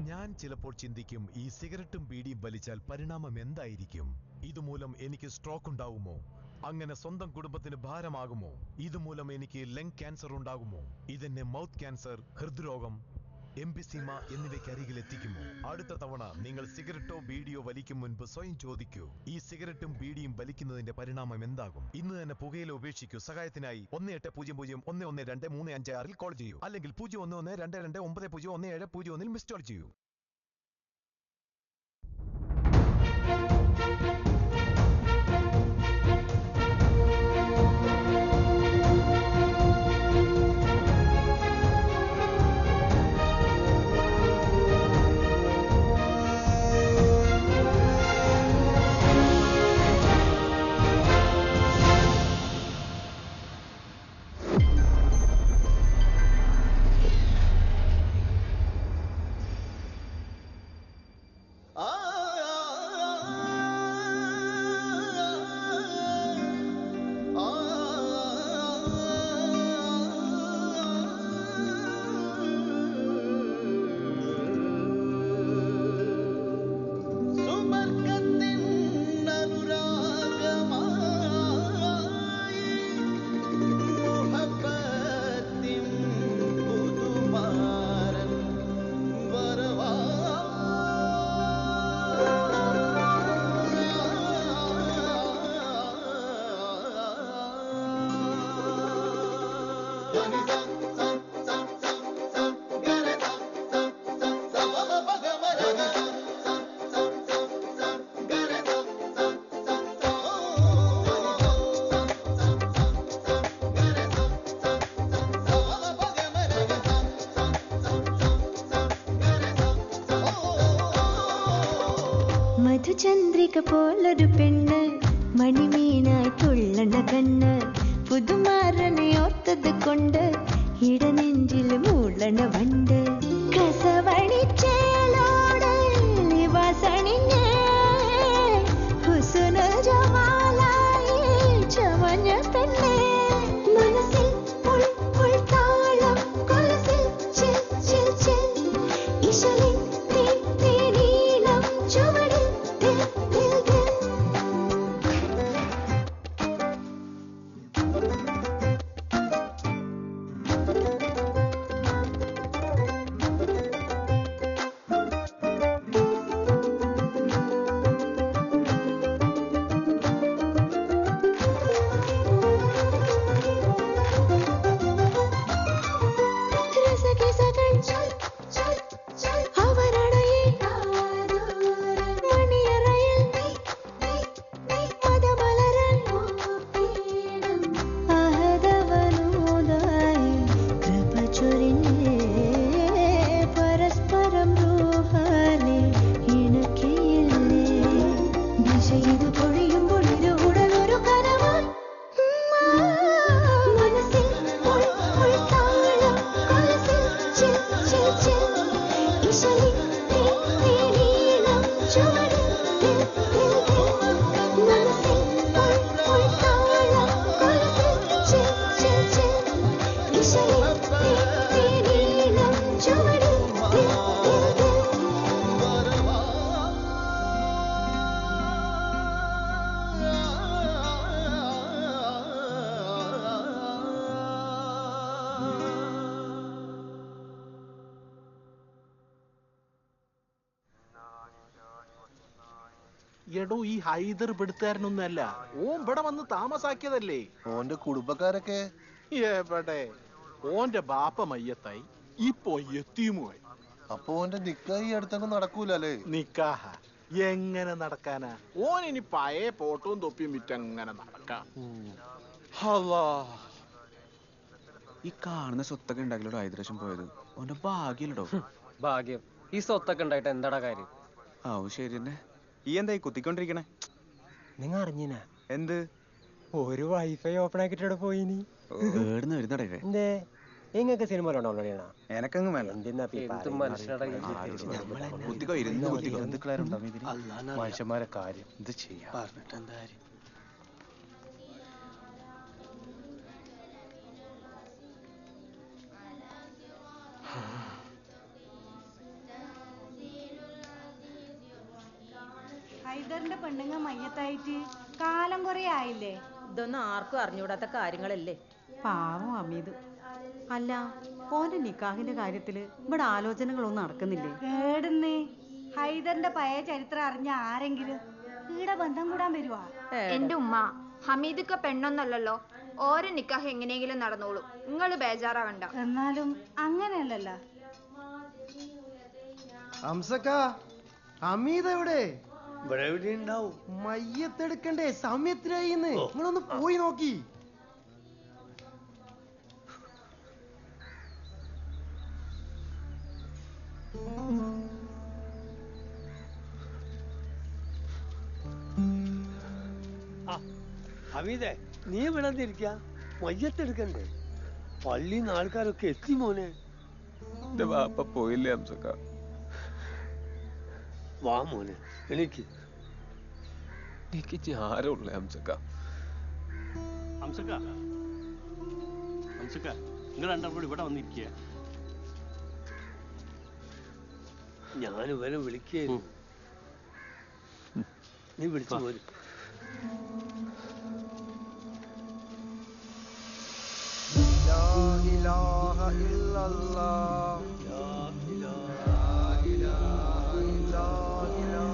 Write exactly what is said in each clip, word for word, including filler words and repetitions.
ഞാൻ ചിലപ്പോൾ ചിന്തിക്കും, ഈ സിഗരറ്റും ബീഡിയും വലിച്ചാൽ പരിണാമം എന്തായിരിക്കും? ഇതുമൂലം എനിക്ക് സ്ട്രോക്ക് ഉണ്ടാകുമോ? അങ്ങനെ സ്വന്തം കുടുംബത്തിന് ഭാരമാകുമോ? ഇതുമൂലം എനിക്ക് ലങ് ക്യാൻസർ ഉണ്ടാകുമോ? ഇതെന്നെ മൗത്ത് ക്യാൻസർ, ഹൃദ്രോഗം, എംഫിസീമ എന്നിവയ്ക്കരികിൽ എത്തിക്കുമോ? അടുത്ത തവണ നിങ്ങൾ സിഗരറ്റോ ബീഡിയോ വലിക്കും മുൻപ് സ്വയം ചോദിക്കൂ, ഈ സിഗരറ്റും ബീഡിയും വലിക്കുന്നതിന്റെ പരിണാമം എന്താകും? ഇന്ന് തന്നെ പുകയില ഉപേക്ഷിക്കൂ. സഹായത്തിനായി ഒന്ന് എട്ട് പൂജ്യം പൂജ്യം ഒന്ന് ഒന്ന് രണ്ട് മൂന്ന് അഞ്ച് ആറിൽ കോൾ ചെയ്യൂ, അല്ലെങ്കിൽ പൂജ്യം ഒന്ന് ഒന്ന് രണ്ട് രണ്ട് ഒമ്പത് പൂജ്യം ഒന്ന് ഏഴ് പൂജ്യം ഒന്നിൽ മിസ് കോൾ ചെയ്യൂ. മധുചന്ദ്രിക പോലൊരു പെണ്ണ്, മണിമീനായി തുള്ളണ കണ്ണ്, പുതുമാരനെ ഓർത്തത് കൊണ്ട് ഇടനെഞ്ചിൽ മൂളണ വണ്ട്, കസവണിച്ചേലോട് നിവാസണിഞ്ഞ് ഹുസ്ന ജമാലായി ചമഞ്ഞ പെണ്ണ്, മനസ്സിൽ പുൾ പുൾ താളം കൊലസിൽ ചിൽ ചിൽ ചിൽ ഇശലിൻ തീ തീ നീളം ചുവടിൽ ദിൽ ദിൽ ദിൽ. എടോ, ഈ ഹൈദർ പെടുത്തുകാരനൊന്നല്ല, ഓൻ ഇവിടെ വന്ന് താമസാക്കിയതല്ലേ. ഓന്റെ കുടുംബക്കാരൊക്കെ എവിടെ? ഓന്റെ ബാപ്പ മയ്യത്തായി, ഇപ്പൊ എത്തിയുമായി. അപ്പൊ ഓന്റെ നിക്കാഹ് ഈ അടുത്തൊന്നും നടക്കൂലേ? നിക്കാഹ എങ്ങനെ നടക്കാനാ? ഓൻ ഇനി പഴയ പോട്ടവും തൊപ്പിയും വിറ്റങ്ങനെ നടക്കാം. ഈ കാണുന്ന സ്വത്തൊക്കെ ഉണ്ടാക്കില്ലോ ഹൈദരാശം പോയത് ഓന്റെ ഭാഗ്യല്ലോ. ഭാഗ്യം? ഈ സ്വത്തൊക്കെ ഉണ്ടായിട്ട് എന്താടാ കാര്യം? ആവു ശരി തന്നെ. ഈ എന്തായി കുത്തിക്കൊണ്ടിരിക്കണേ? നിങ്ങ അറിഞ്ഞിന എന്ത്? ഒരു വൈഫൈ ഓപ്പൺ ആക്കിട്ട് പോയിനി. ഏടുന്ന് വരുന്നടേ? എന്തേ ഇങ്ങക്ക് സിനിമ ഡൗൺലോഡ് എനക്കങ്ങ് വേണം. മനുഷ്യന്മാരെ കാര്യം ഇത് ചെയ്യാം. ഹൈദറിന്റെ പെണ്ണുങ്ങ മയ്യത്തായിട്ട് കാലം കുറെ ആയില്ലേ? ഇതൊന്നും ആർക്കും അറിഞ്ഞൂടാത്ത കാര്യങ്ങളല്ലേ. പാവം അമീത്. അല്ല, ഓന്റെ നിക്കാഹിന്റെ കാര്യത്തില് ഇവിടെ ആലോചനകളൊന്നും നടക്കുന്നില്ലേ? കേടുന്നേ. ഹൈദറിന്റെ പഴയ ചരിത്രം അറിഞ്ഞ ആരെങ്കിലും ഇവിടെ ബന്ധം കൂടാൻ വരുവാ? എന്റെ ഉമ്മ, ഹമീദൊക്കെ പെണ്ണൊന്നല്ലല്ലോ. ഓരോ നിക്കാഹ് എങ്ങനെയെങ്കിലും നടന്നോളൂ, നിങ്ങള് ബേജാറാകണ്ട. എന്നാലും അങ്ങനെയല്ലല്ലോ. ഹംസക്ക, ഹമീദ് എവിടെ? ഇവിടെ എവിടെ ഉണ്ടാവും? മയ്യത്തെടുക്കണ്ടേ? സമയത്തിനായി. നിങ്ങളൊന്ന് പോയി നോക്കി. ഹമീദേ, നീ ഇവിടെ ഇരിക്ക? മയ്യത്തെടുക്കണ്ടേ? പള്ളിന്ന് ആൾക്കാരൊക്കെ എത്തി മോനെ. വാപ്പ പോയില്ലേ ഹംസക്ക? വാ മോനെ, എനിക്ക് എനിക്ക് ആരുള്ളേ ഹംസക്ക? ഹംസക്ക, ഹംസക്ക, നിങ്ങൾ രണ്ടാമൂടി ഇവിടെ വന്നിരിക്കുക. ഞാൻ ഇവനെ വിളിക്കായിരുന്നു. നീ വിളിച്ചു പോരും. ലാ ഇലാഹ ഇല്ലല്ലാഹ്, ലാ ഇലാഹ ഇല്ലല്ലാഹ്,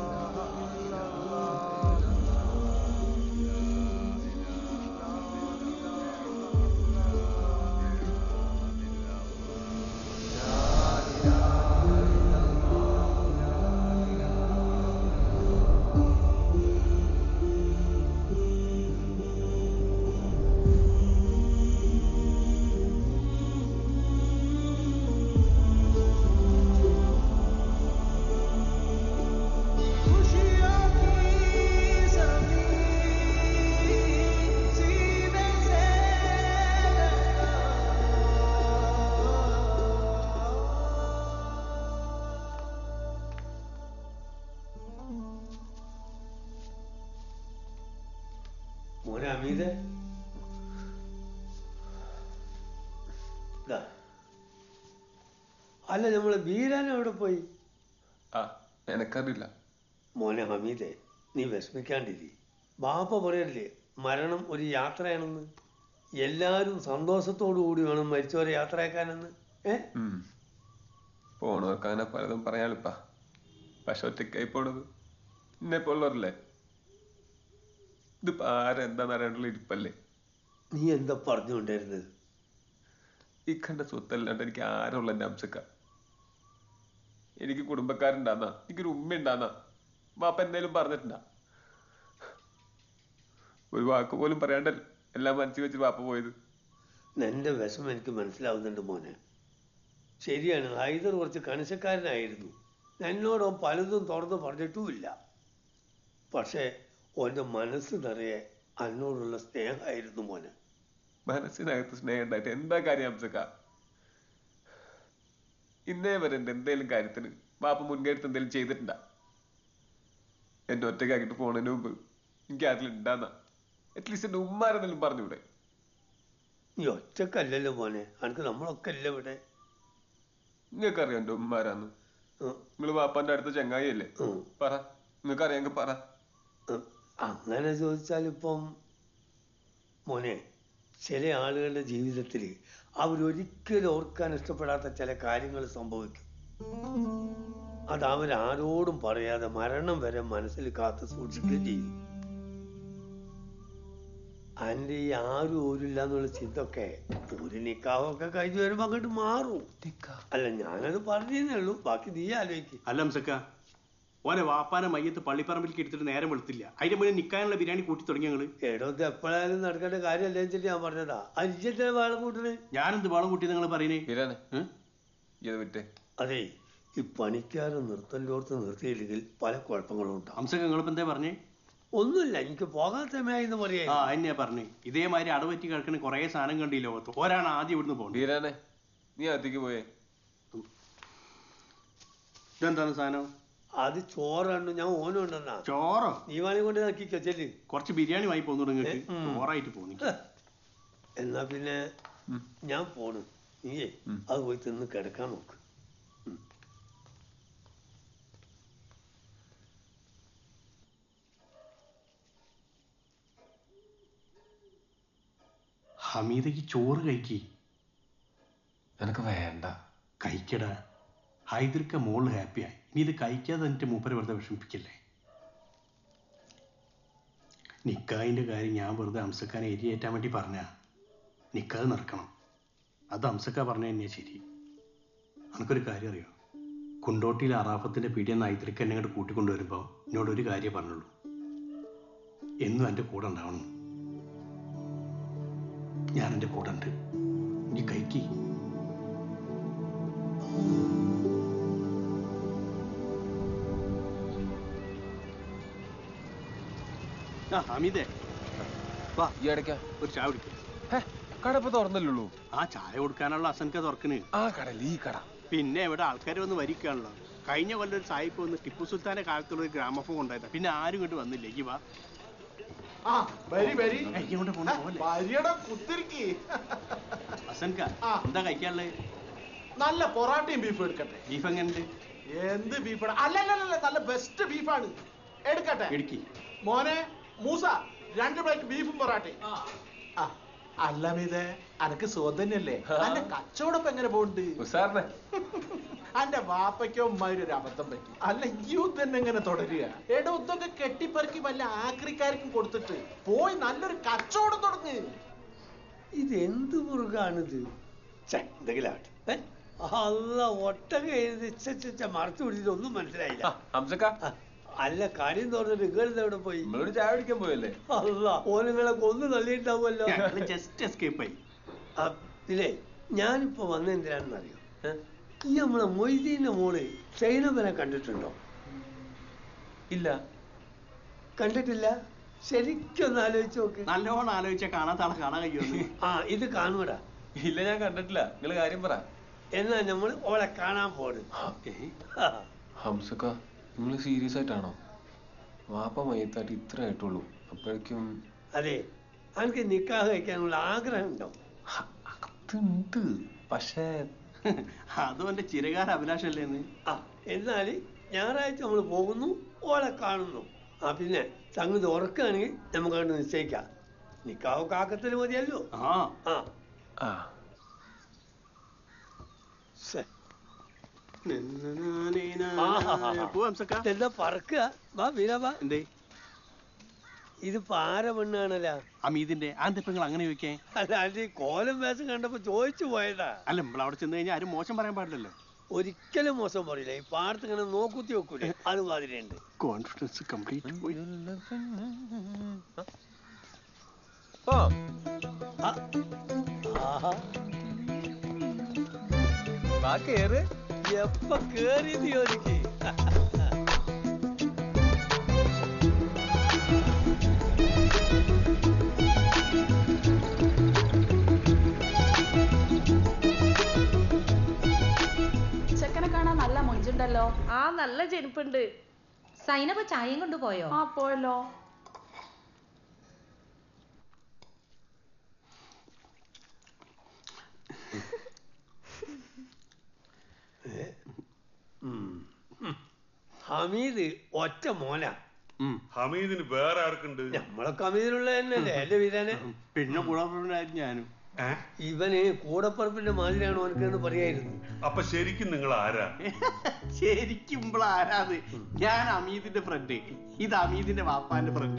മോനെ ഹമീദേ, അല്ല നമ്മളെ വീരാൻ എവിടെ പോയി? എനക്കറിയില്ല മോനെ ഹമീദേ, നീ വിഷമിക്കാണ്ടിരി. ബാപ്പ പറയല്ലേ മരണം ഒരു യാത്രയാണെന്ന്. എല്ലാരും സന്തോഷത്തോടു കൂടി വേണം മരിച്ചവരെ യാത്രയാക്കാനെന്ന്. ഏ പോണോർക്കങ്ങനെ പലതും പറയാളിപ്പാ. പക്ഷെ ഒറ്റക്കായി പോണത് എന്നെ പോലുള്ളവരല്ലേ. ഇതിപ്പോ ആരെന്താന്ന് അറിയാണ്ടുള്ള ഇരിപ്പല്ലേ. നീ എന്താ പറഞ്ഞുകൊണ്ടിരുന്നത്? ഈ കണ്ട സ്വത്തല്ലാണ്ട് എനിക്ക് ആരുള്ള എന്റെ ഹംസക്ക? എനിക്ക് കുടുംബക്കാരുണ്ടാന്നാ, എനിക്കൊരു ഉമ്മ ഉണ്ടാന്നാ വാപ്പ എന്തായാലും പറഞ്ഞിട്ടുണ്ടാ? ഒരു വാക്ക് പോലും പറയാണ്ടല്ല എല്ലാം മനസ്സിൽ വെച്ച് വാപ്പ പോയത്. നിന്റെ വിഷമം എനിക്ക് മനസ്സിലാവുന്നുണ്ട് മോനെ. ശരിയാണ്, ഹൈദർ കുറച്ച് കണിശക്കാരനായിരുന്നു. എന്നോടോ പലതും തുറന്നു പറഞ്ഞിട്ടുമില്ല. പക്ഷേ ഓന്റെ മനസ്സ് നിറയെ എന്നോടുള്ള സ്നേഹമായിരുന്നു മോനെ. മനസ്സിനകത്ത് സ്നേഹം ഉണ്ടായിട്ട് എന്താ കാര്യം ഹംസക്ക? ഇന്നേ വരെ എന്റെ എന്തേലും കാര്യത്തിന് വാപ്പ മുൻകരുത്ത് എന്തെങ്കിലും ചെയ്തിട്ടുണ്ടാ? എന്നെ ഒറ്റക്കാക്കിട്ട് പോണതിന് മുമ്പ് എനിക്ക് അതിലുണ്ടാന്നാ അറ്റ്ലീസ്റ്റ് എന്റെ ഉമ്മാരെന്തെങ്കിലും പറഞ്ഞൂടെ? നീ ഒറ്റക്കല്ലല്ലോ മോനെ, എനിക്ക് നമ്മളൊക്കെ അല്ലേ ഇവിടെ. നിങ്ങൾക്കറിയാം എന്റെ ഉമ്മാരാന്ന്. നിങ്ങള് വാപ്പാന്റെ അടുത്ത ചങ്ങായി അല്ലേ? പറ, നിങ്ങൾക്ക് അറിയാമെങ്കിൽ പറ. അങ്ങനെ ചോദിച്ചാൽ ഇപ്പം മോനെ, ചില ആളുകളുടെ ജീവിതത്തിൽ അവരൊരിക്കലും ഓർക്കാൻ ഇഷ്ടപ്പെടാത്ത ചില കാര്യങ്ങൾ സംഭവിക്കും. അത് അവരാരോടും പറയാതെ മരണം വരെ മനസ്സിൽ കാത്തു സൂക്ഷിക്കുകയും ചെയ്യും. അതിന്റെ ഈ ആരും ഓരില്ല എന്നുള്ള ചിന്തൊക്കെ ഒരു നിക്കാഹൊക്കെ കഴിഞ്ഞു വരുമ്പോ അങ്ങോട്ട് മാറും. അല്ല, ഞാനത് പറഞ്ഞേ ഉള്ളൂ, ബാക്കി നീ ആലോചിക്കും. അല്ല ഹംസക്ക, ഓനെ വാപ്പാനെ മയ്യത്ത് പള്ളിപ്പറമ്പിലേക്ക് എടുത്തിട്ട് നേരം വെളുത്തില്ല. അതിന്റെ മുന്നേ നിക്കാനുള്ള ബിരിയാണി കൂട്ടി തുടങ്ങി ഞങ്ങള്. ഏടോ, ഇത് എപ്പോഴായാലും നടക്കേണ്ട കാര്യമല്ലേ വെച്ചിട്ട് ഞാൻ പറഞ്ഞതാ. അരിച്ചെത്ര വാളം കൂട്ടണേ? ഞാനെന്ത് വാളം കൂട്ടി നിങ്ങൾ പറയുന്നേ? അതെ, ഈ പണിക്കാരെ നിർത്തലോർത്ത് നിർത്തിയില്ലെങ്കിൽ പല കുഴപ്പങ്ങളും ഉണ്ടാവും. ഹംസക്ക, നിങ്ങളിപ്പോ എന്താ പറഞ്ഞേ? ഒന്നുമില്ല, എനിക്ക് പോകാൻ സമയമായിന്ന് പറയാ. ആ എന്നെയാ പറഞ്ഞേ. ഇതേമാതിരി അടവറ്റി കിടക്കുന്ന കുറെ സാധനം കണ്ടു ഈ ലോകത്ത്. ഒരാണ് ആദ്യം ഇവിടുന്ന് പോകുന്നത്. നീ അകത്തേക്ക് പോയേ. ഇതെന്താണ് സാധനം? അത് ചോറാണ്. ഞാൻ ഓനും ഉണ്ടെന്നാ. ചോറോ? നീ വാണി കൊണ്ട് നോക്കിക്കോ, ചെല്ല്. കുറച്ച് ബിരിയാണി വാങ്ങി പോന്നു നിങ്ങൾക്ക്. ചോറായിട്ട് പോന്നു. എന്നാ പിന്നെ ഞാൻ പോണു. നീയേ അത് പോയി തിന്ന് കിടക്കാൻ നോക്ക്. ഹമീദയ്ക്ക് ചോറ് കഴിക്കി. എനക്ക് വേണ്ട. കഴിക്കടാ. ഹൈദർക്ക മോള് ഹാപ്പിയായി. ഇനി ഇത് കഴിക്കാതെ എന്നിട്ട് മൂപ്പരെ വെറുതെ വിഷമിപ്പിക്കല്ലേ. നിക്കാഹിന്റെ കാര്യം ഞാൻ വെറുതെ അംസക്കാനെ എരിയേറ്റാൻ വേണ്ടി പറഞ്ഞ നിക്കാഹ് നടക്കണം. അത് അംസക്ക പറഞ്ഞ തന്നെയാ ശരി. എനിക്കൊരു കാര്യം അറിയോ, കുണ്ടോട്ടിയിൽ അറാഫത്തിന്റെ പീടിയെന്ന് ഹൈദർക്ക എന്നെ അങ്ങോട്ട് കൂട്ടിക്കൊണ്ടുവരുമ്പോൾ എന്നോട് ഒരു കാര്യം പറഞ്ഞുള്ളൂ, എന്നും എൻ്റെ കൂടെ ഉണ്ടാവണം. ഞാൻ എൻ്റെ കൂടെ ഉണ്ട്. നീ കഴിക്കി. ആ ഹമീദേ വാ, ഈ ഇടയ്ക്ക ഒരു ചായ കുടിക്ക. കടപ്പ് തുറന്നല്ലുള്ളൂ. ആ ചായ കൊടുക്കാനുള്ള അസൻക തുറക്കണ്. ആ കടൽ ഈ കട. പിന്നെ ഇവിടെ ആൾക്കാർ വന്ന് വരിക്കാണല്ലോ. കഴിഞ്ഞ കൊല്ലം ഒരു സായിപ്പ് വന്ന് ടിപ്പു സുൽത്താന്റെ കാലത്തുള്ള ഒരു ഗ്രാമഫോൺ ഉണ്ടായതാ. പിന്നെ ആരും ഇങ്ങോട്ട് വന്നില്ല. ഈ വാ. അസൻക എന്താ കഴിക്കാനുള്ളത്? നല്ല പൊറാട്ടയും ബീഫും എടുക്കട്ടെ. ബീഫ് എങ്ങനെയുണ്ട്? എന്ത് ബീഫാണ്? അല്ലല്ല, നല്ല ബെസ്റ്റ് ബീഫാണ്. എടുക്കട്ടെ. ഇടുക്കി മോനെ മൂസ, രണ്ട് പ്ലേറ്റ് ബീഫും പൊറാട്ടയും. അല്ല മീതെ അനക്ക് സുഖം തന്നെയല്ലേ? അന്റെ കച്ചവടം എങ്ങനെ പോണ്ട്? അന്റെ വാപ്പയ്ക്കോ ഉമ്മാരും ഒരു അബദ്ധം പറ്റി. അല്ല യൂ തന്നെ എങ്ങനെ തുടരുക? എടോ ഇതൊക്കെ കെട്ടിപ്പറക്കി വല്ല ആക്രിക്കാർക്കും കൊടുത്തിട്ട് പോയി നല്ലൊരു കച്ചവടം തുടങ്ങ്. ഇതെന്ത് മുറുകാണിത്? എന്തെങ്കിലും ആവട്ടെ. അല്ല ഒട്ടക എഴുതിച്ച മറച്ചു പിടിച്ചിട്ട് ഒന്നും മനസ്സിലായില്ല. അല്ല കാര്യം തോന്നിട്ട് നിങ്ങളിത് എവിടെ പോയി? ചായ കുടിക്കാൻ പോയല്ലേ? അല്ല ഓനുങ്ങളെ കൊന്നു തള്ളിയിട്ടാവുമല്ലോ. ജസ്റ്റ് എസ്കേപ്പ് ആയി. ഇല്ലേ ഞാനിപ്പോ വന്നെന്തിനാണെന്നറിയോ? ഈ നമ്മളെ മൊയ്തീന്റെ മോള് സൈനബനെ കണ്ടിട്ടുണ്ടോ? ഇല്ല. കണ്ടിട്ടില്ല? ശരിക്കൊന്ന് ആലോചിച്ച് നോക്ക്. നല്ലോണം ആലോചിച്ചാൽ കാണാത്ത ആളെ കാണാൻ കഴിയുമെന്ന്. ആ ഇത് കാണൂടാ. ഇല്ല, ഞാൻ കണ്ടിട്ടില്ല. നിങ്ങള് കാര്യം പറ. എന്നാ നമ്മൾ ഓളെ കാണാൻ പോടും. ഹംസക്ക, നിങ്ങൾ സീരിയസ് ആയിട്ടാണോ? വാപ്പ മയ്യത്തായിട്ട് ഇത്ര ആയിട്ടുള്ളൂ, അപ്പോഴേക്കും? അതെ, എനിക്ക് നിക്കാഹ് കഴിക്കാനുള്ള ആഗ്രഹം ഉണ്ടോ? അതുണ്ട്, പക്ഷേ അതും എന്റെ ചിരകാല അഭിലാഷല്ലേന്ന്. ആ എന്നാല് ഞായറാഴ്ച നമ്മൾ പോകുന്നു, ഓളെ കാണുന്നു. ആ പിന്നെ സംഗതി ഉറക്കുകയാണെങ്കിൽ നമുക്ക് കണ്ട് നിശ്ചയിക്കാം. നിക്കാഹ് കാക്കത്തിൽ മതിയല്ലോ. ആ ആ ആ എന്താ പറക്കുക? വാ വീരാ. എന്തേ ഇതിപ്പോ ആര പെണ്ണാണല്ല? അമീദിന്റെ. അതെന്താ നിങ്ങൾ അങ്ങനെ ചോദിക്കേ? അല്ല അതിന്റെ ഈ കോലം വേഷം കണ്ടപ്പോ ചോദിച്ചു പോയതാ. അല്ല നമ്മൾ അവിടെ ചെന്ന് കഴിഞ്ഞാൽ ആരും മോശം പറയാൻ പാടില്ലല്ലോ. ഒരിക്കലും മോശം പറയില്ല. ഈ പാടത്ത് ഇങ്ങനെ നോക്കുത്തി വെക്കൂലേ, അതുമാതിരി ഉണ്ട്. കോൺഫിഡൻസ് കംപ്ലീറ്റ് പോയി. എപ്പ കേറിയത് ചോദിക്ക്. ചെക്കനെ കാണാൻ നല്ല മൊഞ്ചുണ്ടല്ലോ. ആ നല്ല ചെരുപ്പുണ്ട്. സൈനബ ചായയും കൊണ്ട് പോയോ? ആ പോയല്ലോ. ഹമീദ് ഒറ്റ മോന. ഹമീദിന് വേറെ ആർക്കുണ്ട്? നമ്മളൊക്കെ ഹമീദിനുള്ള തന്നെയല്ലേ എന്റെ വീരാനെ. പിന്നെ കൂടപ്പുറപ്പിനായിരുന്നു ഞാനും. ഇവന് കൂടപ്പറപ്പിന്റെ മാതിരിയാണ് ഓനക്കെന്ന് പറയായിരുന്നു. അപ്പൊ ശരിക്കും നിങ്ങൾ ആരാ? ശരിക്കും ആരാത്? ഞാൻ അമീദിന്റെ ഫ്രണ്ട്, ഇത് അമീദിന്റെ വാപ്പാന്റെ ഫ്രണ്ട്.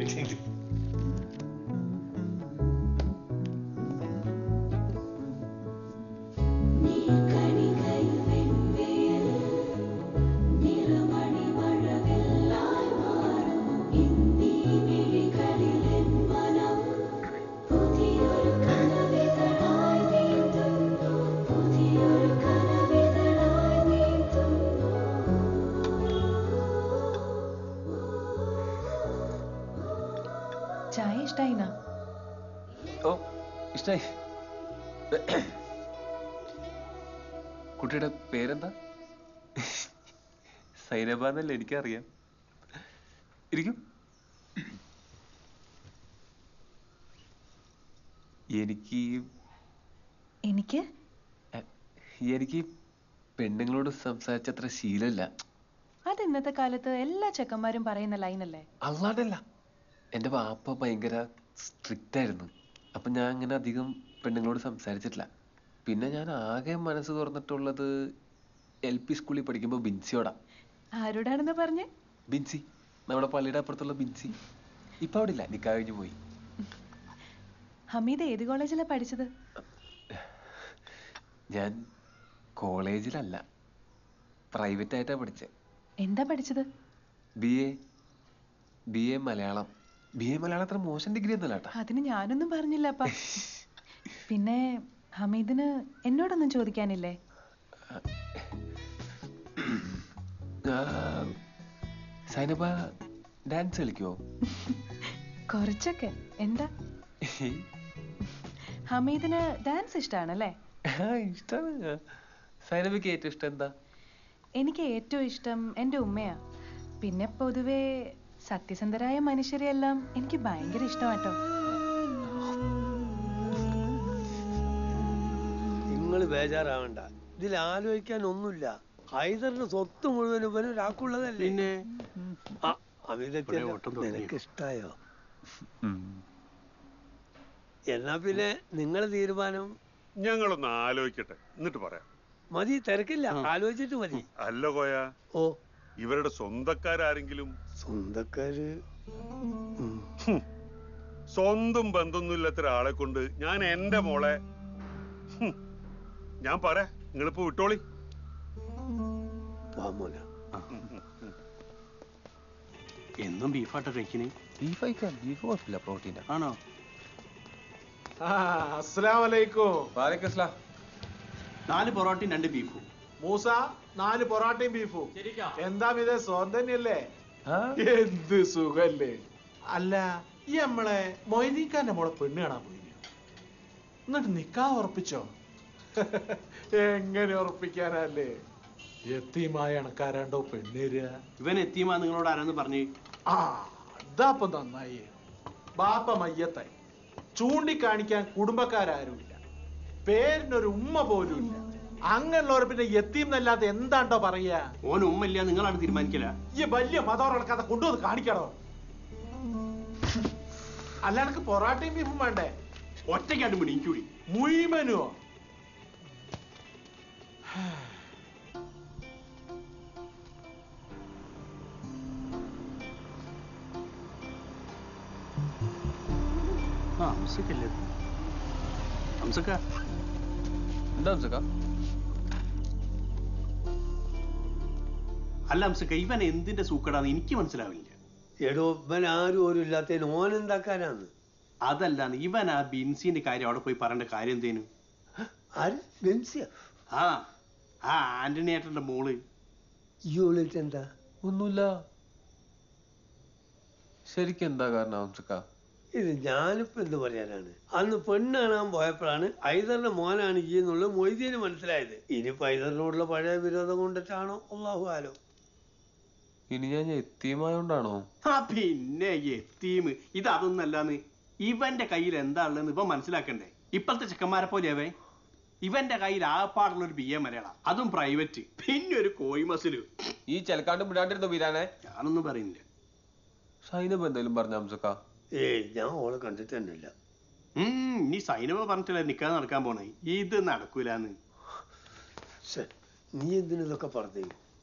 ചായ ഇഷ്ടായിന? ഓ ഇഷ്ടായി. കുട്ടിയുടെ പേരെന്താ? സൈനബ എന്നല്ലേ? എനിക്കറിയാം. ഇരിക്കും. എനിക്ക് എനിക്ക് എനിക്ക് പെണ്ണുങ്ങളോട് സംസാരിച്ചത്ര ശീലമില്ല. അത് ഇന്നത്തെ കാലത്ത് എല്ലാ ചെക്കന്മാരും പറയുന്ന ലൈനല്ലേ? അല്ലാണ്ടല്ല, എൻ്റെ വാപ്പ ഭയങ്കര സ്ട്രിക്റ്റ് ആയിരുന്നു. അപ്പം ഞാൻ അങ്ങനെ അധികം പെണ്ണുങ്ങളോട് സംസാരിച്ചിട്ടില്ല. പിന്നെ ഞാൻ ആകെ മനസ്സ് തുറന്നിട്ടുള്ളത് എൽ പി സ്കൂളിൽ പഠിക്കുമ്പോൾ ബിൻസിയോടാ. ആരോടാണെന്ന് പറഞ്ഞേ? ബിൻസി, നമ്മുടെ പള്ളിയുടെ അപ്പുറത്തുള്ള ബിൻസി. ഇപ്പൊ അവിടെ ഇല്ല, നിക്കാഹ് കഴിഞ്ഞു പോയി. ഹമീദ് ഏത് കോളേജിലാണ് പഠിച്ചത്? ഞാൻ കോളേജിലല്ല, പ്രൈവറ്റ് ആയിട്ടാ പഠിച്ചത്. എന്താ പഠിച്ചത്? B A B A Malayalam. B A Malayalam അത്ര മോശം ഡിഗ്രി ഒന്നുമല്ല കേട്ടോ. അതിന് ഞാനൊന്നും പറഞ്ഞില്ലപ്പാ. പിന്നെ ഹമീദിന് എന്നോടൊന്നും ചോദിക്കാനില്ലേ? സൈനബ ഡാൻസ് കളിക്കുവോ? കുറച്ചൊക്കെ. എന്താ? ഹമീദിന് ഡാൻസ് ഇഷ്ടമാണല്ലേ? ഇഷ്ടമാണ്. സൈനബയ്ക്ക് ഏറ്റവും ഇഷ്ടം എന്താ? എനിക്ക് ഏറ്റവും ഇഷ്ടം എൻ്റെ ഉമ്മയാ. പിന്നെ പൊതുവെ സത്യസന്ധരായ മനുഷ്യരെയെല്ലാം എനിക്ക് ഭയങ്കര ഇഷ്ടമാട്ടോ. നിങ്ങൾ ബേജാറാവണ്ട, ഇതിൽ ആലോചിക്കാൻ ഒന്നുമില്ല. ഹൈദറിന് സ്വത്ത് മുഴുവൻ ഇവന് ഒരാൾക്കുള്ളതല്ലേ. പിന്നെ നിനക്ക് ഇഷ്ടായോ? എന്നാ പിന്നെ നിങ്ങളെ തീരുമാനം ഞങ്ങളൊന്ന് ആലോചിക്കട്ടെ, എന്നിട്ട് പറയാം. മതി, തിരക്കില്ല, ആലോചിച്ചിട്ട് മതി. അല്ല കോയ, ഓ ഇവരുടെ സ്വന്തക്കാരെങ്കിലും? സ്വന്തക്കാര് സ്വന്തം ബന്ധമൊന്നുമില്ലാത്ത ഒരാളെ കൊണ്ട് ഞാൻ എന്റെ മോളെ ഞാൻ പറയാ, നിങ്ങളിപ്പോ വിട്ടോളി. എന്നും ബീഫാട്ടോ കഴിക്കണേ? ബീഫ് കഴിക്കാം, ബീഫ് കുഴപ്പമില്ല, പ്രോട്ടീൻ ആണോ? നാല് പൊറോട്ടയും രണ്ട് ബീഫും. മൂസ, നാല് പൊറോട്ടയും ബീഫും. എന്താ ഇത് സ്വന്തം തന്നെയല്ലേ? എന്ത് സുഖല്ലേ. അല്ല, ഈ നമ്മളെ മൊയ്തീക്കാന്റെ മോളെ പെണ്ണ് കാണാൻ പോയി, എന്നിട്ട് നിക്കാഹ് ഉറപ്പിച്ചോ? എങ്ങനെ ഉറപ്പിക്കാനല്ലേ, എത്തിയുമായ അണക്കാരാണ്ടോ പെണ്ണേരുക. ഇവൻ എത്തിയുമാ നിങ്ങളോട് ആരാന്ന് പറഞ്ഞു? ആ അതാപ്പൊ നന്നായി. ബാപ്പ മയ്യത്തായി, ചൂണ്ടിക്കാണിക്കാൻ കുടുംബക്കാരുമില്ല, പേരിനൊരു ഉമ്മ പോലും ഇല്ല. അങ്ങനെയുള്ളവർ പിന്നെ എത്തിയും എന്നല്ലാതെ എന്താണ്ടോ പറയാ? ഓന് ഉമ്മ ഇല്ല, നിങ്ങളാണ് തീരുമാനിക്കല. ഈ വലിയ മതം നടക്കാതെ കൊണ്ടുവന്ന് കാണിക്കണോ? അല്ല, എനിക്ക് പൊറാട്ടയും ബീഫും വേണ്ടേ? ഒറ്റയ്ക്കാട്ട് പിടിക്കൂടി മുഴുവനോ? ആ ഹംസക്കല്ലേ? ഹംസക്ക എന്താ ഹംസക്ക? അല്ല ഹംസക്ക, ഇവൻ എന്തിന്റെ സൂക്കടാന്ന് എനിക്ക് മനസ്സിലാവില്ല. എടോ, ഇവൻ ആരും ഓരും ഇല്ലാത്തതിന് ഓൻ എന്താക്കാനാണ്? അതല്ലാന്ന്, ഇവൻ ആ ബിൻസിന്റെ കാര്യം അവിടെ പോയി പറയേണ്ട കാര്യം എന്തേനു? ആര്? ബിൻസിയ? ആ ആ ആന്റണി ഏട്ടന്റെ മോള്. ഈ ഓളിട്ട് എന്താ? ഒന്നുമില്ല. ശരിക്കും എന്താ കാരണം ഹംസക്ക? ഇത് ഞാനിപ്പോ എന്ത് പറയാനാണ്? അന്ന് പെണ്ണ് കാണാൻ പോയപ്പോഴാണ് ഹൈദറിന്റെ മോനാണ് ഈ എന്നുള്ള മൊയ്തീന് മനസ്സിലായത്. ഇനിയിപ്പോ ഹൈദറിനോടുള്ള പഴയ വിരോധം കൊണ്ടിട്ടാണോ അല്ലാഹു ആലോ. ഇനി ഞാൻ എത്തിയുമായോണ്ടാണോ? ആ പിന്നെ എത്തീം ഇത് അതൊന്നല്ലാന്ന്. ഇവന്റെ കയ്യിൽ എന്താ ഉള്ളതെന്ന് ഇവൻ മനസ്സിലാക്കണ്ടേ? ഇപ്പോഴത്തെ ചെക്കന്മാരെ പോലെ അവൻ. ഇവന്റെ കയ്യിൽ ആപ്പാടുള്ള ഒരു ബി എ മലയാളം, അതും പ്രൈവറ്റ്, പിന്നെ ഒരു കോഴി മസില്. ഈ ചെലക്കാണ്ട് വിടാണ്ടിരുന്നോ വീരാനെ? ഞാനൊന്നും പറയുന്നില്ല. സൈനബ് എന്തായാലും പറഞ്ഞ ഹംസക്ക? ഏയ്, ഞാൻ ഓളെ കണ്ടിട്ട് തന്നെ ഇല്ല. ഉം നീ സൈനബ പറഞ്ഞിട്ടില്ല നിക്കാതെ നടക്കാൻ പോണേ. ഇത് നടക്കൂലെന്ന്. നീ എന്തിനൊക്കെ പറഞ്ഞു?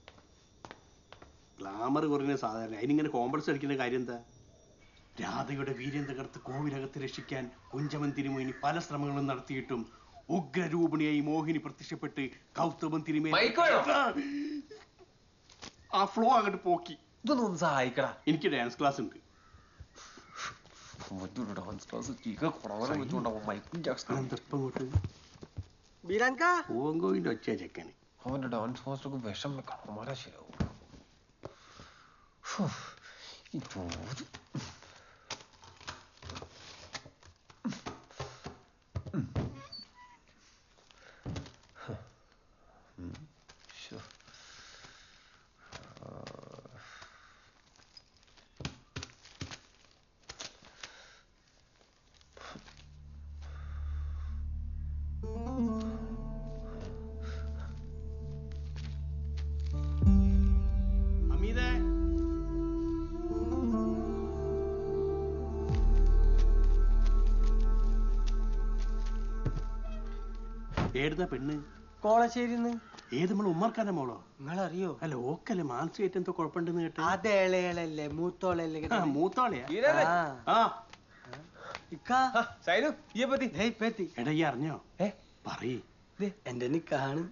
ഗ്ലാമർ കുറഞ്ഞ സാധാരണ, അതിനിങ്ങനെ കോംപ്ലക്സ് അടിക്കുന്ന കാര്യം എന്താ? രാധയുടെ വീര്യം തകർത്ത് കോവിലകത്ത് രക്ഷിക്കാൻ കുഞ്ചമൻ തിരുമേനി പല ശ്രമങ്ങളും നടത്തിയിട്ടും ഉഗ്രരൂപിണിയായി മോഹിനി പ്രത്യക്ഷപ്പെട്ട് കൗസ്തുഭം തിരുമേനി ആ ഫ്ലോ അങ്ങോട്ട് പോക്കി. ഇതൊന്നും സഹായിക്കടാ, എനിക്ക് ഡാൻസ് ക്ലാസ് ഉണ്ട്. ഡാൻസ് ക്ലാസ് പൂവങ്കോവിന്റെ ഒച്ച ചെക്കന്. അവന്റെ ഡാൻസ് മാസ്റ്റർക്ക് വിഷം വെക്കണം, മര ശരിയാവും. ഏടുന്ന പെണ്ണ് കോളശ്ശേരിന്ന്. ഏത് നമ്മൾ ഉമ്മർക്കാന്റെ മോളോ? നിങ്ങളറിയോ? അല്ല ഓക്കല്ലേ മാനസികമായിട്ട് എന്തോ കുഴപ്പമുണ്ടെന്ന് കേട്ടോ. അത് ഇളയളല്ലേ, മൂത്തോളല്ലേ? മൂത്തോളയാ? എടാ ഈ അറിഞ്ഞോ? പറയ്. എന്റെ നിക്കാണ്.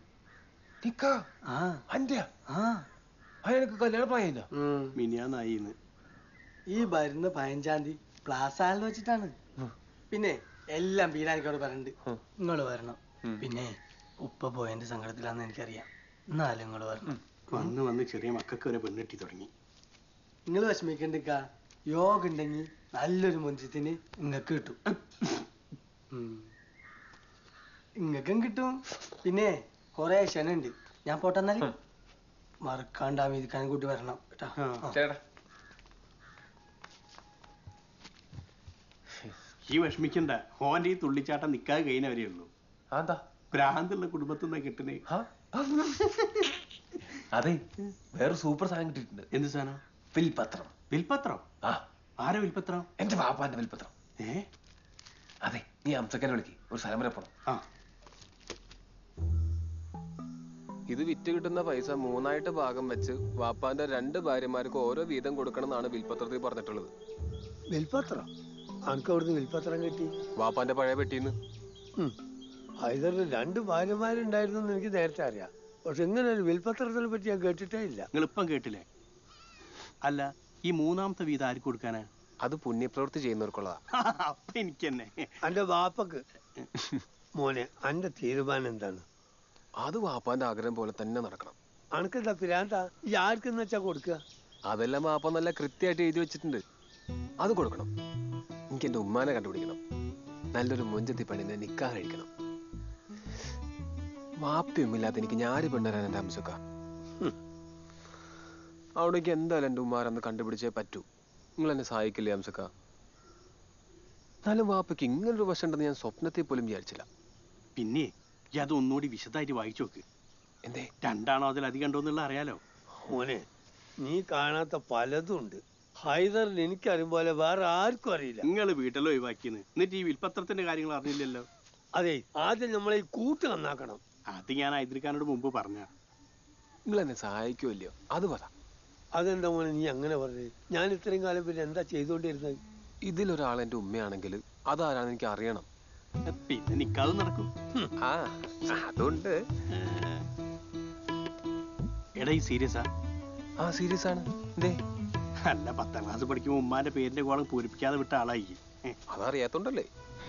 കല്യാണം പ്രായല്ലോ മിനിയാന്നായിന്ന്. ഈ വരുന്ന പതിനഞ്ചാം തീയതി പ്ലാസാളിൽ വെച്ചിട്ടാണ്. പിന്നെ എല്ലാം ബീരാനിക്കോട് പറഞ്ഞിട്ട് നിങ്ങള് വരണം. പിന്നെ ഉപ്പ പോയതിന്റെ സങ്കടത്തിലാന്ന് എനിക്കറിയാം. എന്നാലും നിങ്ങള് വരണം. വന്ന് വന്ന് ചെറിയ മക്കൾക്ക് വരെ പെണ്ണെട്ടി തുടങ്ങി. നിങ്ങൾ വിഷമിക്കണ്ടിക്ക. യോഗ ഉണ്ടെങ്കിൽ നല്ലൊരു മുഞ്ചത്തിന് ഇങ്ങക്ക് കിട്ടും. ഇങ്ങക്കും കിട്ടും. പിന്നെ കൊറേ ക്ഷണുണ്ട്. ഞാൻ പോട്ടെന്നാല് മറക്കാണ്ട് അമീതിക്കാനും കൂട്ടി വരണം കേട്ടാ. ഈ വിഷമിക്കണ്ട. ഓന്റെ ഈ തുള്ളിച്ചാട്ടം നിക്കാതെ കഴിഞ്ഞവരേ ഉള്ളൂ. അതാ ഭ്രാന്തുള്ള കുടുംബത്തിൽ നിന്നാ കിട്ടണേ. അതെ, വേറെ സൂപ്പർ സാധനം കിട്ടിയിട്ടുണ്ട്. എന്ത് സാധനം? വിൽപത്രം. വിൽപത്രം? ആ. ആരാ വിൽപത്രം? എന്റെ പാപ്പാന്റെ വിൽപത്രം. ഏ അതെ, നീ അംസക്കനെ വിളിക്ക്, ഒരു സ്ഥലം വരെ പോണം. ആ. ഇത് വിറ്റ് കിട്ടുന്ന പൈസ മൂന്നായിട്ട് ഭാഗം വെച്ച് വാപ്പാന്റെ രണ്ട് ഭാര്യമാർക്ക് ഓരോ വീതം കൊടുക്കണം എന്നാണ് വിൽപത്രത്തിൽ പറഞ്ഞിട്ടുള്ളത്. വിൽപത്രം? അനക്ക് അവിടുന്ന് വിൽപത്രം കിട്ടി? വാപ്പാന്റെ പഴയ പെട്ടിന്ന്. ഹൈദറിന് രണ്ട് ഭാര്യമാരുണ്ടായിരുന്നു എനിക്ക് നേരത്തെ അറിയാം. പക്ഷെ ഇങ്ങനെ ഒരു വിൽപത്രത്തിനെ പറ്റി ഞാൻ കേട്ടിട്ടേ ഇല്ല. നിങ്ങൾ ഇപ്പം കേട്ടില്ലേ? അല്ല, ഈ മൂന്നാമത്തെ വീതം ആർക്ക് കൊടുക്കാനാ? അത് പുണ്യപ്രവൃത്തി ചെയ്യുന്നവർക്കുള്ളതാ. അപ്പൊ എനിക്ക് തന്നെ. അന്റെ വാപ്പക്ക്. മോനെ, അന്റെ തീരുമാനം എന്താണ്? അത് വാപ്പാന്റെ ആഗ്രഹം പോലെ തന്നെ നടക്കണം. അനക്കെന്താ പിരാന്താ? ഈ ആർക്കെന്ന് വെച്ചാ കൊടുക്കുക? അതെല്ലാം വാപ്പ നല്ല കൃത്യമായിട്ട് എഴുതി വെച്ചിട്ടുണ്ട്. അത് കൊടുക്കണം. എനിക്ക് എന്റെ ഉമ്മാനെ കണ്ടുപിടിക്കണം. നല്ലൊരു മുഞ്ചത്തി പെണ്ണിനെ നിക്കാഹ് കഴിക്കണം. വാപ്പയൊന്നുമില്ലാത്ത എനിക്ക് ഞാര് പെണ്ണുതരാൻ എന്റെ അംസക്ക. അവിടേക്ക് എന്തായാലും എന്റെ ഉമ്മാരെന്ന് കണ്ടുപിടിച്ചേ പറ്റൂ. നിങ്ങൾ എന്നെ സഹായിക്കില്ലേ അംസക്ക? എന്നാലും വാപ്പയ്ക്ക് ഇങ്ങനൊരു വശം ഉണ്ടെന്ന് ഞാൻ സ്വപ്നത്തിൽ പോലും വിചാരിച്ചില്ല. പിന്നെ അത് ഒന്നുകൂടി വിശദമായിട്ട് വായിച്ചു നോക്ക്. എന്തേ? രണ്ടാണോ അതിലധികം ഉണ്ടോ എന്നുള്ള അറിയാലോ. മോനെ, നീ കാണാത്ത പലതും ഉണ്ട്. ഹൈദറിന് എനിക്കറിയും പോലെ വേറെ ആർക്കും അറിയില്ല. നിങ്ങൾ വീട്ടിലോ ഒഴിവാക്കിയെന്ന്. എന്നിട്ട് ഈ വിൽപത്രത്തിന്റെ കാര്യങ്ങൾ അറിഞ്ഞില്ലല്ലോ. അതെ, ആദ്യം നമ്മളെ ഈ കൂട്ട് നന്നാക്കണം. അത് ഞാൻ ഹൈദരിക്കാനോട് മുമ്പ് പറഞ്ഞ. നിങ്ങൾ എന്നെ സഹായിക്കുമല്ലയോ? അത് പറ. അതെന്താ മോനെ നീ അങ്ങനെ പറഞ്ഞത്? ഞാൻ ഇത്രയും കാലം പിന്നെ എന്താ ചെയ്തോണ്ടിരുന്നത്? ഇതിലൊരാൾ എന്റെ ഉമ്മയാണെങ്കിൽ അതാരാണെന്ന് എനിക്ക് അറിയണം. പിന്നെ നിക്കാതെ നടക്കും. ആ, അതുകൊണ്ട്. എടാ ഈ സീരിയസാ? ആ സീരിയസ് ആണ്. എന്തേ? അല്ല, പത്താം ക്ലാസ് പഠിക്കുമ്പോ ഉമ്മാന്റെ പേരിന്റെ കോളം പൂരിപ്പിക്കാതെ വിട്ട ആളായി. അതറിയാത്തോണ്ടല്ലേ.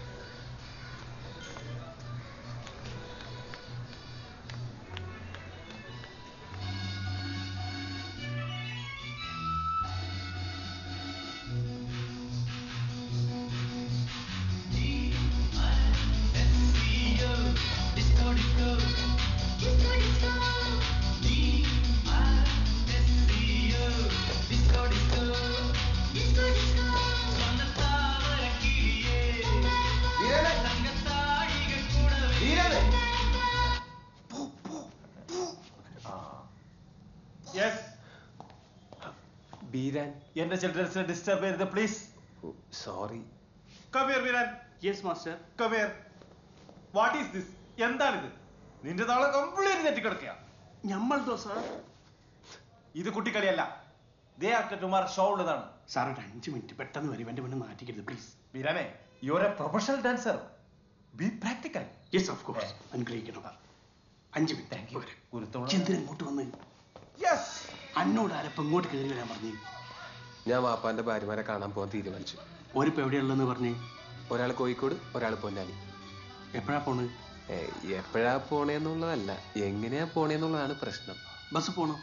ബീരാൻ, എന്റെ ചിൽഡ്രൻസിനെ ഡിസ്റ്റർബ് ചെയ്യരുത് please. Sorry. Come here Beeran. Yes master. Come here. What is this? എന്താണിത്? നിന്റെ താളെ കംപ്ലീറ്റ് തെറ്റിക്കിടക്കുക. ഞമ്മൾതോ സാർ? ഇത് കുട്ടിക്കളിയല്ല. ദേ ആർ ടുമാർ ഷോ ഉള്ളതാണ്. സാർ ഒരു അഞ്ച് മിനിറ്റ് പെട്ടെന്ന് വരും. എന്റെ പെണ്ണ് നാട്ടിക്കരുത് പ്ലീസ്. ബീരാനെ, you are a professional dancer. Be practical. Yes of course. അനുഗ്രഹിക്കണം. അഞ്ച് മിനിറ്റ്. Thank you. എന്തിനാ ഇങ്ങോട്ട് വന്ന്? യെസ്. അന്നോട് ആരപ്പം ഇങ്ങോട്ട് കയറി വരാൻ പറഞ്ഞു? ഞാൻ വാപ്പാന്റെ ഭാര്യമാരെ കാണാൻ പോകാൻ തീരുമാനിച്ചു. ഒരിപ്പോ എവിടെയുള്ളതെന്ന് പറഞ്ഞേ? ഒരാൾ കോഴിക്കോട്, ഒരാൾ പൊന്നാനി. എപ്പോഴാ പോണ്? എപ്പോഴാ പോണേന്നുള്ളതല്ല, എങ്ങനെയാ പോണേന്നുള്ളതാണ് പ്രശ്നം. ബസ് പോണോ?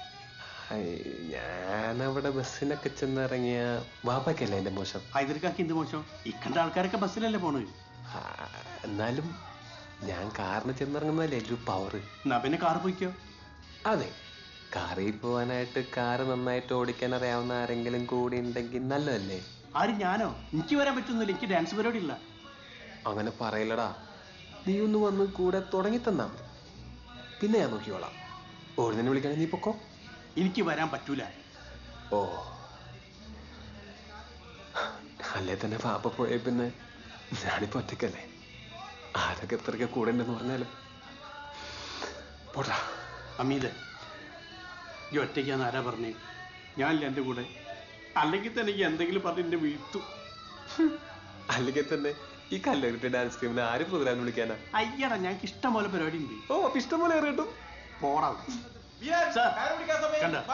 ഞാനവിടെ ബസ്സിനൊക്കെ ചെന്നിറങ്ങിയ വാപ്പയ്ക്കല്ലേ എന്റെ മോശം. ഹൈദർക്കാക്ക് എന്ത് മോശം? ഇക്കണ്ട ആൾക്കാരൊക്കെ ബസ്സിലല്ലേ പോണത്. എന്നാലും ഞാൻ കാറിന് ചെന്നിറങ്ങുന്നതല്ലേ ഒരു പവർ. എന്നാ പിന്നെ കാർ പോയിക്കോ. അതെ, കാറിൽ പോവാനായിട്ട് കാറ് നന്നായിട്ട് ഓടിക്കാൻ അറിയാവുന്ന ആരെങ്കിലും കൂടി ഉണ്ടെങ്കിൽ നല്ലതല്ലേ? ആര്? ഞാനോ? എനിക്ക് വരാൻ പറ്റുന്നില്ല. എനിക്ക് ഡാൻസ് പരിപാടി ഇല്ല. അങ്ങനെ പറയില്ലടാ. നീ ഒന്ന് വന്ന് കൂടെ തുടങ്ങി തന്നാ മതി. പിന്നെ ഞാൻ നോക്കിക്കോളാം. ഓടുന്നതിന് വിളിക്കണേ നീ പൊക്കോ. എനിക്ക് വരാൻ പറ്റൂല. ഓ, അല്ലേ തന്നെ പാപ്പ പോയ പിന്നെ ഞാനിപ്പോ ഒറ്റയ്ക്കല്ലേ. ആരൊക്കെ എത്രയൊക്കെ കൂടെ ഉണ്ടെന്ന് പറഞ്ഞാലും പോടാ അമീതെ ഈ ഒറ്റയ്ക്കാന്ന് ആരാ പറഞ്ഞേ ഞാനില്ല എൻ്റെ കൂടെ അല്ലെങ്കിൽ തന്നെ എനിക്ക് എന്തെങ്കിലും പറഞ്ഞ് എന്നെ വീഴ്ത്തു അല്ലെങ്കിൽ തന്നെ ഈ കല്ലൂരിന്റെ ഡാൻസ് ടീമിന് ആര് പ്രോഗ്രാം വിളിക്കാനാ അയ്യടാ ഞങ്ങൾക്ക് ഇഷ്ടം പോലെ പരിപാടി ഉണ്ട് ഓ അപ്പൊ ഇഷ്ടം പോലെ കേട്ടോ പോടാ കണ്ട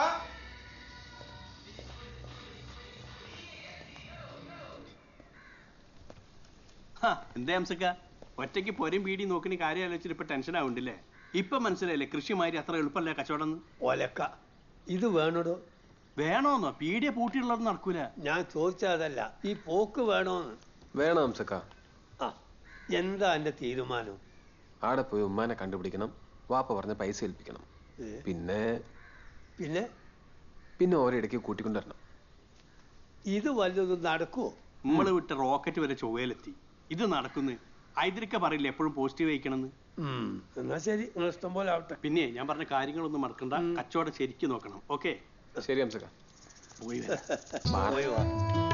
എന്തേ അംസക്ക ഒറ്റയ്ക്ക് പൊരും പീടി നോക്കിന് കാര്യം ആലോചിച്ചിട്ട് ഇപ്പൊ ടെൻഷൻ ആവുന്നില്ലേ ഇപ്പൊ മനസ്സിലായില്ലേ കൃഷിമാരി അത്ര എളുപ്പമല്ല കച്ചവടം ഒലക്ക ഇത് വേണോടോ വേണോന്നോ പീടിയ പൂട്ടിയുള്ളതൊന്നും നടക്കൂല ഞാൻ ചോദിച്ചതല്ല ഈ പോക്ക് വേണോന്ന് വേണം അംസക്ക ആ എന്താ എന്റെ തീരുമാനം ആടെ പോയി ഉമ്മാനെ കണ്ടുപിടിക്കണം വാപ്പ പറഞ്ഞ പൈസ ഏൽപ്പിക്കണം പിന്നെ പിന്നെ പിന്നെ ഓരിടയ്ക്ക് കൂട്ടിക്കൊണ്ടുവരണം ഇത് വല്ലതും നടക്കുവോ നമ്മള് വിട്ട റോക്കറ്റ് വരെ ചൊവ്വയിലെത്തി ഇത് നടക്കുന്നു ഐതിരിക്ക പറയില്ല എപ്പോഴും പോസിറ്റീവ് വയ്ക്കണമെന്ന് എന്നാ ശരി നിങ്ങൾ ഇഷ്ടം പോലെ ആവട്ടെ പിന്നെ ഞാൻ പറഞ്ഞ കാര്യങ്ങളൊന്നും മറക്കണ്ട കച്ചവടം ശരിക്കും നോക്കണം ഓക്കെ ശരി അംസക്ക പോയി പോയി വാ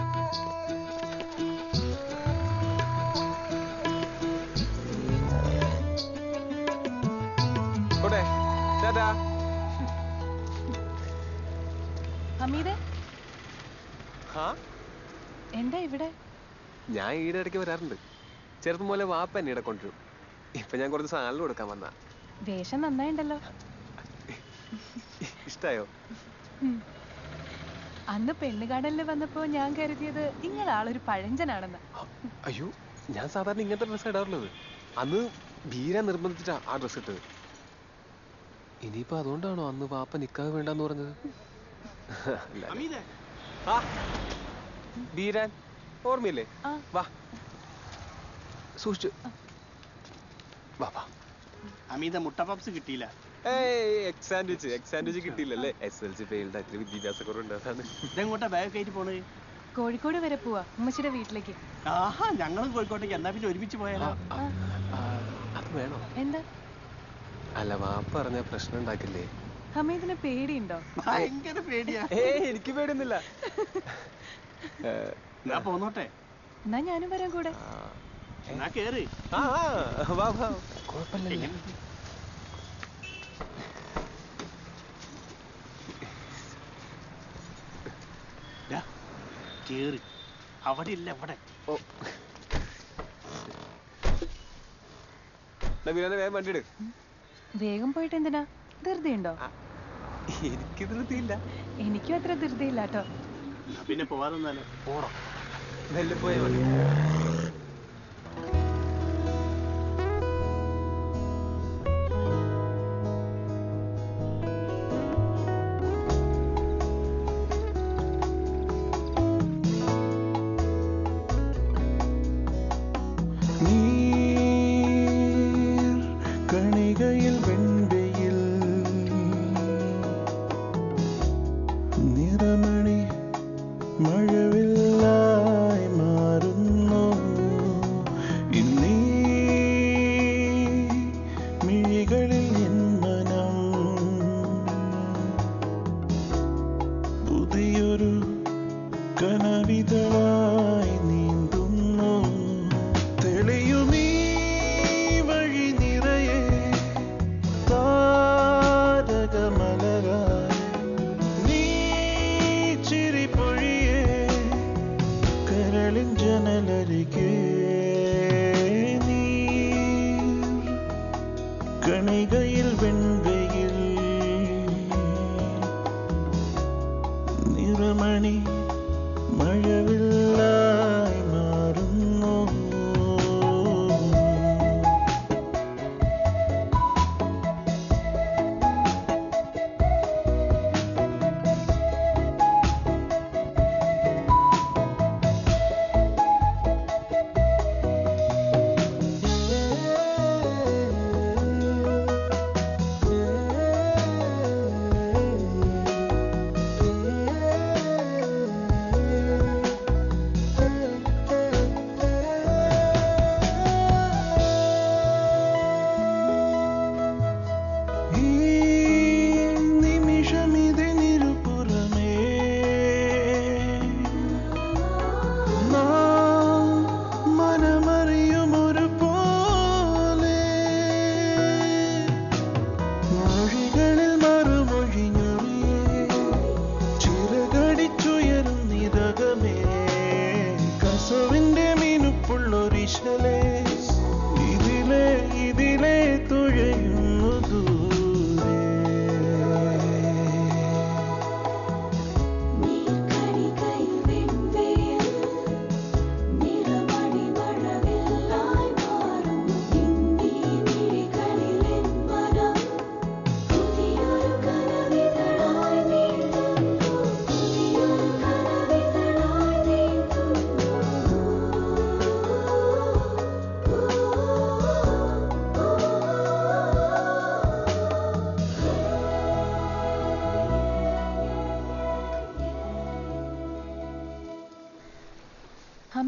ഹമീദേ ഹാ എന്താ ഇവിടെ ഞാൻ ഈടെ ഇടയ്ക്ക് വരാറുണ്ട് ചെറുപ്പം പോലെ വാപ്പ എന്നെ ഇവിടെ കൊണ്ടുവരും ഇപ്പൊ ഞാൻ കുറച്ച് സാധനം കൊടുക്കാൻ വന്ന വേഷം നന്നായിണ്ടല്ലോ ഇഷ്ടായോ അന്ന് പെണ്ണുകാടലിൽ വന്നപ്പോ ഞാൻ കരുതിയത് നിങ്ങളാളൊരു പഴഞ്ചനാണെന്ന് അയ്യോ ഞാൻ സാധാരണ ഇങ്ങനത്തെ ഡ്രസ്സ് ഇടാറുള്ളത് അന്ന് ബീര നിർബന്ധിച്ചിട്ടാ ആ ഡ്രസ്സ് ഇട്ടത് ഇനിയിപ്പോ അതുകൊണ്ടാണോ അന്ന് വാപ്പ നിക്കാതെ വേണ്ടെന്ന് പറഞ്ഞത് ബീരാൻ ഓർമ്മയില്ലേ വാ സൂക്ഷിച്ചു വാ വാ അമീത മുട്ട പപ്സ് കിട്ടിയില്ല എക്സാൻഡ്വിച്ച് എക്സാൻഡ്വിച്ച് കിട്ടിയില്ലല്ലേ എസ് എൽ സി ഫെയിൽഡ് അത്ര വിദ്യാഭ്യാസക്കുറവുണ്ട് അതാണ് ഇതെങ്ങോട്ടാ ബാഗ് കയറ്റി പോണേ കോഴിക്കോട് വരെ പോവാ ഉമ്മച്ചിയുടെ വീട്ടിലേക്ക് ആഹാ ഞങ്ങളും കോഴിക്കോട്ടേക്ക് എന്നാ പിന്നെ ഒരുമിച്ച് പോയാലോ അത് വേണോ എന്താ അല്ല വാപ്പ പറഞ്ഞ പ്രശ്നം ഉണ്ടാക്കില്ലേ ഹമീദിന് പേടിയുണ്ടോ ഭയങ്കര പേടിയാ ഏ എനിക്ക് പേടിയൊന്നുമില്ല ഞാൻ പോന്നോട്ടെ എന്നാ ഞാനും വരാൻ കൂടെ എന്നാ കേറ് ആ വാ വാ കുഴപ്പമില്ല കേറി അവിടെ ഇല്ല അവിടെ ഓ വേഗം വണ്ടി എടു വേഗം പോയിട്ട് എന്തിനാ ധൃതിയുണ്ടോ എനിക്ക് ധൃതിയില്ല എനിക്കും അത്ര ധൃതിയില്ല കേട്ടോ പിന്നെ പോവാതെന്നാലോ പോണം മെല്ലെ പോയാ മതി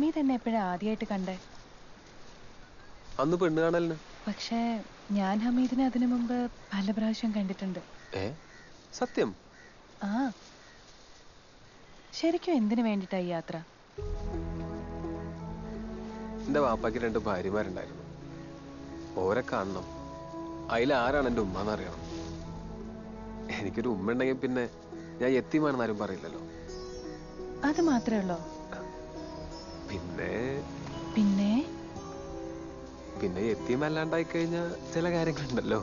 ഹമീദ് എന്നെ എപ്പോഴാ ആദ്യമായിട്ട് കണ്ടേ? അന്ന് പെണ്ണ് കാണലിന്. പക്ഷേ ഞാൻ ഹമീദിനെ അതിനു മുമ്പ് പല പ്രാവശ്യം കണ്ടിട്ടുണ്ട്. ഏ സത്യം? ആ. ശരിക്കും എന്തിനു വേണ്ടിയിട്ടാ ഈ യാത്ര? എന്റെ വാപ്പാക്ക് രണ്ട് ഭാര്യമാരുണ്ടായിരുന്നു. ഓരെ കാണണം. അതിലാരാണ് എൻ്റെ ഉമ്മ എന്നറിയണം. എനിക്കൊരു ഉമ്മ ഉണ്ടെങ്കിൽ പിന്നെ ഞാൻ യത്തീമാണെന്ന് ആരും പറയില്ലല്ലോ. അത് മാത്രമേ ഉള്ളോ? പിന്നെ പിന്നെ പിന്നെ യത്തീമല്ലാണ്ടായി കഴിഞ്ഞാൽ ചില കാര്യങ്ങളുണ്ടല്ലോ.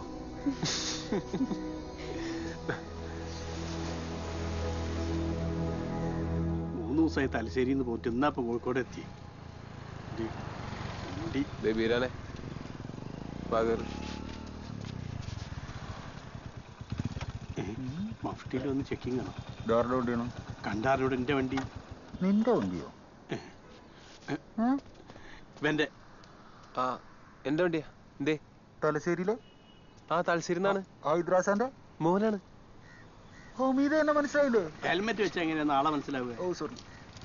മൂന്ന് ദിവസമായി തലശ്ശേരിയിൽ നിന്ന് പോയിട്ട് എന്നാ ഇപ്പൊ കോഴിക്കോട് എത്തി. ബീരാനെ മഫ്റ്റിയിൽ വന്ന് ചെക്കിങ് ആണോ? ഡോറിന്റെ വണ്ടിയാണോ? കണ്ടാറിനോട് എന്റെ വണ്ടി. നിന്റെ വണ്ടിയോ? ഇവന്റെ. ആ എന്റെ വണ്ടിയാ. എന്തേ? തലശ്ശേരിയിലെ? ആ തലശ്ശേരിന്നാണ്. ഹൈദ്രാസാന്റെ മോനാണ്. ഹമീദ് എന്നെ മനസ്സിലായില്ലേ? ഹെൽമെറ്റ് വെച്ച എങ്ങനെയാ നാളെ മനസ്സിലാവുക? ഓ സോറി.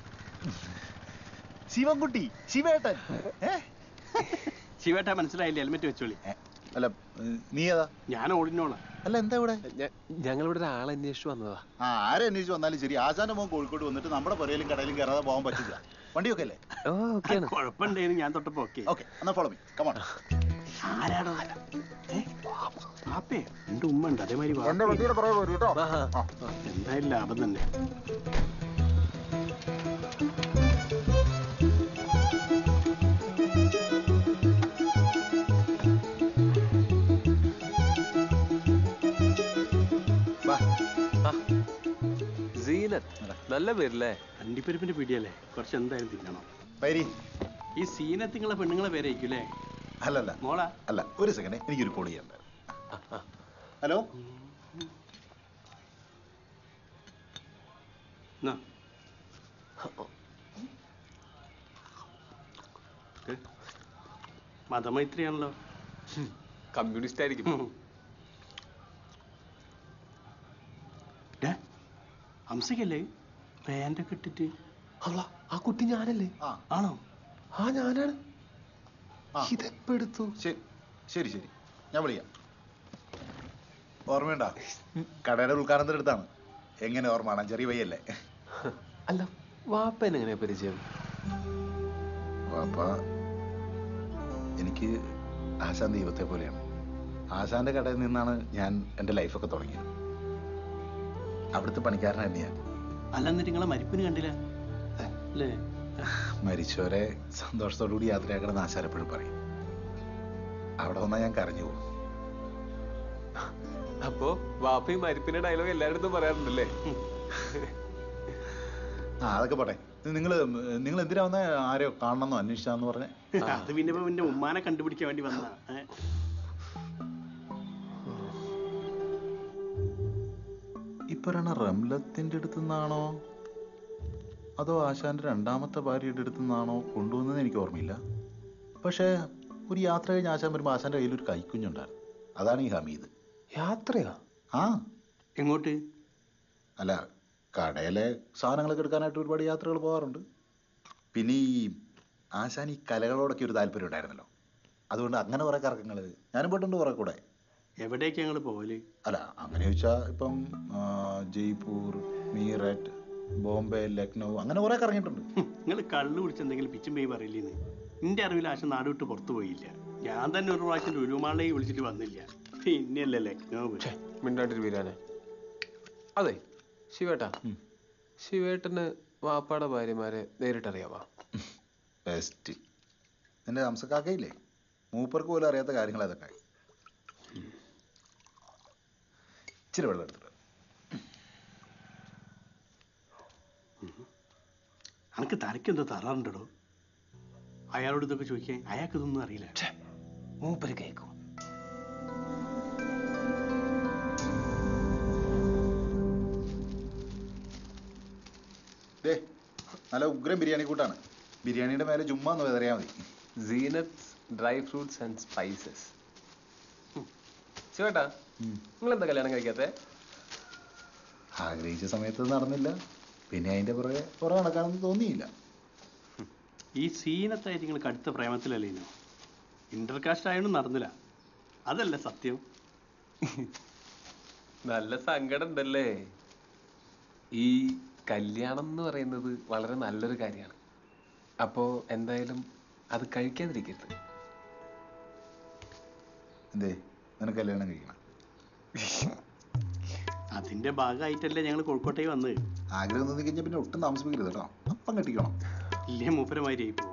ശിവൻകുട്ടി, ശിവേട്ടൻ. ശിവേട്ട മനസ്സിലായില്ലേ? ഹെൽമെറ്റ് വെച്ചോളി. അല്ല നീ ഏതാ? ഞാൻ ഓടിനോളാം. അല്ല എന്താ ഇവിടെ? ഞങ്ങളിവിടെ ഒരാളെ അന്വേഷിച്ചു വന്നതാ. ആ ആരെ അന്വേഷിച്ചു വന്നാലും ശരി, ആശാന്റെ മോൻ കോഴിക്കോട് വന്നിട്ട് നമ്മുടെ പുരയിലും കടയിലും കയറാതെ പോകാൻ പറ്റില്ല. വണ്ടിയൊക്കെ അല്ലേ? കുഴപ്പമുണ്ടായിരുന്നു. ഞാൻ തൊട്ടപ്പോ ഓക്കെ. ഓക്കെ എന്നാ ഫോളോ മീ. Come on. ആരാടോ? വാപ്പേ എന്റെ ഉമ്മ ഉണ്ട്. അതേമാതിരി എന്റെ വണ്ടിയുടെ പുറകെ വരൂ കേട്ടോ. എന്തായാലും ലാഭം തന്നെ. നല്ല പേരല്ലേ? അണ്ടിപ്പരിപ്പിന്റെ പിടിയല്ലേ? കുറച്ച് എന്തായാലും തിന്നണം. വൈരി ഈ സീനത്ത് നിങ്ങളെ പെണ്ണുങ്ങളെ പേരായിരിക്കും അല്ലേ? അല്ലല്ല മോളാ? അല്ല ഒരു സെക്കൻഡ്, എനിക്കൊരു കോൾ ചെയ്യണ്ട. ഹലോ മതമൈത്രിയാണല്ലോ. കമ്മ്യൂണിസ്റ്റ് ആയിരിക്കും. ഹംസക്കല്ലേ പാൻ്റൊക്കെ ഇട്ടിട്ട്? ആ കുട്ടി ഞാനല്ലേ? ആണോ? ആ ഞാനാണ്. ഇതെപ്പോ എടുത്തു? ശരി ശരി ശരി ഞാൻ വിളിക്കാം. ഓർമ്മയുണ്ടാ? കടയുടെ ഉദ്ഘാടനത്തിന് എടുത്താണ്. എങ്ങനെ ഓർമ്മ? ചെറിയ പയ്യല്ലേ? അല്ല വാപ്പൻ എങ്ങനെയാ പരിചയം? വാപ്പ എനിക്ക് ആശാൻ ദൈവത്തെ പോലെയാണ്. ആശാന്റെ കടയിൽ നിന്നാണ് ഞാൻ എൻ്റെ ലൈഫൊക്കെ തുടങ്ങിയത്. അവിടുത്തെ പണിക്കാരനായിരുന്നു ഞാൻ. അല്ല എന്നിട്ട് നിങ്ങളെ മരിപ്പിന് കണ്ടില്ല അല്ലേ? മരിച്ചവരെ സന്തോഷത്തോടു കൂടി യാത്രയാക്കണമെന്ന് ആശാൻ എപ്പോഴും പറയും. അവിടെ വന്നാൽ ഞാൻ കരഞ്ഞു പോകും. അപ്പോ വാപ്പയും മരിപ്പിന്റെ ഡയലോഗ് എല്ലായിടത്തും പറയാറുണ്ടല്ലേ? ആ അതൊക്കെ പോട്ടെ. നിങ്ങള് നിങ്ങൾ എന്തിനാ വന്ന? ആരെയോ കാണണമെന്നോ അന്വേഷിച്ചാന്ന് പറഞ്ഞേ? അത് പിന്നെ പിന്നെ ഉമ്മാനെ കണ്ടുപിടിക്കാൻ വേണ്ടി വന്ന. ഈ പറയണ റംലത്തിന്റെ അടുത്ത് നിന്നാണോ അതോ ആശാന്റെ രണ്ടാമത്തെ ഭാര്യയുടെ അടുത്ത് നിന്നാണോ കൊണ്ടുവന്നത് എനിക്ക് ഓർമ്മയില്ല. പക്ഷേ ഒരു യാത്ര കഴിഞ്ഞ് ആശാൻ വരുമ്പോൾ ആശാന്റെ കയ്യിൽ ഒരു കൈക്കുഞ്ഞുണ്ടായിരുന്നു. അതാണ് ഈ ഹമീദ്. യാത്രയാ? ആ. എങ്ങോട്ട്? അല്ല കടയിലെ സാധനങ്ങളൊക്കെ എടുക്കാനായിട്ട് ഒരുപാട് യാത്രകൾ പോകാറുണ്ട്. പിന്നെ ഈ ആശാൻ ഈ കലകളോടൊക്കെ ഒരു താല്പര്യം ഉണ്ടായിരുന്നല്ലോ. അതുകൊണ്ട് അങ്ങനെ കുറെ കറക്കങ്ങൾ ഞാനും പോയിട്ടുണ്ട് കുറെ കൂടെ. എവിടേക്ക് ഞങ്ങൾ പോകല്? അല്ല അങ്ങനെ ചോദിച്ചാൽ ഇപ്പം ജയ്പൂർ, മീററ്റ്, ബോംബെ, ലക്നൗ അങ്ങനെ കുറെ കറങ്ങിയിട്ടുണ്ട്. നിങ്ങൾ കള്ളു കുടിച്ച് എന്തെങ്കിലും പിച്ചും പോയി പറയില്ലെന്ന്. നിന്റെ അറിവിൽ ആശ നാട് വിട്ട് പുറത്തു പോയില്ല. ഞാൻ തന്നെ ഒരു പ്രാവശ്യം ലുലുമാളിലേക്ക് വിളിച്ചിട്ട് വന്നില്ല. പിന്നെയല്ലേ ലക്നൗ. മിണ്ടാണ്ടിട്ട് വീരാനെ. അതെ ശിവേട്ടാ, ശിവേട്ടന് വാപ്പാടെ ഭാര്യമാരെ നേരിട്ടറിയാവാ? ബെസ്റ്റ്. നിന്റെ ഹംസക്കാക്കയില്ലേ, മൂപ്പർക്ക് പോലും അറിയാത്ത കാര്യങ്ങൾ അതൊക്കെ. ഇച്ചിരി വെള്ളം എടുത്തിട്ട്. അനക്ക് തലയ്ക്കെന്തോ തറാറുണ്ടോ? അയാളോട് ഇതൊക്കെ ചോദിക്കാൻ. അയാൾക്ക് ഇതൊന്നും അറിയില്ല. മൂപ്പര് കേൾക്കും. ദേ നല്ല ഉഗ്രം ബിരിയാണി കൂട്ടാണ്. ബിരിയാണിയുടെ മേലെ ജുമ്മ എന്ന് വിതറിയാൽ മതി. Zeenath dry fruits and spices. ശിവേട്ടാ, നിങ്ങളെന്താ കല്യാണം കഴിക്കാത്തെ? ആഗ്രഹിച്ച സമയത്ത് നടന്നില്ല. പിന്നെ അതിന്റെ പുറകെ പുറകെ നടക്കാനൊന്നും തോന്നിയില്ല. ഈ സീനത്തായിട്ട് നിങ്ങൾ കടുത്ത പ്രേമത്തിലല്ലേ ഇനോ ഇന്റർകാസ്റ്റ് ആയതുകൊണ്ട് നടന്നില്ല. അതല്ല സത്യം. നല്ല സങ്കടം ഉണ്ടല്ലേ. ഈ കല്യാണം എന്ന് പറയുന്നത് വളരെ നല്ലൊരു കാര്യമാണ്. അപ്പോ എന്തായാലും അത് കഴിക്കാതിരിക്കരുത്. എന്തേ നിനക്ക് കല്യാണം കഴിക്കണം? അതിന്റെ ഭാഗമായിട്ടല്ലേ ഞങ്ങൾ കോഴിക്കോട്ടേക്ക് വന്നത്. ആഗ്രഹം തോന്നി കഴിഞ്ഞാൽ പിന്നെ ഒട്ടും താമസിപ്പിക്കരുത് കേട്ടോ. അപ്പം കെട്ടിക്കണം. ഇല്ലേ മൂപ്പരമാതിരി ആയി പോകും.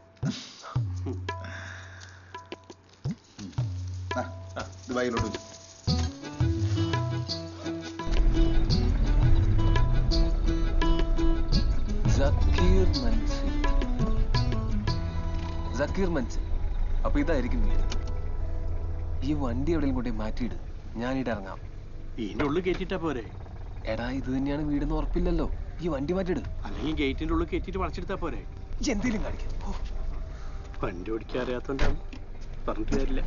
ഇത് വൈകിലോട്ട് വെച്ചു. സക്കീർ മൻസിൽ. സക്കീർ മൻസിൽ. അപ്പൊ ഇതായിരിക്കും വീട്. ഈ വണ്ടി എവിടെയും കൊണ്ടേ മാറ്റിയിട്. ഞാനിവിടെ ഇറങ്ങാം. ഇതിന്റെ ഉള്ളിൽ കയറ്റിട്ടാ പോരെ? എടാ ഇത് തന്നെയാണ് വീടെന്ന് ഉറപ്പില്ലല്ലോ. ഈ വണ്ടി മാറ്റിയിട്. അല്ലെങ്കിൽ ഗേറ്റിന്റെ ഉള്ളിൽ കയറ്റിട്ട് വളച്ചെടുത്താ പോരെ? എന്തേലും കാണിക്കാം. വണ്ടി ഓടിക്കാൻ അറിയാത്തോണ്ടാണ്. പറഞ്ഞിട്ട് കാര്യമില്ല.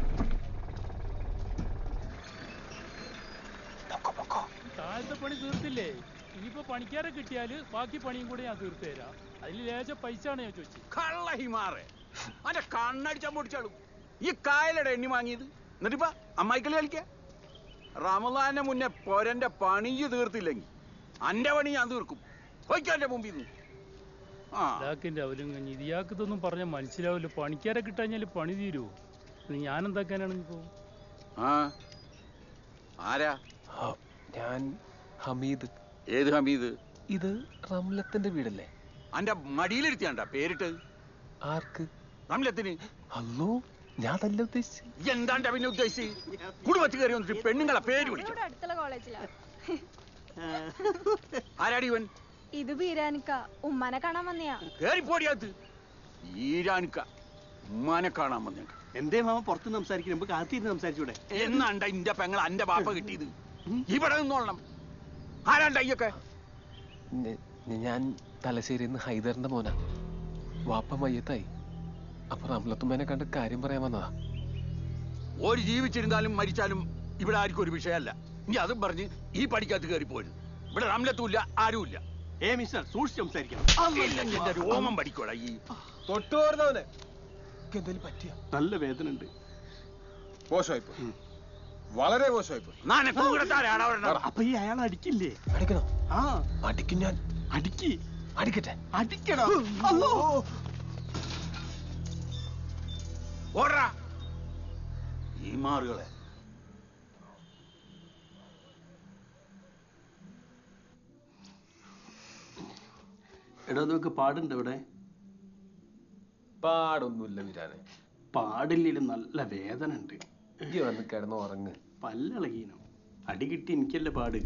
താഴത്തെ പണി തീർത്തില്ലേ? ഇനിയിപ്പോ പണിക്കാരെ കിട്ടിയാല് ബാക്കി പണിയും കൂടെ ഞാൻ തീർത്തു തരാം. അതിൽ ലേശ പൈസ ആണ് ഞാൻ ചോദിച്ചത്. കള്ള ഹിമാറെ അന്റെ കണ്ണടിച്ചാൻ പൊടിച്ചാളും. ഈ കായലടെ എണ്ണി വാങ്ങിയത് എന്നിട്ടിപ്പ അമ്മായിക്കളി കളിക്ക. റമദാനെ മുന്നേ പൊരന്റെ പണി തീർത്തില്ലെങ്കിൽ അന്റെ പണി ഞാൻ തീർക്കും. പോയിക്കാന്റെ മുമ്പിൽ നിന്ന്. ഇതാക്കിന്റെ അവലും കഞ്ഞി ഇയാൾക്ക് ഇതൊന്നും പറഞ്ഞാൽ മനസ്സിലാവില്ല. പണിക്കാരെ കിട്ടാഞ്ഞാല് പണി തീരുവോ? ഞാൻ എന്താക്കാനാണ് ഇപ്പോ? ആ ആരാ? ഞാൻ ഹമീദ്. ഏത് ഹമീദ്? ഇത് റംലത്തിന്റെ വീടല്ലേ? അന്റെ മടിയിലിരുത്തിയാണ്ട പേരിട്ട്. ആർക്ക്? റംലത്തിന്. അല്ലോ ഞാൻ തല്ല ഉദ്ദേശിച്ചു. എന്താണ്ട പിന്നെ ഉദ്ദേശിച്ച്? കുടുംബത്തിൽ കയറി വന്നിട്ട് പെണ്ണുങ്ങളെ പേര് വിളിക്കും. അടുത്തുള്ള കോളേജിലാ. ആരാടി ഇവൻ? ഇത് ബീരാനിക്ക. ഉമ്മാനെ കാണാൻ വന്നിയാ. കേറിപ്പോടിയാത്ത്. ഈരാനിക്ക ഉമ്മാനെ കാണാൻ വന്നേ. എന്തേ മാമ പുറത്ത് സംസാരിക്കും? കാത്തിരുന്ന് സംസാരിച്ചൂടെ? എന്നാണ്ട ഇന്റെ പെങ്ങൾ അന്റെ ബാപ്പ കിട്ടിയത്? ഇവിടെ നിന്നോളണം. ആരാണ്ട അയ്യൊക്കെ? ഞാൻ തലശ്ശേരിന്ന് ഹൈദറിന്റെ മോനാ. വാപ്പ മയ്യത്തായി. അപ്പൊ റംലത്തുമ്മേനെ കണ്ട് കാര്യം പറയാൻ വന്നതാ. ഒരു ജീവിച്ചിരുന്നാലും മരിച്ചാലും ഇവിടെ ആർക്കും ഒരു വിഷയമല്ല. ഇനി അതും പറഞ്ഞ് ഈ പടിക്കകത്ത് കയറി പോരും. ഇവിടെ റംലത്തുമില്ല, ആരുമില്ല. ഏ മിസ്റ്റർ സൂക്ഷിച്ച് സംസാരിക്കണം. എന്റെ രോമം പഠിക്കോടാ ഈ തൊട്ടുപോരുന്നവനെ. എന്തേലും പറ്റിയ? നല്ല വേദന ഉണ്ട്. മോശമായിപ്പോ, വളരെ മോശമായിപ്പോ. അപ്പൊ ഈ അയാൾ അടിക്കില്ലേ? അടിക്കണോ? ആ അടിക്കും. ഞാൻ അടിക്കി. അടിക്കട്ടെ. അടിക്കണോ? ഓടാ ഈ മാറുകളെ. എടാ അതൊക്കെ പാടുണ്ട് ഇവിടെ? പാടൊന്നുമില്ല വിരാനെ. പാടില്ലും നല്ല വേദന ഉണ്ട്. ഈ വന്ന് കിടന്ന് ഉറങ്ങ്. പല്ലളകീനോ? അടി കിട്ടി എനിക്കല്ലേ പാട്.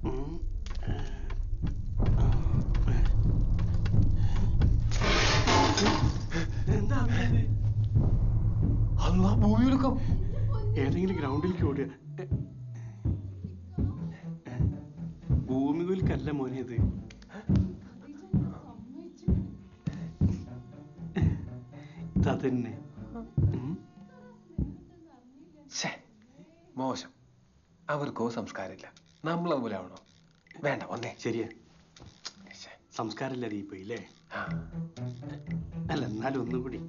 എന്താ ഭൂമിയിലൊക്കെ ഏതെങ്കിലും ഗ്രൗണ്ടിലേക്ക് ഓടുക. ഭൂമികൾക്കല്ല മോനെ ഇത്. ഇതന്നെ മോശം. അവർക്കോ സംസ്കാരമില്ല. നമ്മളതുപോലെ ആവണോ? വേണ്ട വന്നേ. ശരിയാ, സംസ്കാരമില്ല നീ പോയി അല്ലേ? അല്ല എന്നാലും ഒന്നും കൂടി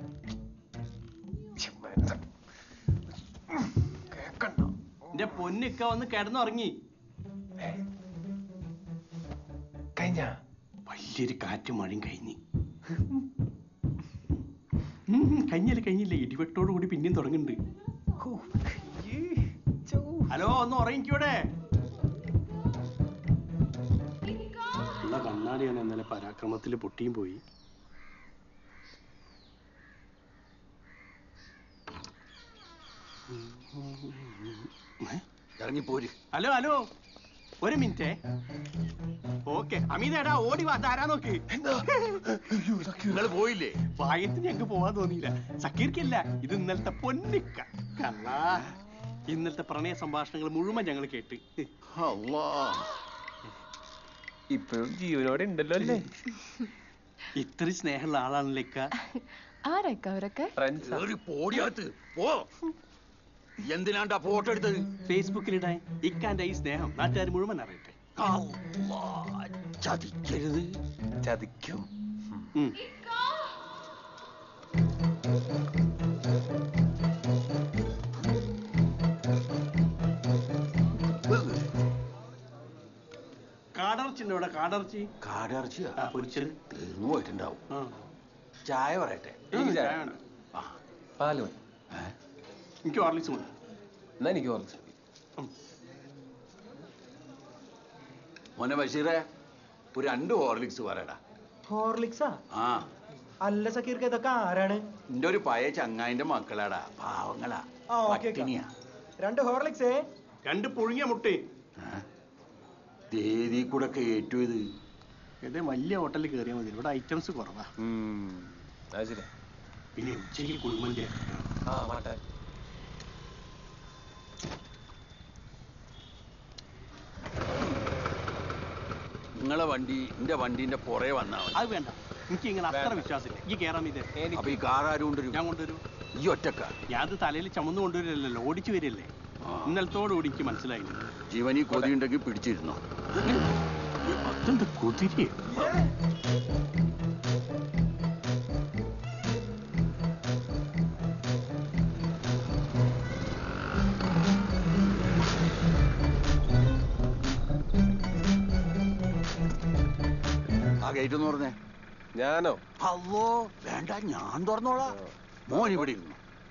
എന്റെ പൊന്നിക്ക വന്ന് കിടന്നുറങ്ങി. കഴിഞ്ഞ വലിയൊരു കാറ്റും മഴയും കഴിഞ്ഞ്. കഴിഞ്ഞില്ല കഴിഞ്ഞില്ല ഇടിവെട്ടോടു കൂടി പിന്നെയും തുടങ്ങുന്നുണ്ട്. ഹലോ ഒന്ന് ഉറങ്ങിക്കൂടെ? ഉള്ള കണ്ണാടിയാണ് ഇന്നലെ പരാക്രമത്തിൽ പൊട്ടിയും പോയി. ഇറങ്ങിപ്പോര്. ഹലോ ഹലോ ഒരു മിനിറ്റേ. ഓക്കെ അമിതേടാ ഓടി വാ. ആരാ നോക്ക്. നിങ്ങൾ പോയില്ലേ? പായത്തിന് ഞങ്ങക്ക് പോവാൻ തോന്നിയില്ല. സക്കീർക്കല്ല, ഇത് ഇന്നലത്തെ പൊന്നിക്ക. കള്ളാ ഇന്നലത്തെ പ്രണയ സംഭാഷണങ്ങൾ മുഴുവൻ ഞങ്ങൾ കേട്ട്. ഇപ്പോഴും ജീവനോടെ ഉണ്ടല്ലോ അല്ലേ? ഇത്ര സ്നേഹമുള്ള ആളാണല്ലേക്ക. ആരൊക്കെ അവരൊക്കെ? പോടിയാത്ത് പോ. എന്തിനാണ്ടാ ഫോട്ടോ എടുത്തത്? ഫേസ്ബുക്കിലിടാൻ. ഇക്കാന്റെ ഈ സ്നേഹം നാട്ടുകാർ മുഴുവൻ അറിയട്ടെ. ചതിക്കരുത്. ചതിക്കും. കാടർച്ചി ഉണ്ട് ഇവിടെ, കാടർച്ചി. കാടിറച്ചിയാ ആ, പൊരിച്ചത്. തീർന്നു പോയിട്ടുണ്ടാവും. ആ. ചായ പറയട്ടെ? എനിക്ക് ചായ വേണ്ട. പാല് മതി. എനിക്ക് ഹോർലിക്സ് മതി. എന്നാ എനിക്ക് ഹോർലിക്സ്. മോനെ ബഷീറെ, ഒരു രണ്ട് ഹോർലിക്സ് പറയടാ. ഹോർലിക്സാ? ആ. അല്ല സക്കീർക്ക്, ഇതൊക്കെ ആരാണ്? എന്റെ ഒരു പഴയ ചങ്ങായിന്റെ മക്കളാടാ, പാവങ്ങളാ, ആ, ഓക്കേ. പട്ടിണിയാ. രണ്ട് ഹോർലിക്സേ. രണ്ട് പുഴുങ്ങിയ മുട്ടേ. ദേദി കൂടെ ഒക്കെ ഏറ്റു ഇത്. ഇത് വലിയ ഹോട്ടലിൽ കയറിയാൽ മതി, ഇവിടെ ഐറ്റംസ് കുറവാ. ശരി. പിന്നെ ഉച്ചയ്ക്ക് കുഴിമന്തി. ആ മാട്ടെ. നിങ്ങളെ വണ്ടി എന്റെ വണ്ടീന്റെ പുറകെ വന്നാ മതി. അത് വേണ്ട, എനിക്ക് ഇങ്ങനെ അത്ര വിശ്വാസമില്ല. ഈ കയറാൻ ഇത്. അപ്പൊ ഈ കാർ ആരും കൊണ്ടുവരും? ഞാൻ കൊണ്ടുവരും. ഈ ഒറ്റക്ക? ഞാൻ അത് തലയിൽ ചുമന്ന് കൊണ്ടുവരില്ലല്ലോ, ഓടിച്ചു വരില്ലേ. ഇന്നലത്തോട് ഓടിക്ക് മനസ്സിലായി. ജീവനി കൊതിയുണ്ടെങ്കിൽ പിടിച്ചിരുന്നോ? അതെന്താ കുതിരി? ആ ഗേറ്റ് എന്ന് പറഞ്ഞേ. ഞാനോ? അല്ലോ വേണ്ട, ഞാൻ തുറന്നോളാം. മോൻ ഇവിടെ ഇരുന്നു.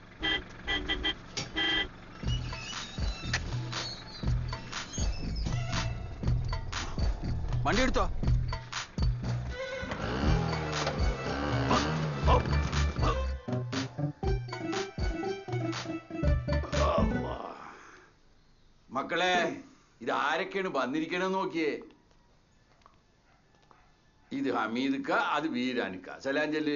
വണ്ടി എടുത്തോ. മക്കളെ, ഇത് ആരൊക്കെയാണ് വന്നിരിക്കണെന്ന് നോക്കിയേ. ഇത് ഹമീദ്ക്ക, അത് വീരാനിക്ക. സലാം ചെല്ല്.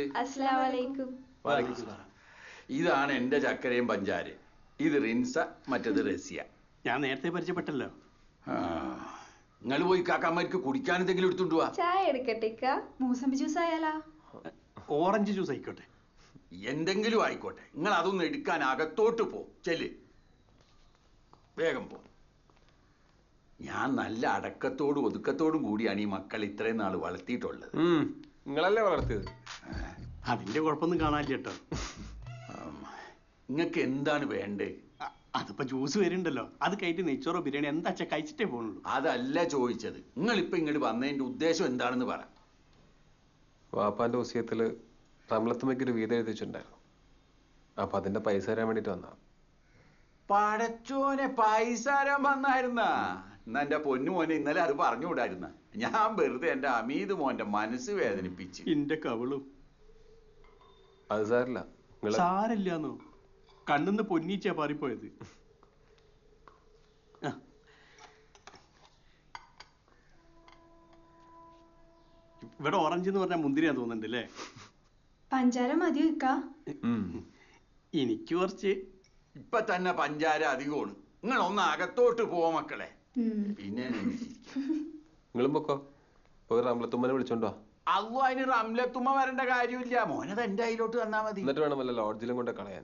ഇതാണ് എന്റെ ചക്കരയും പഞ്ചാരയും. ഇത് റിൻസ, മറ്റത് റസിയ. ഞാൻ നേരത്തെ പരിചയപ്പെട്ടല്ലോ. നിങ്ങൾ പോയി കാക്കമ്മക്ക് കുടിക്കാൻ എന്തെങ്കിലും എടുത്തുകൊണ്ട് പോവാ. ചായ എടുക്കട്ടെ? മൂസമ്പി ജ്യൂസ് ആയാലാ? ഓറഞ്ച് ജ്യൂസ് ആയിക്കോട്ടെ. എന്തെങ്കിലും ആയിക്കോട്ടെ, നിങ്ങൾ അതൊന്നും എടുക്കാൻ അകത്തോട്ട് പോ. ചെല്ല്, വേഗം പോ. ഞാൻ നല്ല അടക്കത്തോടും ഒതുക്കത്തോടും കൂടിയാണ് ഈ മക്കൾ ഇത്രയും നാൾ വളർത്തിയിട്ടുള്ളത്. നിങ്ങളല്ലേ വളർത്തിയത്? അതിന്റെ കുഴപ്പമൊന്നും കാണാനില്ല കേട്ടോ. നിങ്ങൾക്ക് എന്താണ് വേണ്ടേ? അതിപ്പോ ജ്യൂസ് വരുന്നുണ്ടല്ലോ, അത് കഴിട്ട് നെയ്ച്ചോറോ ബിരിയാണി എന്താ വെച്ചാൽ കഴിച്ചിട്ടേ പോകുന്നുള്ളൂ. അതല്ല ചോദിച്ചത്, നിങ്ങൾ ഇപ്പൊ ഇങ്ങോട്ട് വന്നതിന്റെ ഉദ്ദേശം എന്താണെന്ന് പറ. വാപ്പാന്റെ ഉസ്യത്തില് റംലത്തുമ്മയ്ക്ക് ഒരു വീട് എഴുതിച്ചിട്ടുണ്ടായിരുന്നു. അപ്പൊ അതിന്റെ പൈസ തരാൻ വേണ്ടിട്ട് വന്നാ. പടച്ചോനെ, പൈസ തരാൻ വന്നായിരുന്ന? എന്നാ എന്റെ പൊന്നു മോനെ ഇന്നലെ അത് പറഞ്ഞുകൂടായിരുന്ന? ഞാൻ വെറുതെ എന്റെ അമീത് മോന്റെ മനസ്സ് വേദനിപ്പിച്ച്. എന്റെ കവളും. അത് സാരില്ല. സാരില്ലാന്നോ? കണ്ണിന്ന് പൊന്നീച്ചാ പാറിപ്പോയത്. ഇവിടെ ഓറഞ്ച് എന്ന് പറഞ്ഞാൽ മുന്തിരിയാ തോന്നുന്നുണ്ട് അല്ലേ? പഞ്ചാര മതി വെക്കാ? എനിക്ക് കുറച്ച്. ഇപ്പൊ തന്നെ പഞ്ചാര അധികമാണ്. നിങ്ങൾ ഒന്ന് അകത്തോട്ട് പോ മക്കളെ. പിന്നെ നിങ്ങളും പൊക്കോ, പോയി റംലത്തുമ്മനെ വിളിച്ചോണ്ടോ. അല്ലോ, അതിന് റംലത്തുമ്മ വരേണ്ട കാര്യമില്ല. മോനത് എന്റെ കയ്യിലോട്ട് തന്നാ മതി. എന്നിട്ട് വേണമല്ലോ ലോഡ്ജിലും കൊണ്ട് കളയാൻ.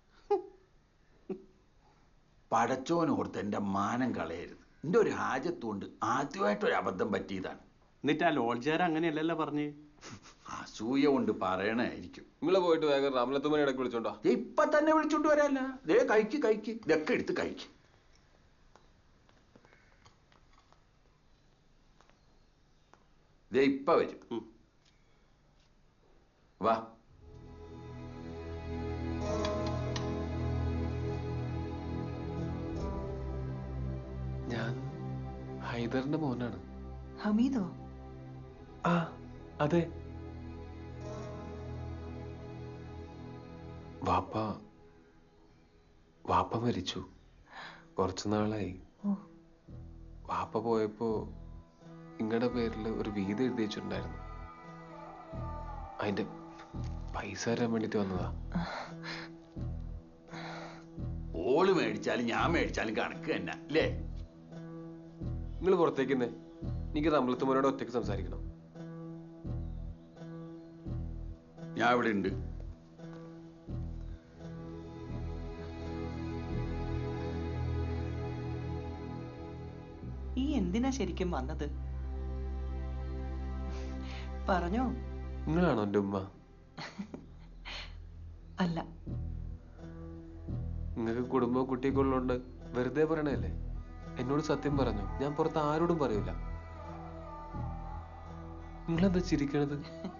പടച്ചോനോർത്ത് എന്റെ മാനം കളയരുത്. എന്റെ ഒരു ഹാജത്തുകൊണ്ട് ആദ്യമായിട്ടൊരു അബദ്ധം പറ്റിയതാണ്. എന്നിട്ട് ആ ലോഡ്ജുകാർ അങ്ങനെയല്ലല്ലോ പറഞ്ഞ്. അസൂയ കൊണ്ട് പറയണായിരിക്കും. നിങ്ങള് പോയിട്ട് വേഗം റംലത്തുമ്മനെ ഇടയ്ക്ക് വിളിച്ചോണ്ടോ. ഇപ്പൊ തന്നെ വിളിച്ചോണ്ട് വരാല്ല. ദേ കഴിക്ക് കഴിക്ക്, ഇതൊക്കെ എടുത്ത് കഴിക്ക്. ദേ ഇപ്പൊ വരും. വാ. ഞാൻ ഹൈദറിന്റെ മോനാണ്. ഹമീദോ? ആ അതെ. വാപ്പ വാപ്പ മരിച്ചു. കുറച്ചു നാളായി. വാപ്പ പോയപ്പോ നിങ്ങളുടെ പേരിൽ ഒരു വീട് എഴുതി വെച്ചിട്ടുണ്ടായിരുന്നു. അതിന്റെ പൈസ തരാൻ വേണ്ടിട്ട് വന്നതാ. ഓള് മേടിച്ചാലും ഞാൻ മേടിച്ചാലും കണക്ക് തന്നെ അല്ലേ? നിങ്ങൾ പുറത്തേക്കുന്നേ. എനിക്ക് റംലത്തുമ്മനോട് ഒറ്റയ്ക്ക് സംസാരിക്കണം. ഞാൻ ഇവിടെ ഉണ്ട്. ഈ എന്തിനാ ശരിക്കും വന്നത്? പറഞ്ഞോ. നിങ്ങളാണോ എന്റെ ഉമ്മ? അല്ല. നിങ്ങൾക്ക് കുടുംബവും കുട്ടിയൊക്കെ ഉള്ളതുകൊണ്ട് വെറുതെ പറയണല്ലേ. എന്നോട് സത്യം പറഞ്ഞു. ഞാൻ പുറത്ത് ആരോടും പറയില്ല. നിങ്ങളെന്താ ചിരിക്കണത്?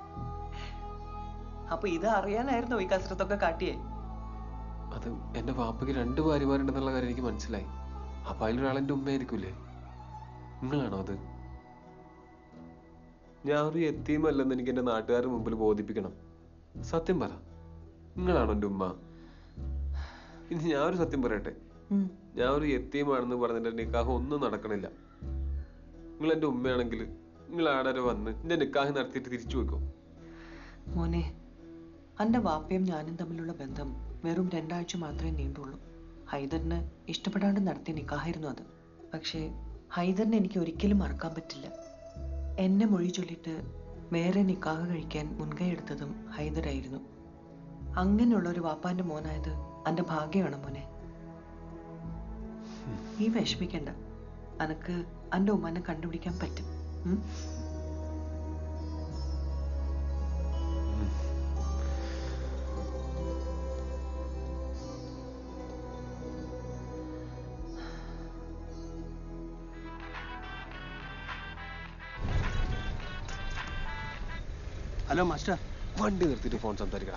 അപ്പൊ ഇത് അറിയാനായിരുന്നു ഈ കസരത്തൊക്കെ കാട്ടിയേ? അത് എന്റെ വാപ്പയ്ക്ക് രണ്ട് ഭാര്യമാരുണ്ടെന്നുള്ള കാര്യം എനിക്ക് മനസ്സിലായി. അപ്പൊ അതിലൊരാൾ എന്റെ ഉമ്മയായിരിക്കൂലേ? നിങ്ങളാണോ അത്? ഞാൻ ഒരു യത്തീമല്ലെന്ന് എനിക്ക് എന്റെ നാട്ടുകാരുടെ മുമ്പിൽ ബോധിപ്പിക്കണം. സത്യം പറ, നിങ്ങളാണോ എന്റെ ഉമ്മ? ഇനി ഞാൻ ഒരു സത്യം പറയട്ടെ, ഞാൻ ഒരു യത്തീമാണെന്ന് പറഞ്ഞിട്ട് നിക്കാഹ് ഒന്നും നടക്കണില്ല. നിങ്ങൾ എന്റെ ഉമ്മയാണെങ്കിൽ നിങ്ങൾ ആടെ വന്ന് എന്റെ നിക്കാഹ് നടത്തിയിട്ട് തിരിച്ചു വെക്കും. മോനെ, എന്റെ വാപ്പയും ഞാനും തമ്മിലുള്ള ബന്ധം വെറും രണ്ടാഴ്ച മാത്രമേ നീണ്ടുള്ളൂ. ഹൈദറിന് ഇഷ്ടപ്പെടാണ്ട് നടത്തിയ നിക്കാഹായിരുന്നു അത്. പക്ഷേ ഹൈദറിനെ എനിക്ക് ഒരിക്കലും മറക്കാൻ പറ്റില്ല. എന്നെ മൊഴി ചൊല്ലിട്ട് വേറെ നിക്കാഹ് കഴിക്കാൻ മുൻകൈ എടുത്തതും ഹൈദറായിരുന്നു. അങ്ങനെയുള്ള ഒരു വാപ്പാന്റെ മോനായത് എന്റെ ഭാഗ്യമാണ് മോനെ. നീ വിഷമിക്കണ്ട, അനക്ക് എന്റെ ഉമ്മാനെ കണ്ടുപിടിക്കാൻ പറ്റും. ഉം? Hello master. വണ്ടി നിർത്തിയിട്ട് ഫോൺ സംസാരിക്കണം.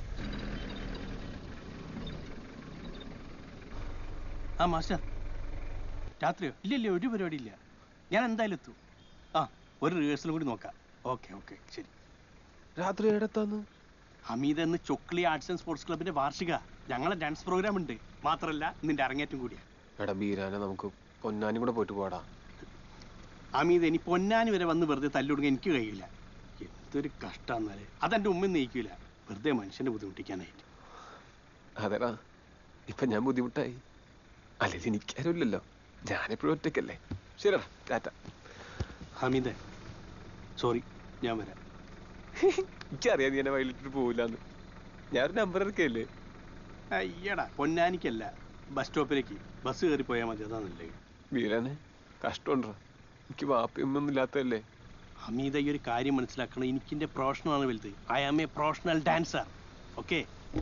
ആ മാസ്റ്റർ, രാത്രിയോ? ഇല്ല ഇല്ല, ഒരു പരിപാടി ഇല്ല. ഞാൻ എന്തായാലും എത്തും. ആ, ഒരു റിഹേഴ്സലും കൂടി നോക്കാം. ഓക്കെ ഓക്കെ ശരി. രാത്രി എവിടെത്താന്ന്? ഹമീദ് എന്ന് ചൊക്ലി ആർട്സ് ആൻഡ് സ്പോർട്സ് ക്ലബിന്റെ വാർഷിക ഞങ്ങളെ ഡാൻസ് പ്രോഗ്രാം ഉണ്ട്. മാത്രല്ല നിന്റെ അരങ്ങേറ്റം കൂടിയാ. എടാ ബീരാനെ, നമുക്ക് പൊന്നാനി കൂടെ പോയിട്ട് പോടാ. ഹമീദ്, ഇനി പൊന്നാനി വരെ വന്ന് വെറുതെ തല്ലുകൊടുക്കാൻ എനിക്ക് കഴിയില്ല. എന്തൊരു കഷ്ടാന്നാല്. അതെന്റെ ഉമ്മ നയിക്കൂല, വെറുതെ മനുഷ്യനെ ബുദ്ധിമുട്ടിക്കാനായിട്ട്. അതെടാ, ഇപ്പൊ ഞാൻ ബുദ്ധിമുട്ടായി. അല്ലെങ്കിൽ എനിക്കാരുമില്ലല്ലോ, ഞാനെപ്പോഴും ഒറ്റയ്ക്കല്ലേ. ശരിടാ, ടാറ്റ. ഹമീദേ, സോറി, ഞാൻ വരാം. എനിക്കറിയാം നീ എന്നെ വൈകിട്ട് പോവില്ലാന്ന്. ഞാനൊരു നമ്പർ ഇറക്കിയല്ലേ. അയ്യടാ, പൊന്നാനിക്കല്ല, ബസ് സ്റ്റോപ്പിലേക്ക് ബസ് കയറി പോയാൽ മതി, അതാ നല്ലത്. വീരാനെ, കഷ്ടമുണ്ടോ? എനിക്ക് വാപ്പയൊന്നും ഇല്ലാത്തതല്ലേ. ഹമീദ, ഈ ഒരു കാര്യം മനസ്സിലാക്കണം, എനിക്കിന്റെ പ്രൊഫഷനാണ് വലുത്. I am a professional dancer. Okay?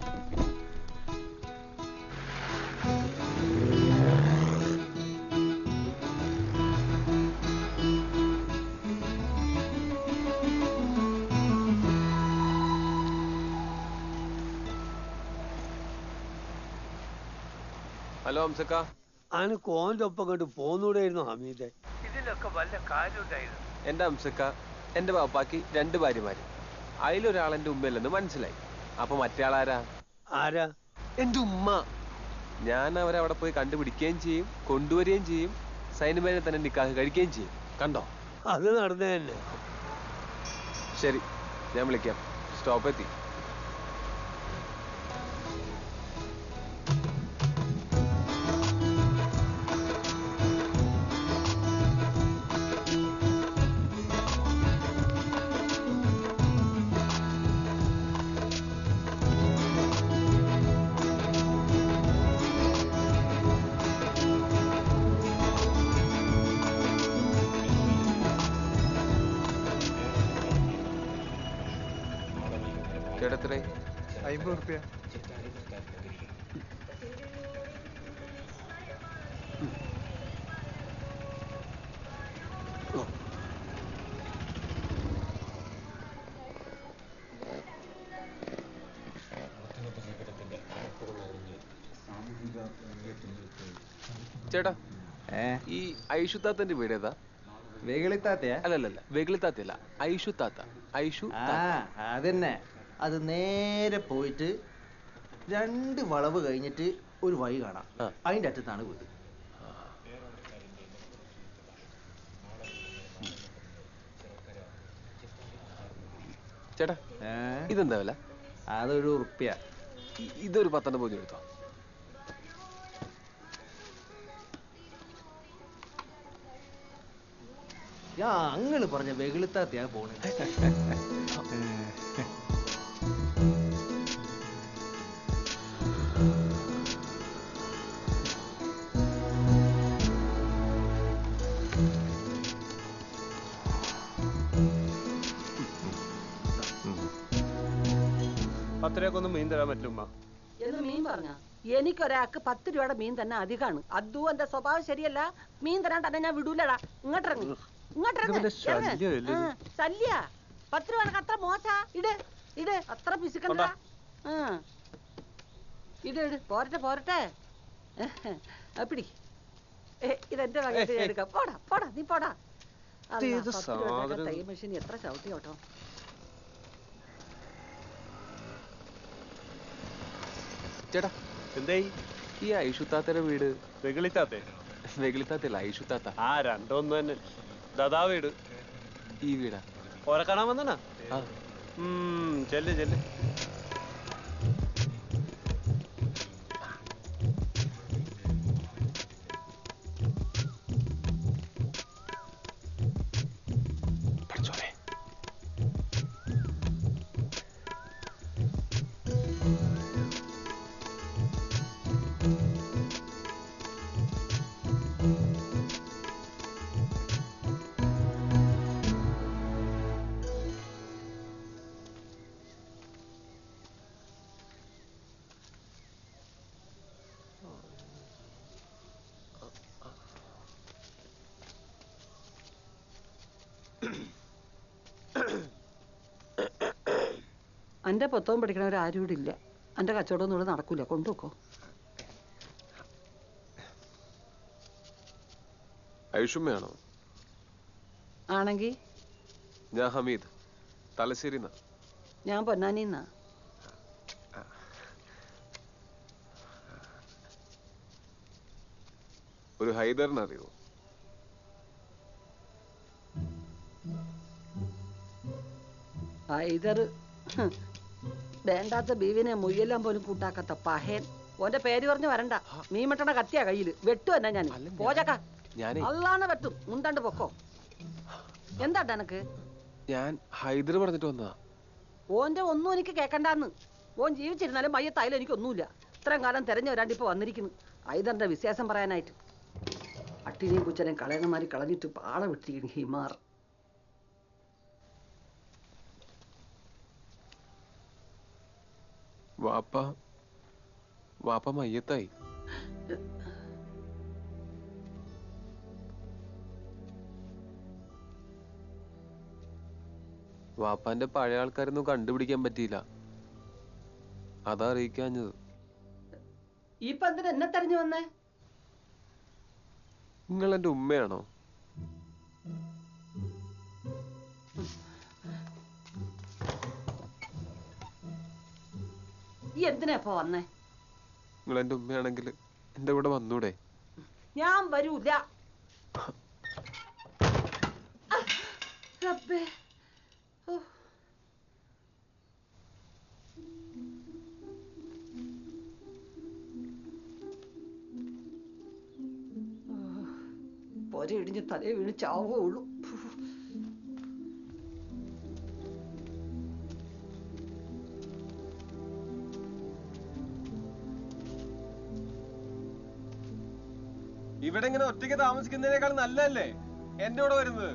Hello അംസക്ക. അതിന് കോന്റെ ഒപ്പം കണ്ട് പോന്നൂടായിരുന്നു ഹമീദെ. ഇതിലൊക്കെ വല്ല കാര്യമുണ്ടായിരുന്നു. എന്റെ അംസക്ക, എന്റെ പാപ്പാക്ക് രണ്ട് ഭാര്യമാര്, അതിലൊരാൾ എന്റെ ഉമ്മയല്ലെന്ന് മനസ്സിലായി. അപ്പൊ മറ്റേ ആളാരാ? ആരാ? എന്റെ ഉമ്മ. ഞാൻ അവരെ അവിടെ പോയി കണ്ടുപിടിക്കുകയും ചെയ്യും, കൊണ്ടുവരികയും ചെയ്യും, സൈനിമേനെ തന്നെ നിക്കാഹ് കഴിക്കുകയും ചെയ്യും. കണ്ടോ? അത് നടന്നു തന്നെ. ശരി, ഞാൻ വിളിക്കാം. സ്റ്റോപ്പ് എത്തി. അമ്പത് റുപ്യ. ചേട്ടാ, ഈ ഐഷുത്താത്തന്റെ വീട് ഏതാ? വെകിളിത്താത്തയാ? അല്ലല്ല, വെകിളിത്താത്തയല്ല, ഐഷുത്താത്ത. ഐഷു അതന്നെ. അത് നേരെ പോയിട്ട് രണ്ട് വളവ് കഴിഞ്ഞിട്ട് ഒരു വഴി കാണാം, അതിന്റെ അറ്റത്താണ് വീട്. ചേട്ടാ, ഇതെന്താ വില? അതൊരു ഉറുപ്പ്യ. ഇതൊരു പത്തെണ്ണം പോയി എടുത്തോ. ഞാൻ അങ്ങള് പറഞ്ഞ വെകിളിത്താത്തയാ പോണേ. പത്ത് രൂപക്കൊന്നും മീൻ തരാൻ പറ്റില്ല. എന്ന് മീൻ പറഞ്ഞ എനിക്കൊരാൾക്ക് പത്ത് രൂപയുടെ മീൻ തന്നെ അധികമാണ്. അതും എന്റെ സ്വഭാവം ശരിയല്ല. മീൻ തരാൻ തന്നെ ഞാൻ വിടൂലടാ. ഇങ്ങോട്ടിറങ്ങി. ഇങ്ങോട്ടിറങ്ങ് ശല്യമല്ലേ ഇത്? ശല്യ പത്ത് രൂപ അത്ര മോശാ ഇട് ഇട് അത്ര പിശുക്കണ്ട ആ ഇട് ഇട് പോരട്ടെ പോരട്ടെ അപ്പിടി ഇതെന്റെ വകയിട്ട് ഞാൻ എടുക്കാം പോടാ പോടാ നീ പോടാ തയ്യൽ മെഷീൻ എത്ര ചവിട്ടി കേട്ടോ. ചേട്ടാ എന്തായി ഈ ഐഷുത്താത്തയുടെ വീട്? വെകിളിത്താത്തേ? വെകിളിത്താത്തല്ല ഐഷുത്താത്ത. ആ രണ്ടൊന്നും തന്നെ ദാ വീട്. ഈ വീടാ? ഓരെ കാണാൻ വന്നാ? ചെല്ല് ചെല്ല്. എൻ്റെ പുത്തകം പഠിക്കണവരാരും ഇവിടെ ഇല്ല. എൻ്റെ കച്ചവടം ഒന്നും ഇവിടെ നടക്കൂല. കൊണ്ടുപോക്കോ. ഐഷുമ്മയാണോ? ആണെങ്കി ഞാൻ ഹമീദ്, തലശ്ശേരിന്നാ. ഞാൻ പൊന്നാനിന്നാ. ഒരു ഹൈദറിനെ അറിയോ? ഹൈദർ വേണ്ടാത്ത ബീവിനെ മുയ്യെല്ലാം പോലും കൂട്ടാക്കാത്ത പഹേൻ. ഓന്റെ പേര് പറഞ്ഞ് വരണ്ട. മീൻ വെട്ടണ കത്തിയാ കയ്യില്. വെട്ടു തന്നെ ഞാൻ. പോജക്ക അള്ളാണ് വെട്ടും. മുണ്ടാണ്ട് പൊക്കോ. എന്താ എനക്ക്? ഞാൻ ഹൈദർ പറഞ്ഞിട്ട് വന്നതാ. ഓന്റെ ഒന്നും എനിക്ക് കേക്കണ്ടാന്ന്. ഓൻ ജീവിച്ചിരുന്നാലും മയ്യത്തായാലും എനിക്കൊന്നുമില്ല. ഇത്രയും കാലം തെരഞ്ഞു വരാണ്ട് ഇപ്പൊ വന്നിരിക്കുന്നു ഹൈദറിന്റെ വിശ്വാസം പറയാനായിട്ട്. അട്ടിനെയും കുച്ചനെയും കളയണമാരി കളഞ്ഞിട്ട് പാള വിട്ടിരിക്കുന്നു ഹിമാർ. വാപ്പ വാപ്പ മയ്യത്തായി. വാപ്പാന്റെ പഴയ ആൾക്കാരൊന്നും കണ്ടുപിടിക്കാൻ പറ്റിയില്ല. അതാ അറിയിക്കാഞ്ഞത്. ഇപ്പൊ എന്തിനാ എന്നെ തെരഞ്ഞു വന്നേ? നിങ്ങൾ എന്റെ ഉമ്മയാണോ? ഈ എന്തിനാ ഇപ്പൊ വന്നേ? നിങ്ങൾ എന്റെ ഉമ്മയാണെങ്കിൽ എന്റെ കൂടെ വന്നൂടെ? ഞാൻ വരൂല. റബ്ബേ. പൊര ഇടിഞ്ഞ് തലേ വീണ് ചാവുള്ളൂ. ഇവിടെ ഇങ്ങനെ ഒറ്റയ്ക്ക് താമസിക്കുന്നതിനേക്കാൾ നല്ലതല്ലേ എന്റെ കൂടെ വരുന്നത്?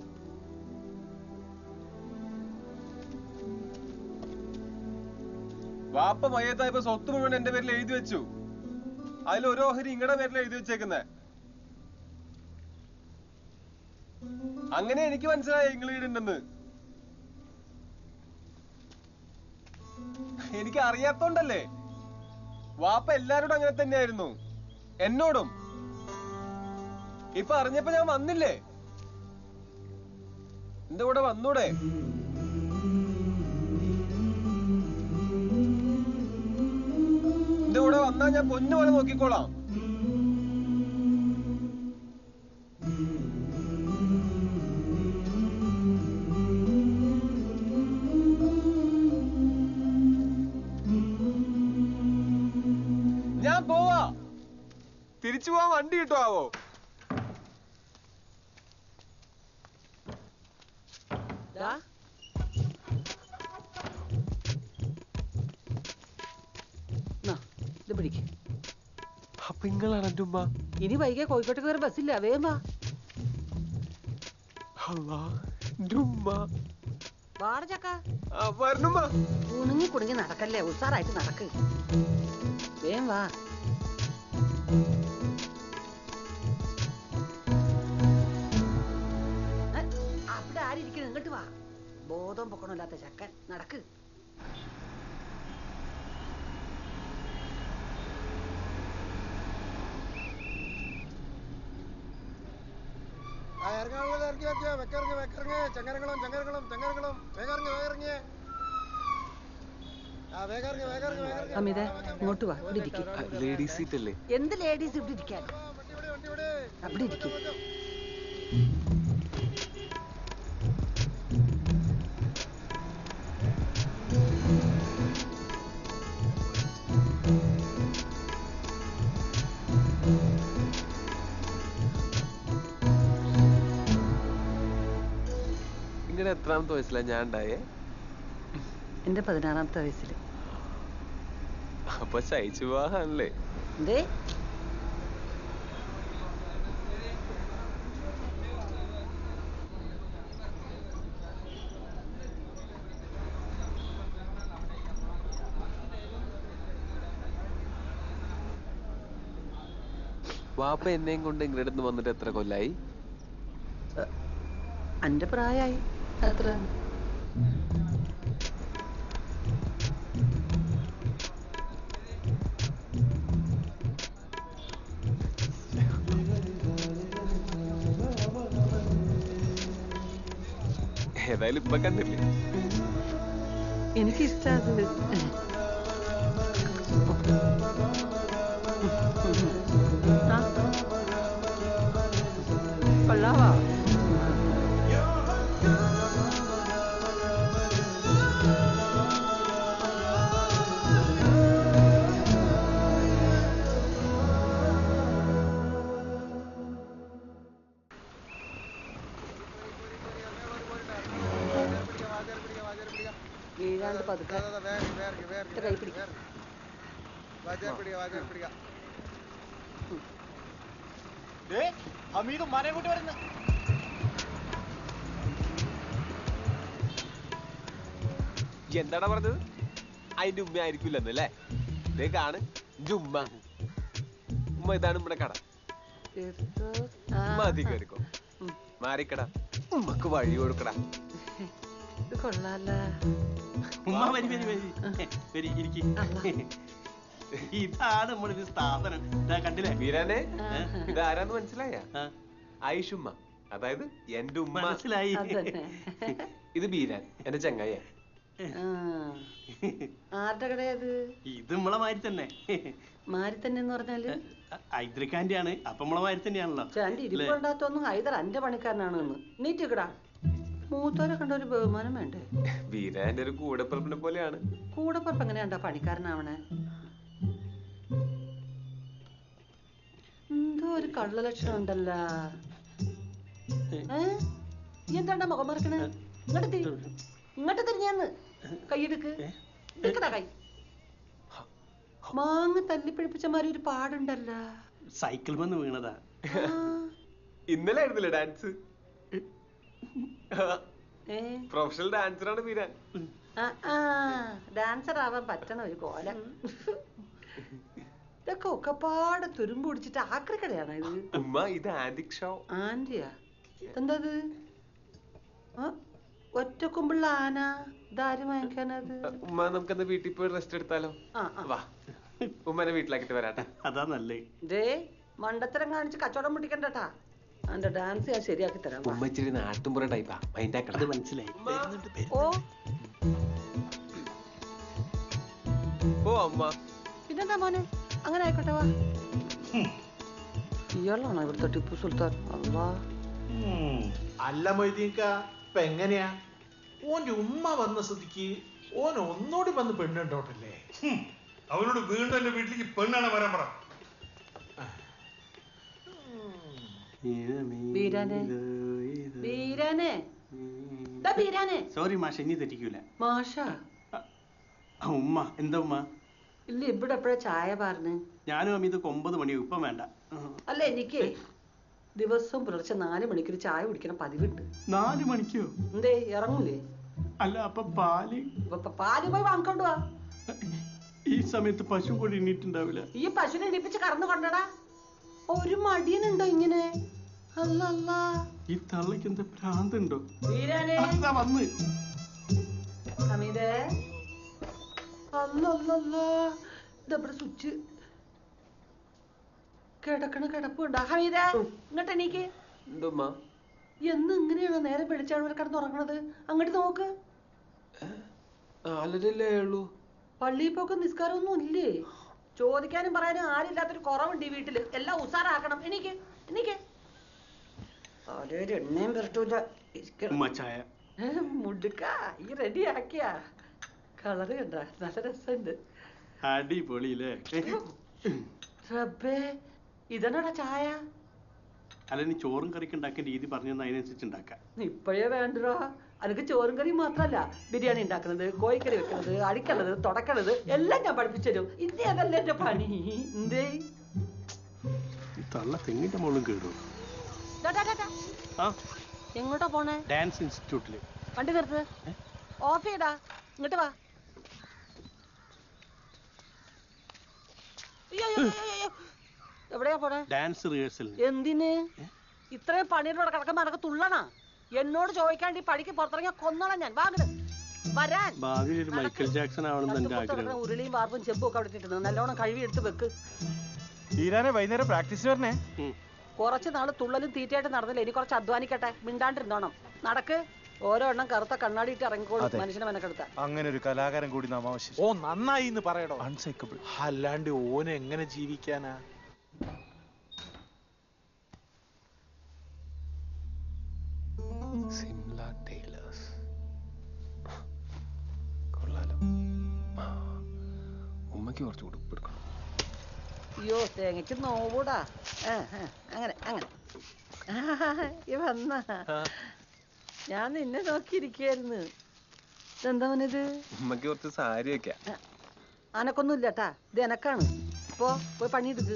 വാപ്പ മയ്യത്തായപ്പോ സ്വത്ത് മുഴുവൻ എന്റെ പേരിൽ എഴുതി വെച്ചു. അതിൽ ഒരു ഓഹരി ഇങ്ങടെ പേരിൽ എഴുതി വെച്ചേക്കുന്നേ. അങ്ങനെ എനിക്ക് മനസ്സിലായി നിങ്ങൾ വീടുണ്ടെന്ന്. എനിക്ക് അറിയാത്തോണ്ടല്ലേ. വാപ്പ എല്ലാരോടും അങ്ങനെ തന്നെയായിരുന്നു, എന്നോടും. ഇപ്പൊ അറിഞ്ഞപ്പോ ഞാൻ വന്നില്ലേ? എന്റെ കൂടെ വന്നൂടെ? എന്റെ കൂടെ വന്നാ ഞാൻ പൊന്നു പോലെ നോക്കിക്കോളാം. ഞാൻ പോവാ. തിരിച്ചു പോവാൻ വണ്ടി കിട്ടുവോ? ഇത് പിടിക്ക്. അപ്പൊ നിങ്ങളാണ് എന്റെ ഉമ്മ? ഇനി വൈകിയ കോഴിക്കോട്ട് കയറി ബസ്സില്ല. വേഗം വാ. വാടച്ചക്ക കുണുങ്ങി കുണുങ്ങി നടക്കല്ലേ. ഉസാറായിട്ട് നടക്ക്. വേഗം വാ. ബോധവും പൊക്കണമില്ലാത്ത ചക്കൻ നടക്ക്. അമിത ഇങ്ങോട്ട് വാ, ഇവിടെ ഇരിക്കും. ലേഡീസ് സീറ്റ് അല്ലേ? എന്ത് ലേഡീസ് ഇവിടെ ഇരിക്കാൻ? അവിടെ ഇരിക്കും. നിങ്ങളുടെ എത്രാമത്തെ വയസ്സിലാ ഞാൻ ഉണ്ടായേ? എന്റെ പതിനാറാമത്തെ വയസ്സിൽ. അപ്പൊ ശയിച്ചു വിവാഹമല്ലേ? എന്തേ? വാപ്പ എന്നെയും കൊണ്ട് ഇങ്ങടെ അടുത്ത് വന്നിട്ട് എത്ര കൊല്ലായി? അന്റെ പ്രായമായി. എത്ര? ഏതായാലും ഇപ്പൊ കണ്ടില്ലേ? എനിക്കിഷ്ടത്. കൊള്ളാവാ? വീഴാണ്ട് പതുക്കെ കൈ പിടിക്കാം. ഹമീദ് ഉമ്മാനെ കൂട്ടി വരുന്നു. എന്താടാ പറഞ്ഞത്? അതിന്റെ ഉമ്മ ആയിരിക്കില്ലെന്നല്ലേ? ഇതേ കാണ് ഇന്റെ ഉമ്മ. ഉമ്മ ഇതാണ് നമ്മുടെ കട. ഉമ്മ അതി കയറിക്കോ. മാറിക്കടാ. ഉമ്മക്ക് വഴി കൊടുക്കടാ. ഇത് കൊള്ളാല. ഉമ്മ വരി വരി വരി വരി ഇരിക്കി. ഇതാണ് നമ്മളൊരു സ്ഥാപനം. കണ്ടില്ലേ വീരാനെ? ഇതാരാന്ന് മനസ്സിലായ? ആയിഷുമ്മ, അതായത് എന്റെ ഉമ്മ. മനസ്സിലായി. ഇത് ബീരാൻ, എന്റെ ചങ്ങായ. ആരുടെ കടയത്? ഇത് നമ്മളെ മാതിരി തന്നെ. മാരി തന്നെ എന്ന് പറഞ്ഞാല് ഹൈദർഖാന്റെ ആണ്. അപ്പൊ നമ്മളെ മാതിരി തന്നെയാണല്ലോ. ചാണ്ടി ഇരിപ്പുണ്ടാത്തൊന്നും ഹൈദർ എന്റെ പണിക്കാരനാണ് എന്ന് നീറ്റിക്കടാ. മൂത്തോരെ കണ്ട ഒരു ബഹുമാനം വേണ്ടേ? വീരാന്റെ ഒരു കൂടപ്പറപ്പിനെ പോലെയാണ്. കൂടപ്പറപ്പ് എങ്ങനെയാണ്ടാ പണിക്കാരനാവണേ? എന്തോ ഒരു കള്ള ലക്ഷണം ഉണ്ടല്ല. എന്താണ്ടാ മുഖം മറക്കണേ? ഇങ്ങോട്ട് തിരി, ഇങ്ങോട്ട് തിരിഞ്ഞാന്ന്. കൈയെടുക്ക്, എടുക്കടാ കൈ. മാങ്ങ തല്ലിപ്പിടിപ്പിച്ച മാതിരി ഒരു പാടുണ്ടല്ല. സൈക്കിൾ വന്ന് വീണതാ. ഇന്നലെ ആയിരുന്നില്ലേ ഡാൻസ്? പ്രൊഫഷണൽ ഡാൻസറാണ് വീരാൻ. ഡാൻസർ ആവാൻ പറ്റണ ഒരു കോലം. ഇതൊക്കെ ഒക്കെപ്പാട് തുരുമ്പ് പിടിച്ചിട്ട് ആക്രിക്കടയാണ് ഇത്. ഉമ്മ ഇത് ആന്റിക് ഷോ. ആന്റിയാ? എന്തത്? ഒറ്റക്കൊമ്പുള്ള ആന. ഇതാരും വാങ്ങിക്കാനത്? ഉമ്മ നമുക്കെന്താ വീട്ടിൽ പോയി റെസ്റ്റ് എടുത്താലോ? വാ, ഉമ്മനെ വീട്ടിലാക്കിട്ട് വരാട്ടെ. അതാ നല്ലേ. ദേ മണ്ടത്തരം കാണിച്ച് കച്ചവടം മുട്ടിക്കണ്ടട്ടാ. എന്റെ ഡാൻസ് ഞാൻ ശരിയാക്കി തരാം. ഉമ്മ ഇച്ചിരി നാട്ടുമ്പുറ ടൈപ്പാ. മൈൻഡാക്കണത് മനസ്സിലായി. ഓ ഓ അമ്മ. പിന്നെന്താ മോനെ? അങ്ങനെ ആയിക്കോട്ടെ, വാ. ഇയാളാണോ ഇവിടുത്തെ ടിപ്പു സുൽത്താൻ? അല്ലാ. അല്ല മൊയ്തീൻക, ഇപ്പൊ എങ്ങനെയാ? ഓന്റെ ഉമ്മ വന്ന സ്ഥിതിക്ക് ഓൻ ഒന്നോടി വന്ന് പെണ്ണുണ്ടോട്ടല്ലേ? അവനോട് വീണ്ടും എന്റെ വീട്ടിലേക്ക് പെണ്ണാണ് വരാൻ പറ. ബീരാനെ, ബീരാനെ, ബീരാനെ. സോറി മാഷ, ഇനി തെറ്റിക്കൂല. മാഷ? ഉമ്മ എന്താ ഉമ്മ? ഇല്ല, ഇവിടെ എപ്പോഴാ ചായ പറഞ്ഞ്? ഞാനും അമ്മ ഒമ്പത് മണിയോ? ഇപ്പം വേണ്ട. അല്ല, എനിക്ക് ദിവസവും പുലർച്ചെ നാല് മണിക്കൊരു ചായ കുടിക്കണം പതിവുണ്ട്. നാല് മണിക്കോ? എന്തേ ഇറങ്ങൂലേ? അല്ല, അപ്പൊ പാല്? പാല് പോയി വാങ്ങിക്കൊണ്ടു വാ. ഈ സമയത്ത് പശു കൂടി എണീറ്റുണ്ടാവില്ല. ഈ പശുവിനെ എണീപ്പിച്ച് കറന്നു കൊണ്ടടാ. ഒരു മടിയനുണ്ടോ ഇങ്ങനെ? അല്ല, ഈ തള്ളക്ക് എന്താ ഭ്രാന്തുണ്ടോ? വീരാനെ വന്ന് ഹമീദേ അല്ലല്ല ഇതവിടെ സ്വിച്ച് കിടക്കണ കിടപ്പുണ്ടാ. ഹമീദേ ഇങ്ങോട്ട് എണീക്ക്. എന്ന് ഇങ്ങനെയാണോ നേരെ വെളിച്ചാണ് കിടന്നുറങ്ങണത്? അങ്ങോട്ട് നോക്ക്. പള്ളിയിൽ പോക്ക് നിസ്കാരമൊന്നും ഇല്ലേ? ചോദിക്കാനും പറയാനും ആരില്ലാത്തൊരു കുറവുണ്ട് ഈ വീട്ടില്. എല്ലാം ഉസാറാക്കണം. എണീക്ക് എണീക്ക്. എണ്ണയും പുരട്ടൂല. മുടുക്ക ഈ റെഡി ആക്കിയ കളറ് കണ്ട നല്ല രസമുണ്ട്. അടിപൊളിയില്ലേ? റബ്ബേ ഇതാണോടാ ചായ? അല്ല, നീ ചോറും കറിക്ക് ഉണ്ടാക്കിയ രീതി പറഞ്ഞു തന്നെ അതിനനുസരിച്ച് ഉണ്ടാക്കാം. ഇപ്പോഴേ വേണ്ടോ? അനക്ക് ചോറും കറിയും മാത്രല്ല, ബിരിയാണി ഉണ്ടാക്കുന്നത്, കോഴിക്കറി വെക്കുന്നത്, അടിക്കണത്, തുടക്കണത് എല്ലാം ഞാൻ പഠിപ്പിച്ചു തരും. ഇനി അതല്ലേ എന്റെ പണി. എന്തേ തള്ള തെങ്ങിന്റെ മുകളിലും കേടു. എങ്ങോട്ടാ പോണേ? ഡാൻസ് ഇൻസ്റ്റിറ്റ്യൂട്ടില്. വണ്ടി നിർത്ത്. ഓഫ് ചെയ്യടാ. ഇങ്ങോട്ട് വാ. എവിടെയാ പോണേ? Dance rehearsal. എന്തിന് ഇത്രയും പണിയുടെ കിടക്കുമ്പോ അനക്ക് തുള്ളണ? എന്നോട് ചോദിക്കാണ്ട് ഈ പണിക്ക് പുറത്തിറങ്ങിയ കൊന്നോളാം ഞാൻ. വാങ്ങട് വരാൻ. ഭാവിയിൽ ഒരു മൈക്കൽ ജാക്സൺ ആവണമെന്ന് എന്റെ ആഗ്രഹം. ഉരുളിയും വാർപ്പും ചെമ്പും ഒക്കെ അവിടെ ഇട്ടിട്ടുണ്ട്. നല്ലോണം കഴുകി എടുത്ത് വെക്ക്. തീരാനെ വൈകുന്നേരം പ്രാക്ടീസ് വരണേ. കുറച്ച് നാള് തുള്ളലും തീറ്റയായിട്ട് നടന്നില്ല. ഇനി കുറച്ച് അധ്വാനിക്കട്ടെ. മിണ്ടാണ്ടിരുന്നോണം. നടക്ക്. ഓരോ എണ്ണം കറുത്ത കണ്ണാടി ഇട്ട് ഇറങ്ങിക്കോളും മനുഷ്യനെ മെനക്കെടുത്ത. അങ്ങനെ ഒരു കലാകാരൻ കൂടി നാം ആവശ്യം. ഓ നന്നായി എന്ന് പറയടോ. അൺസൈക്കബിൾ. അല്ലാണ്ട് ഓനെ എങ്ങനെ ജീവിക്കാനാ? സിംല ടൈലേഴ്സ് കൊള്ളാലോ. ഉമ്മയ്ക്ക് കുറച്ച് ഉടുപ്പ് എടുക്കണം. അയ്യോ തേങ്ങയ്ക്ക് നോവൂടാ. അങ്ങനെ അങ്ങനെ വന്ന ഞാൻ നിന്നെ നോക്കിയിരിക്കായിരുന്നു. ഇതെന്താ ഇത്? ഉമ്മയ്ക്ക് കുറച്ച് സാരി വെക്കാ. അനക്കൊന്നും ഇല്ലട്ടാ. ഇത് എനക്കാണ്. പോ പോയി പണിയെടുക്ക്.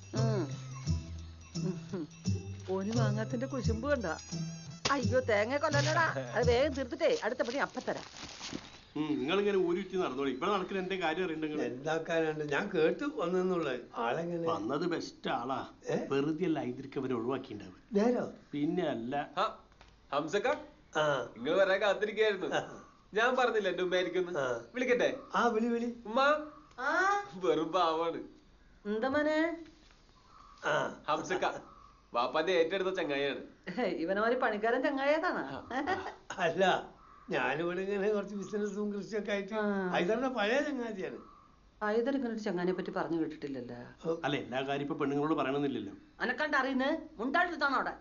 ഓന് വാങ്ങാത്തിന്റെ കുശുമ്പ് കണ്ട. അയ്യോ തേങ്ങ കൊല്ലല്ലടാ. അത് വേഗം തീർത്തിട്ടേ അടുത്ത പണി അപ്പത്തരാം. നിങ്ങളിങ്ങനെ ഊരിച്ച് നടന്നോളൂ. ഇവിടെ നടക്കുന്ന എന്റെ കാര്യം അറിയണ്ടെങ്കിൽ എന്താക്കാനുണ്ട്? ഞാൻ കേട്ടു വന്നെന്നുള്ള ആളെങ്ങനെ വന്നത് ബെസ്റ്റ് ആളാ. വെറുതെ അല്ല ഇതിരിക്ക് അവരെ ഒഴിവാക്കിണ്ടാവും. നേരോ? പിന്നെ അല്ല ഹംസക്ക, നിങ്ങൾ വരാൻ കാത്തിരിക്കായിരുന്നു. ഞാൻ പറഞ്ഞില്ല എന്റെ ഉമ്മയായിരിക്കും. വിളിക്കട്ടെ? ആ വിളി വിളി. ഉമ്മ വെറും പാവാണ്. എന്താ മോനെ? ഹംസക്ക വാപ്പാന്റെ ഏറ്റെടുത്ത ചങ്ങായിയാണ്. ഇവനമാര് പണിക്കാരൻ ചങ്ങായതാണ്. അല്ല, ഞാനിവിടെ ഇങ്ങനെ കുറച്ച് ബിസിനസ്സും കൃഷിയൊക്കെ ആയിട്ട് ഹൈദറിന്റെ പഴയ ചങ്ങാതിയാണ്. ഹൈദർ ഇങ്ങനെ ഒരു ചങ്ങാനെ പറ്റി പറഞ്ഞു കേട്ടിട്ടില്ലല്ലോ. അല്ല, എല്ലാ കാര്യം ഇപ്പൊ പെണ്ണുങ്ങളോട് പറയണമെന്നില്ലല്ലോ. അനക്കണ്ട് അറിയുന്നേ മുണ്ടായിട്ടാണോ അവിടെ?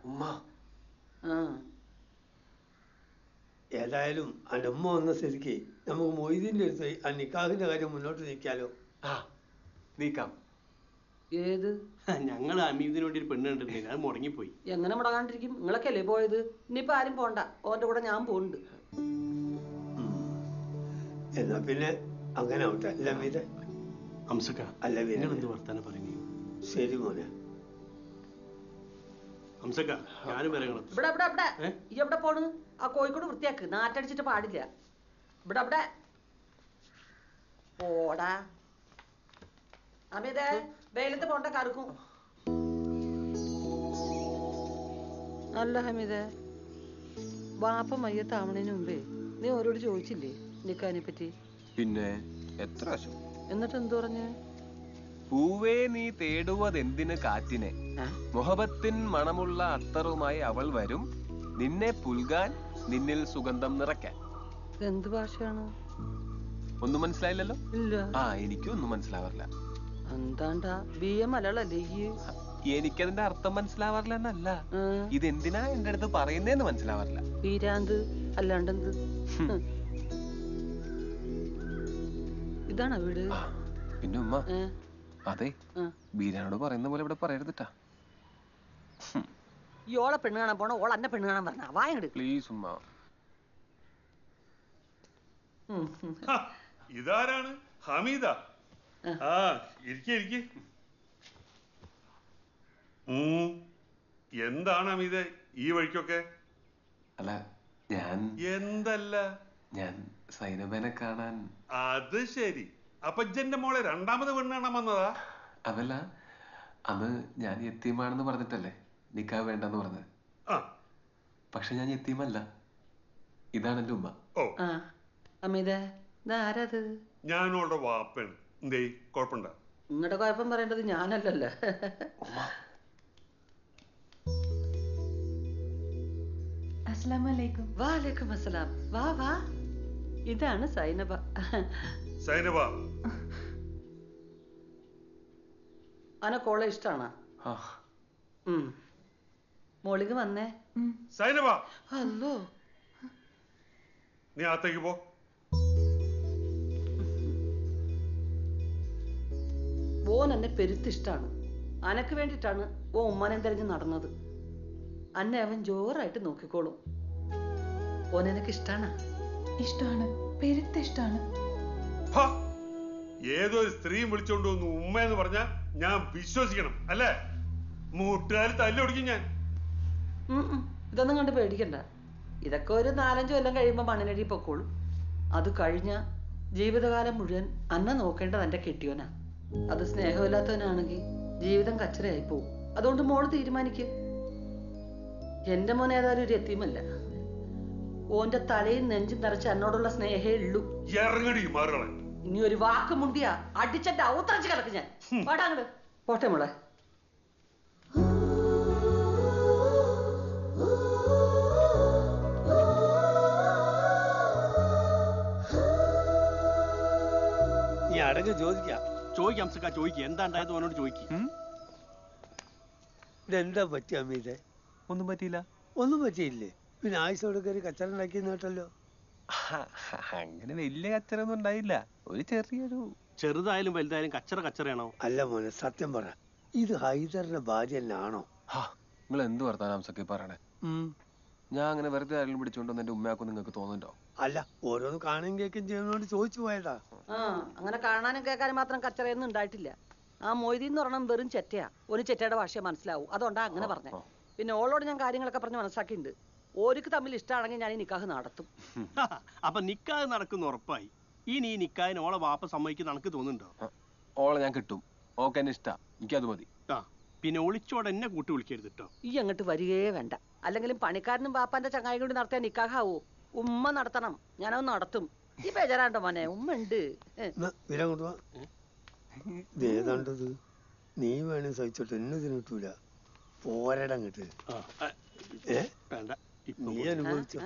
ഏതായാലും എൻ്റെ ഉമ്മ വന്ന സ്ഥിതിക്ക് നമുക്ക് മൊയ്തീൻ്റെ അടുത്ത് ആ നിക്കാഹിന്റെ കാര്യം മുന്നോട്ട് നീക്കാലോ? നീക്കാം. ഏത്? ഞങ്ങൾ അമീദിന് വേണ്ടി ഒരു പെണ്ണ് കണ്ടിട്ടുണ്ടെങ്കിൽ അത് മുടങ്ങിപ്പോയി. എങ്ങനെ മുടങ്ങാണ്ടിരിക്കും? നിങ്ങളൊക്കെ അല്ലേ പോയത്? ഇനിയിപ്പോ ആരും പോണ്ട. ഓന്റെ കൂടെ ഞാൻ പോകുന്നുണ്ട്. എന്നാ പിന്നെ അങ്ങനെ ആവട്ടെ. അല്ല മീര ഹംസക്ക, അല്ല എന്ത് വർത്താനം പറയുന്നു? ശരി മോനെ. ഹംസക്ക, ഞാനും വരങ്ങളും. ഇവിടെ ഇവിടെ ഇവിടെ ഈ എവിടെ പോണ്? ആ കോഴിക്കോട് വൃത്തിയാക്ക്. നാറ്റടിച്ചിട്ട് പാടില്ല. ഇവിടെ ഇവിടെ പോടാ. അമിതേ വെയിലത്ത് പോണ്ട കറുക്കും. അല്ല ഹമീദേ, വാപ്പ മയ്യത്താവണേന് മുമ്പേ നീ ഓരോട് ചോദിച്ചില്ലേ നിക്കാനെ പറ്റി? പിന്നെ എത്ര ആശം. എന്നിട്ട് എന്തു പറഞ്ഞ്? പൂവേ നീ തേടുവതെന്തിന് കാറ്റിനെ, മുഹബത്തിൻ മണമുള്ള അത്തറുമായി അവൾ വരും, നിന്നെ പുൽകാൻ നിന്നിൽ സുഗന്ധം നിറയ്ക്കാൻ. എന്ത് ഭാഷയാണ്? ഒന്നും മനസ്സിലായില്ലല്ലോ? ഇല്ല. ആ എനിക്കും ഒന്നും മനസ്സിലാവാറില്ല. എന്താണ്ടാ ബി എ മലയാളല്ലേ? എനിക്കതിന്റെ അർത്ഥം മനസ്സിലാവാറില്ല എന്നല്ല, ഇതെന്തിനാ എന്റെ അടുത്ത് പറയുന്നേന്ന് മനസ്സിലാവാറില്ല. വീരാന്ത് അല്ലാണ്ടെന്ത്? ഇതാണോ വീട്? പിന്നെ ഉമ്മ, അതെ ബീരാനോട് പറയുന്ന പോലെ ഇവിടെ പറയരുതിട്ടാ. ഈ ഓളെ പെണ്ണ് കാണാൻ പോണ ഓള എന്നെ പെണ്ണ് കാണാൻ പറഞ്ഞ വായങ്ങട് പ്ലീസ് ഉമ്മ. ഇതാരാണ്? ഹമീദ. ആ ഇരിക്കെ ഇരിക്കെ. എന്താണ് ഹമീദ ഈ വഴിക്കൊക്കെ? അല്ല ഞാൻ എന്തല്ല ഞാൻ സൈനബനെ കാണാൻ. അത് ശരി. അപ്പൊ ഇജ്ജന്റെ മോളെ രണ്ടാമത് പെണ്ണ് കാണാൻ വന്നതാ? അതല്ല, അന്ന് ഞാൻ യത്തീമാണെന്ന് പറഞ്ഞിട്ടല്ലേ നിക്കാഹ് വേണ്ടെന്ന് പറഞ്ഞത്. പക്ഷെ ഞാൻ യത്തീമല്ല. ഇതാണ് എന്റെ ഉമ്മ. അമിതേ ഇതാരത്? ഞാനോടെ വാപ്പയാണ്. എന്തേ കുഴപ്പമുണ്ടോ? നിങ്ങളുടെ കുഴപ്പം പറയേണ്ടത് ഞാനല്ലല്ലോ. അസ്സലാമലൈക്കും. വാലേക്കും അസ്സലാം. വാ വാ, ഇതാണ് സൈനബ. സൈനബ അനക്കോളെ ഇഷ്ടാണോ? മോളിക്ക് വന്നേ. സൈനബ അല്ലോ, നീ അകത്തേക്ക് പോ. ഓൻ എന്നെ പെരുത്തിഷ്ടാണ്. അനക്ക് വേണ്ടിയിട്ടാണ് ഓ ഉമ്മാനെ തെരഞ്ഞ് നടന്നത്. അന്നെ അവൻ ജോറായിട്ട് നോക്കിക്കോളും. ഓൻ എനക്ക് ഇഷ്ടാണ്. ഇഷ്ടാണ്, പെരുത്തിഷ്ടാണ്. ഏതൊരു സ്ത്രീയും വിളിച്ചോണ്ട് വന്നു ഉമ്മ എന്ന് പറഞ്ഞാ ഞാൻ വിശ്വസിക്കണം അല്ലേ? മൂട്ടുകാർ തല്ലൊടിക്കും ഞാൻ. ഇതൊന്നും കണ്ട് പേടിക്കണ്ട. ഇതൊക്കെ ഒരു നാലഞ്ചു കൊല്ലം കഴിയുമ്പോ മണ്ണിനടി പൊക്കോളും. അത് കഴിഞ്ഞ ജീവിതകാലം മുഴുവൻ അന്നെ നോക്കേണ്ടത് എന്റെ കെട്ടിയോനാ. അത് സ്നേഹമില്ലാത്തവനാണെങ്കിൽ ജീവിതം കച്ചറയായി പോവും. അതുകൊണ്ട് മോള് തീരുമാനിക്ക്. എന്റെ മോൻ ഏതായാലും ഒരു എത്തിയുമല്ല. ഓന്റെ തലയും നെഞ്ചും നിറച്ച് എന്നോടുള്ള സ്നേഹേ ഉള്ളൂ. ഇനി ഒരു വാക്ക് മുണ്ടിയാ അടിച്ചെന്റെ ഔത്തറച്ച് കിടക്ക് ഞാൻ. പാടാങ്ങട് പോട്ടെ മോളെ. നീ അടങ്ങ് ചോദിക്കാം. ചോദിക്കാം അംസക്ക, ചോദിക്കുക. എന്താ ഉണ്ടായത് അവനോട് ചോദിക്കും. ഇതെന്താ പറ്റിയ അമ്മീതെ? ഒന്നും പറ്റിയില്ല. ഒന്നും പറ്റിയില്ലേ? പിന്നെ ആയുസോടെ കയറി കച്ചറ ഉണ്ടാക്കിയെന്ന് കേട്ടല്ലോ. അങ്ങനെ വലിയ കച്ചറൊന്നും ഉണ്ടായില്ല. ഒരു ചെറിയൊരു ചെറുതായാലും വലുതായാലും കച്ചറ കച്ചറയാണോ? അല്ല മോനെ, സത്യം പറ, ഇത് ഹൈദറിന്റെ ഭാര്യ തന്നെയാണോ? നിങ്ങൾ എന്ത് വർത്താനം അംസക്കി പറയണേ? ഞാൻ അങ്ങനെ വെറുതെ ആരെങ്കിലും പിടിച്ചോണ്ടെന്ന് എന്റെ ഉമ്മയാക്കും നിങ്ങൾക്ക് തോന്നുന്നുണ്ടോ? അല്ല, ഓരോന്ന് കാണുകയും കേൾക്കുകയും ചെയ്യുന്നോണ്ട് ചോദിച്ചു പോയതാ. ആ അങ്ങനെ കാണാനും കേൾക്കാനും മാത്രം കച്ചറയൊന്നും ഉണ്ടായിട്ടില്ല. ആ മൊയ്തീൻ എന്ന് പറഞ്ഞാൽ വെറും ചെറ്റയാ. ഒരു ചെറ്റയുടെ ഭാഷയെ മനസ്സിലാവും. അതുകൊണ്ടാ അങ്ങനെ പറഞ്ഞേ. പിന്നെ ഓളോട് ഞാൻ കാര്യങ്ങളൊക്കെ പറഞ്ഞ് മനസ്സിലാക്കിയിട്ടുണ്ട്. ഓർക്ക് തമ്മിൽ ഇഷ്ടമാണെങ്കിൽ ഞാൻ ഈ നിക്കാഹ് നടത്തും. അപ്പൊ നിക്കാഹ് നടക്കുന്ന ഉറപ്പായി. ഇനി ഈ നിക്കാഹിന് ഓളെ വാപ്പ സമ്മതിക്കുന്ന എനിക്ക് തോന്നുന്നുണ്ടോ? ഓളെ ഞാൻ കിട്ടും. ഓക്കെ എന്നെ ഇഷ്ടാ, എനിക്കത് മതി. ആ പിന്നെ ഒളിച്ചോടെ എന്നെ കൂട്ടി വിളിക്കരുത് കേട്ടോ. ഈ അങ്ങോട്ട് വരികയേ വേണ്ട. അല്ലെങ്കിലും പണിക്കാരനും ബാപ്പാന്റെ ചങ്ങായി കൂടി നടത്തിയ നിക്കാഹാവോ? ഉമ്മ നടത്തണം, ഞാനത് നടത്തും. ഈ ബേജാറാണ്ടോ മോനെ, ഉമ്മ ഉണ്ട്. ഏതാണ്ടത് നീ വേണേ സഹിച്ചോട്ടെ, എന്നെ ഇതിന് കിട്ടൂല. പോരടങ്ങിട്ട് നീ അനുഭവിച്ചോ?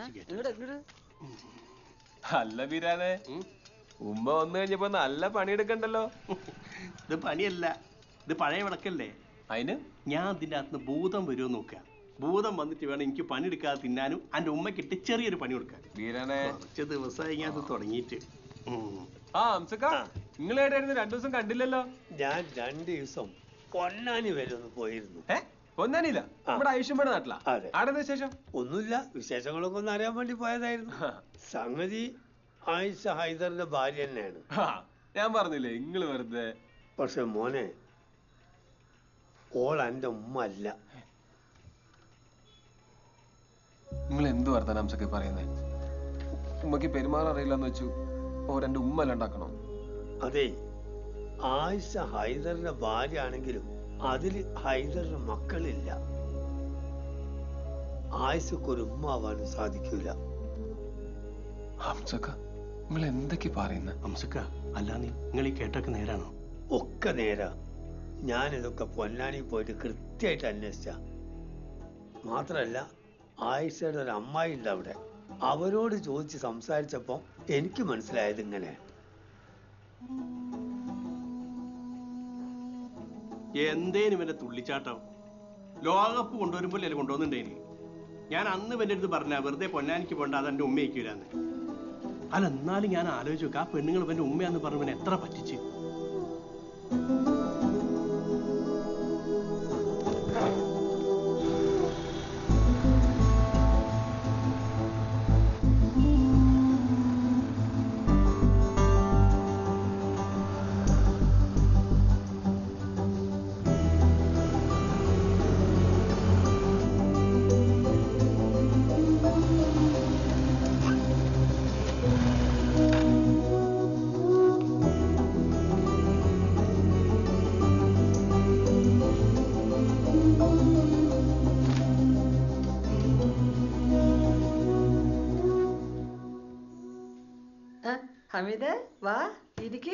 അല്ല ബിരാനെ, ഉമ്മ വന്നു കഴിഞ്ഞപ്പോ നല്ല പണിയെടുക്കണ്ടല്ലോ. ഇത് പണിയല്ല, ഇത് പഴയ വിളക്കല്ലേ. അതിന് ഞാൻ ഇതിന്റെ അകത്ത് ഭൂതം വരുമോ നോക്കുക. ഭൂതം വന്നിട്ട് വേണം എനിക്ക് പണിയെടുക്കാതെ തിന്നാനും എന്റെ ഉമ്മക്കിട്ട് ചെറിയൊരു പണി കൊടുക്കാൻ. ബീരാനെ കുറച്ച് ദിവസമായി ഞാൻ അത് തുടങ്ങിയിട്ട്. ആ അംസക്ക, നിങ്ങൾ എവിടെയായിരുന്നു? രണ്ടു ദിവസം കണ്ടില്ലല്ലോ. ഞാൻ രണ്ടു ദിവസം പൊന്നാനി വരെ ഒന്ന് പോയിരുന്നു. പൊന്നാനിയില്ല, നമ്മുടെ ആയുഷ്യമ്മയുടെ നാട്ടിലാ. ആടെ വിശേഷം? ഒന്നുമില്ല, വിശേഷങ്ങളൊക്കെ ഒന്ന് അറിയാൻ വേണ്ടി പോയതായിരുന്നു. സംഗതി ആയിഷ ഹൈദറിന്റെ ഭാര്യ തന്നെയാണ്. ഞാൻ പറഞ്ഞില്ലേ നിങ്ങള് വെറുതെ. പക്ഷെ മോനെ, ഓൾ എന്റെ ഉമ്മ അല്ല. നിങ്ങൾ എന്ത് വർത്താനം അംസക്ക പറയുന്നേ? ഉമ്മക്ക് പെരുമാറാൻ അറിയില്ലെന്ന് വെച്ചു ഓരെന്റെ ഉമ്മ അല്ല ഉണ്ടാക്കണോ? അതെ, ആയിഷ ഹൈദറിന്റെ ഭാര്യ ആണെങ്കിലും അതില് ഹൈദറിന് മക്കളില്ല. ആയിഷക്കൊരു ഉമ്മ ആവാനും സാധിക്കൂല. ഹംസക്ക, നിങ്ങൾ എന്തൊക്കെ പറയുന്ന? ഹംസക്ക, അല്ല നീ നിങ്ങൾ ഈ കേട്ടൊക്കെ നേരാണോ? ഒക്കെ നേരാ. ഞാനിതൊക്കെ പൊന്നാനി പോയിട്ട് കൃത്യമായിട്ട് അന്വേഷിച്ച. മാത്രല്ല, ആയിഷയുടെ ഒരു അമ്മായി ഉണ്ട് അവിടെ. അവരോട് ചോദിച്ച് സംസാരിച്ചപ്പോ എനിക്ക് മനസ്സിലായത് ഇങ്ങനെ. എന്തേനും ഇവന്റെ തുള്ളിച്ചാട്ടം. ലോകകപ്പ് കൊണ്ടുവരുമ്പോൾ അല്ലേ കൊണ്ടുവന്നിട്ടേനി. ഞാൻ അന്ന് ഇവന്റെ അടുത്ത് പറഞ്ഞ വെറുതെ പൊന്നാനിക്ക് പോണ്ട, അതെന്റെ ഉമ്മയ്ക്കൂലാന്ന്. അല്ല എന്നാലും ഞാൻ ആലോചിച്ചു നോക്കാം, ആ പെണ്ണുങ്ങൾ ഇവന്റെ ഉമ്മയാന്ന് പറഞ്ഞവൻ എത്ര പറ്റിച്ച്. ഹമീദേ വാ ഇരിക്ക്.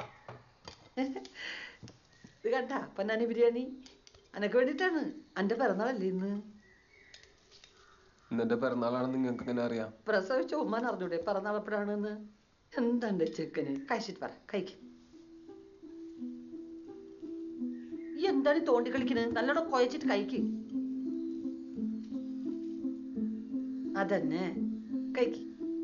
ഇത് കണ്ട പൊന്നാനി ബിരിയാണി അനക്ക് വേണ്ടിട്ടാണ്. അന്റെ പിറന്നാളല്ലേ ഇന്ന്? ഇന്നെന്റെ പിറന്നാളാണെന്ന് നിങ്ങൾക്ക് എങ്ങനെ അറിയാം? പ്രസവിച്ച ഉമ്മാൻ അറിഞ്ഞൂടെ പിറന്നാൾ എപ്പോഴാണെന്ന്? എന്താ എന്റെ ചെക്കന് കഴിച്ചിട്ട് പറ കഴിക്ക്. ഈ എന്താണ് ഈ തോണ്ടി കളിക്കുന്നത്? നല്ലോണം കുഴച്ചിട്ട് കഴിക്ക്. അതന്നെ കഴിക്ക്.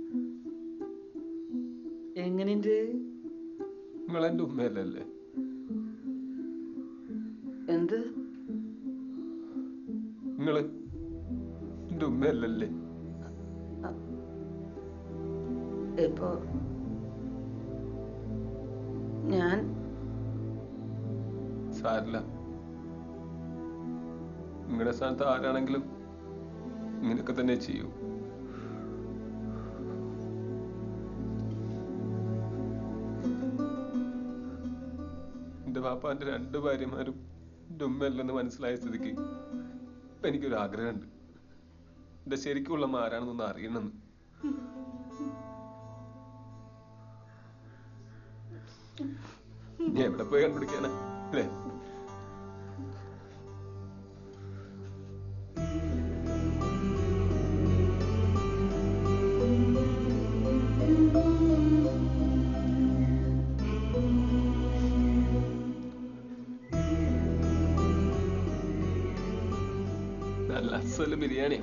എങ്ങനെയുണ്ട്? നിങ്ങൾ എന്റെ ഉമ്മയല്ലേ? എന്ത്? നിങ്ങള് എന്റെ ഉമ്മയല്ലേ? ഇപ്പൊ ഞാൻ സാരില്ല. നിങ്ങളുടെ സ്ഥാനത്ത് ആരാണെങ്കിലും ഇങ്ങനെയൊക്കെ തന്നെ ചെയ്യൂ. എന്റെ പാപ്പാന്റെ രണ്ട് ഭാര്യമാരും എന്റെ ഉമ്മയല്ലെന്ന് മനസ്സിലായ സ്ഥിതിക്ക് ഇപ്പൊ എനിക്കൊരു ആഗ്രഹമുണ്ട്. എന്റെ ശരിക്കുള്ള അമ്മ ആരാണെന്നൊന്ന് അറിയണമെന്ന്. ഞാൻ എവിടെ പോയി കണ്ടുപിടിക്കാനാ അല്ലേ? നല്ല അസല് ബിരിയാണിയാ.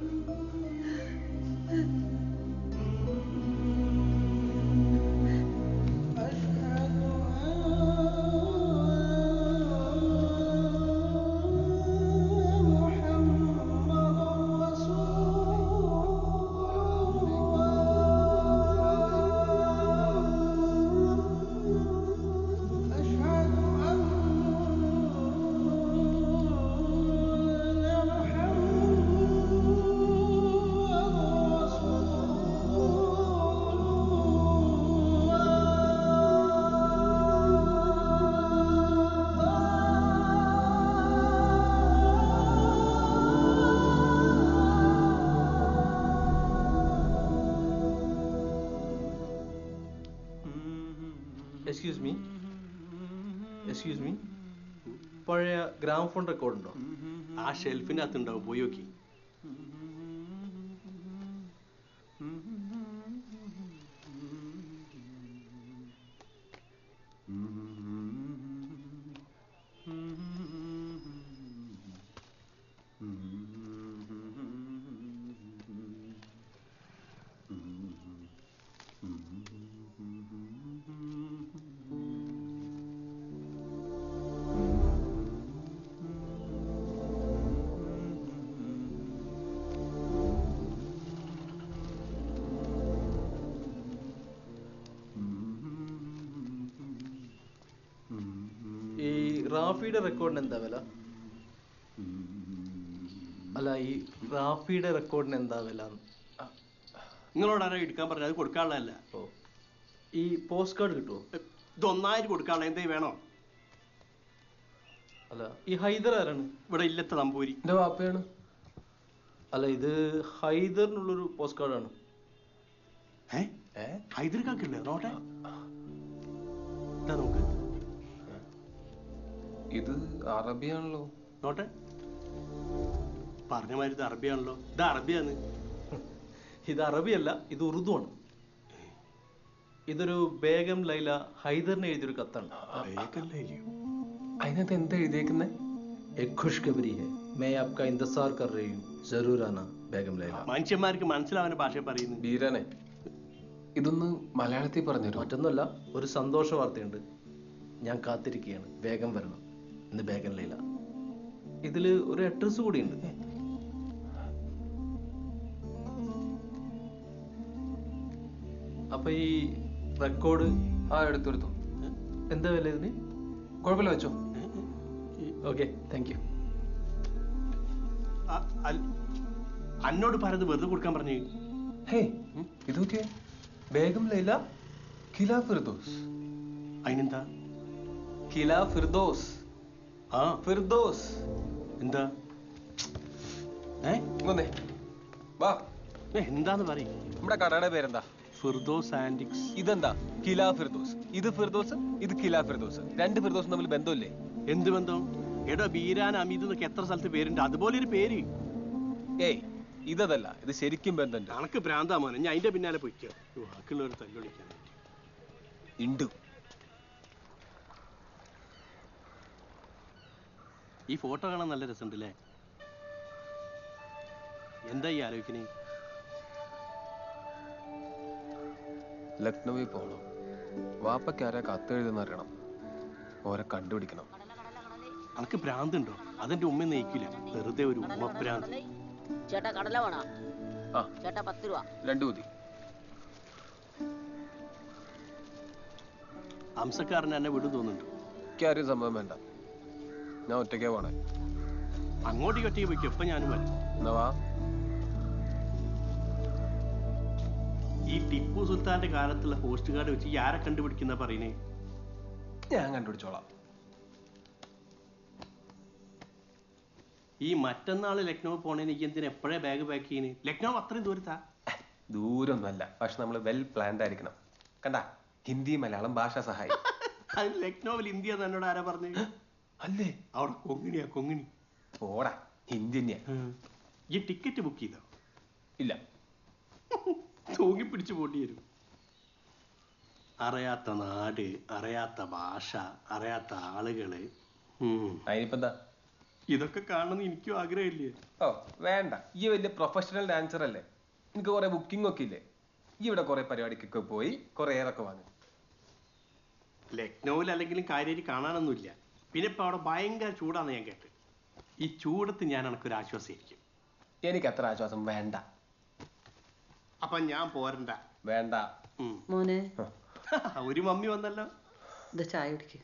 എക്സ്ക്യൂസ് മീ എക്സ്ക്യൂസ് മീ പഴയ ഗ്രാമഫോൺ റെക്കോർഡ് ഉണ്ടോ? ആ ഷെൽഫിന്റെ അകത്തുണ്ടാവും, പോയി നോക്കി. ഈ റാഫിയുടെ റെക്കോർഡിന് എന്താ വില? അല്ല, ഈ റാഫിയുടെ റെക്കോർഡിന് എന്താ വില? നിങ്ങളോട് ആരാ എടുക്കാൻ പറഞ്ഞത്? അത് കൊടുക്കാനുള്ളതല്ല. ഓ, ഈ പോസ്റ്റ് കാർഡ് കിട്ടുമോ? ഇതൊന്നായിട്ട് കൊടുക്കാനുള്ള എന്തേ വേണോ? അല്ല, ഈ ഹൈദർ ആരാണ്? ഇവിടെ ഇല്ലത്തെ നമ്പൂരി. എന്റെ വാപ്പയാണ്. അല്ല, ഇത് ഹൈദറിനുള്ളൊരു പോസ്റ്റ് കാർഡാണ്. ഹൈദർ കാക്കില്ലേ? നോട്ടെ നോക്ക്. ഇത് അറബിയാണല്ലോ. നോട്ടെ, പറഞ്ഞ മാതിരി ഇത് അറബിയാണല്ലോ. ഇത് അറബിയാണ്. ഇത് അറബിയല്ല, ഇത് ഉറുദു ആണ്. ഇതൊരു ബേഗം ലൈല ഹൈദറിന് എഴുതിയൊരു കത്താണ്. അതിനകത്ത് എന്താ എഴുതിയേക്കുന്നേ? एक खुशखबरी है, मैं आपका इंतजार कर रही हूँ, जरूर आना बेगम लैला. മനുഷ്യന്മാർക്ക് മനസ്സിലാവുന്ന ഭാഷ പറയുന്നു. ബീരാനെ, ഇതൊന്ന് മലയാളത്തിൽ പറഞ്ഞു. മറ്റൊന്നുമല്ല, ഒരു സന്തോഷ വാർത്തയുണ്ട്. ഞാൻ കാത്തിരിക്കുകയാണ്, വേഗം വരണം ഇന്ന് ബേഗം ലൈല. ഇതില് ഒരു അഡ്രസ് കൂടിയുണ്ട്. അപ്പൊ ഈ റെക്കോർഡ് ആ എടുത്തെടുത്തു. എന്താ വില ഇതിന്? കുഴപ്പമില്ല, വെച്ചോ. Okay, thank you. അന്നോട് പറയുന്നത് വെറുതെ കൊടുക്കാൻ പറഞ്ഞു. ഹേ, ഇതൊക്കെ ബേഗം ലൈല കില ഫിർദോസ്. അതിനെന്താ? കില ഫിർദോസ്. ആ ഫിർദോസ്. എന്താ? വന്നേ, വാ. എന്താന്ന് പറയും. നമ്മുടെ കടയുടെ പേരെന്താ? ഫിർദോസ് ആൻഡിക്സ്. ഇതെന്താ കിലാ ഫിർദോസ്? ഇത് ഫിർദോസ്, ഇത് കിലാ ഫിർദോസ്. രണ്ട് ഫിർദോസും തമ്മിൽ ബന്ധമില്ലേ? എന്ത് ബന്ധം? എടോ ബീരാൻ അമീദ് എന്നൊക്കെ എത്ര സ്ഥലത്ത് പേരുണ്ട്, അതുപോലെ ഒരു പേര്. ഏയ് ഇതല്ല, ഇത് ശരിക്കും ബന്ധമുണ്ട്. കണക്ക് ഭ്രാന്താ മോനെ, ഞാൻ അതിന്റെ പിന്നാലെ പൊയ്ക്കോ. ബാക്കിയുള്ളവർ തല്ലൊളിക്കാൻ ഉണ്ട്. ഈ ഫോട്ടോ കാണാൻ നല്ല രസമുണ്ടല്ലേ? എന്താ ഈ ആലോചിക്കണേ? ലക്നൌവിൽ പോകണം. വാപ്പയ്ക്ക് ആരാ കത്തെഴുതുന്ന അറിയണം. ഓരെ കണ്ടുപിടിക്കണം. അനക്ക് ഭ്രാന്തുണ്ടോ? അതെന്റെ ഉമ്മ നയിക്കില്ല, വെറുതെ ഒരു ഉമ്മ ഭ്രാന്ത്. ചേട്ടാ കടല വേണോ? ആ ചേട്ടാ പത്ത് രൂപ. രണ്ടു മതി. ഹംസക്കാരൻ എന്നെ വിടും തോന്നുന്നുണ്ട്. എനിക്കാരും സംഭവം വേണ്ട, ഞാൻ ഒറ്റയ്ക്കേ പോണേ. അങ്ങോട്ടേക്ക് ഒറ്റയ്ക്ക് പോയിക്കോ, ഇപ്പൊ ഞാനും വരാം. എന്നാ വാ. ഈ ടിപ്പു സുൽത്താന്റെ കാലത്തുള്ള പോസ്റ്റ് കാർഡ് വെച്ച് ഈ ആരെ കണ്ടുപിടിക്കുന്ന പറയുന്നേ? ഞാൻ കണ്ടുപിടിച്ചോളാം. ഈ മറ്റന്നാള് ലക്നൗ പോണേന് എനിക്ക് എന്തിനാ എപ്പോഴേ ബാഗ് പാക്ക് ചെയ്യുന്നേ? ലക്നൗ അത്രയും ദൂരത്താ? ദൂരൊന്നുമല്ല, പക്ഷെ നമ്മൾ വെൽ പ്ലാൻഡ് ആയിരിക്കണം. കണ്ടാ, ഹിന്ദി മലയാളം ഭാഷ സഹായി. അത് ലക്നൗവിൽ ഇന്ത്യ എന്നോട് ആരാ പറഞ്ഞത്? അല്ലേ? അവിടെ കൊങ്ങിണിയാ കൊങ്ങിണി. പോടാ, ഹിന്ദി തന്നെയാ. ഈ ടിക്കറ്റ് ബുക്ക് ചെയ്തോ? ഇല്ല. തൂങ്ങി പിടിച്ചു പോണ്ടി വരും. അറിയാത്ത നാട്, അറിയാത്ത ഭാഷ, അറിയാത്ത ആളുകള്. അതിനിപ്പെന്താ? ഇതൊക്കെ കാണണമെന്ന് എനിക്കും ആഗ്രഹമില്ലേ? ഓ വേണ്ട, ഈ വലിയ പ്രൊഫഷണൽ ഡാൻസർ അല്ലേ, എനിക്ക് കുറെ ബുക്കിംഗ് ഒക്കെ ഇല്ലേ. ഈ ഇവിടെ കുറെ പരിപാടിക്കൊക്കെ പോയി കുറെ ഏറൊക്കെ വാങ്ങി. ലക്നൌവിൽ അല്ലെങ്കിലും കാര്യമായിട്ട് കാണാനൊന്നുമില്ല. പിന്നെ ഇപ്പൊ അവിടെ ഭയങ്കര ചൂടാന്ന് ഞാൻ കേട്ട്. ഈ ചൂടത്ത് ഞാൻ എനക്കൊരു ആശ്വാസമായിരിക്കും. എനിക്ക് അത്ര ആശ്വാസം വേണ്ട. അപ്പൊ ഞാൻ പോരണ്ട? വേണ്ട. മോനെ ഒരു മമ്മി വന്നല്ലോ. ഇത് ചായ കുടിക്ക്.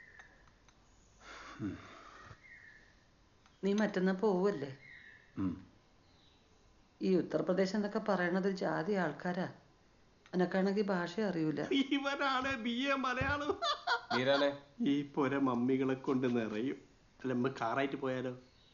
നീ മറ്റന്നാ പോവല്ലേ? ഈ ഉത്തർപ്രദേശ് എന്നൊക്കെ പറയണത് ജാതി ആൾക്കാരാ. എനക്കാണെങ്കിൽ ഭാഷ അറിയൂല. ഇവനാണ് ബി എ മലയാളം. വീരാനെ, ഈ പൊര മമ്മികളെ കൊണ്ട് നിറയും. അല്ല നമ്മ കാറായിട്ട് പോയാലോ?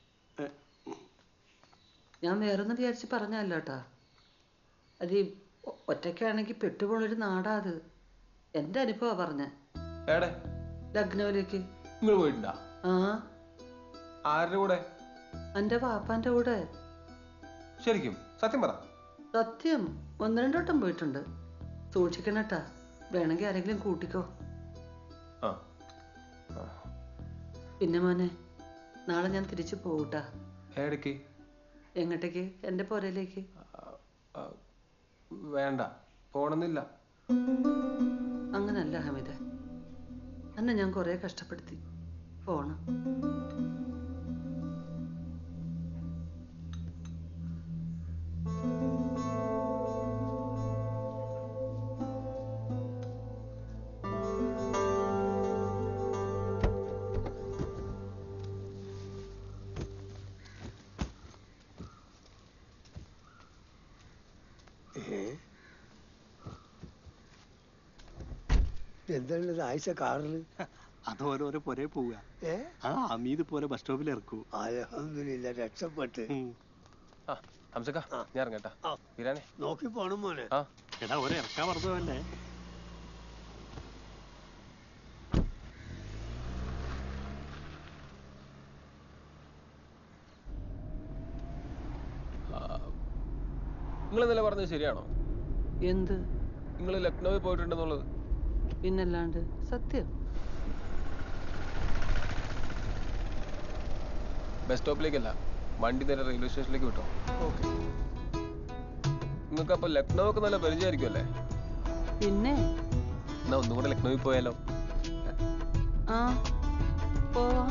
ഞാൻ വേറൊന്നും വിചാരിച്ച് പറഞ്ഞല്ലോ കേട്ടാ. അത് ഈ ഒറ്റയ്ക്കാണെങ്കിൽ പെട്ടുപോണൊരു നാടാ അത്. എന്റെ അനുഭവ പറഞ്ഞ. ലക്നൌവിലേക്ക് നിങ്ങൾ പോയിട്ടുണ്ടാ? ആ. ആരുടെ കൂടെ? എന്റെ വാപ്പാന്റെ കൂടെ. ശരിക്കും? സത്യം പറ. സത്യം. ഒന്ന് രണ്ടോട്ടം പോയിട്ടുണ്ട്. സൂക്ഷിക്കണട്ടാ, വേണമെങ്കിൽ ആരെങ്കിലും കൂട്ടിക്കോ. പിന്നെ മോനെ, നാളെ ഞാൻ തിരിച്ചു പോകൂട്ടാ. എവിടേക്ക്? എങ്ങോട്ടേക്ക്? എന്റെ പുരയിലേക്ക്. വേണ്ട, പോണമെന്നില്ല. അങ്ങനല്ല ഹമീദ, അന്നെ ഞാൻ കുറെ കഷ്ടപ്പെടുത്തി. പോണം. എന്താണത് ആയിഷ കാറില്? അത് ഓരോരോ പൊരേ പോവുക. ആ അമീത് പോലെ ബസ് സ്റ്റോപ്പിൽ ഇറക്കൂ. അൽഹംദുലില്ലാ, രക്ഷപ്പെട്ട്. ഞാൻ ഇറങ്ങട്ടാ. വീരാനെ നോക്കി പോണം മോനെ. എടാ ഒരേ ഇറക്കാൻ പറഞ്ഞതല്ലേ? നിങ്ങൾ ഇന്നലെ പറഞ്ഞത് ശരിയാണോ? എന്ത്? നിങ്ങൾ ലക്നൌവിൽ പോയിട്ടുണ്ടെന്നുള്ളത്? പിന്നല്ലാണ്ട് സത്യം. ബസ് സ്റ്റോപ്പിലേക്കല്ല, വണ്ടി നേരെ റെയിൽവേ സ്റ്റേഷനിലേക്ക് വിട്ടോ. നിങ്ങൾക്ക് അപ്പൊ ലക്നൗ ഒക്കെ നല്ല പരിചയമായിരിക്കും അല്ലേ? പിന്നെ എന്നാ ഒന്നും കൂടെ ലക്നൌവിൽ പോയാലോ? ആ പോവാ.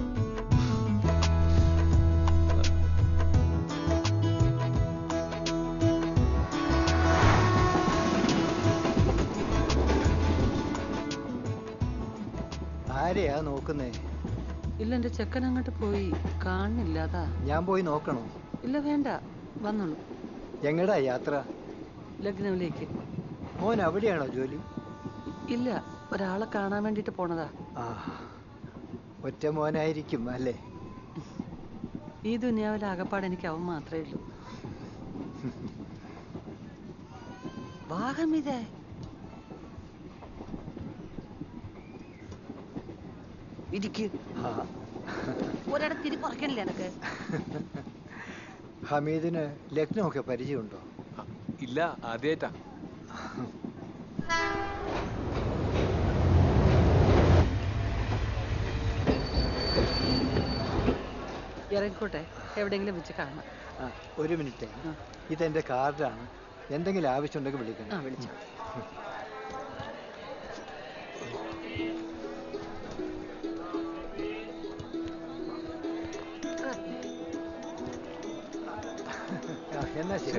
ആരെയാ നോക്കുന്നേ? ഇല്ല, എന്റെ ചെക്കൻ അങ്ങോട്ട് പോയി, കാണുന്നില്ല. അതാ ഞാൻ പോയി നോക്കണോ? ഇല്ല വേണ്ട, വന്നോളൂ. എങ്ങടാ യാത്ര? ലക്നൌവിലേക്ക്. മോൻ അവിടെയാണോ ജോലി? ഇല്ല, ഒരാളെ കാണാൻ വേണ്ടിട്ട് പോണതാ. ആ, ഒറ്റ മോനായിരിക്കും അല്ലേ? ഈ ദുനിയാവിൽ ആകപ്പാട് എനിക്ക് അവൻ മാത്രമേ ഉള്ളൂ. വാ ഹമീദേ. ഇരിക്ക്. ഒരിടത്തിരി കുറയ്ക്കണില്ല എനക്ക്. ഹമീദിന് ലക്നോ ഒക്കെ പരിചയമുണ്ടോ? ഇല്ല, ആദ്യമായിട്ടാ. ഇറങ്ങിക്കോട്ടെ, എവിടെയെങ്കിലും വെച്ച് കാണാം. ആ, ഒരു മിനിറ്റ്. ഇതെന്റെ കാർഡാണ്. എന്തെങ്കിലും ആവശ്യമുണ്ടെങ്കിൽ വിളിക്കണം. ആ, വിളിച്ചു. എന്നാ ശരി.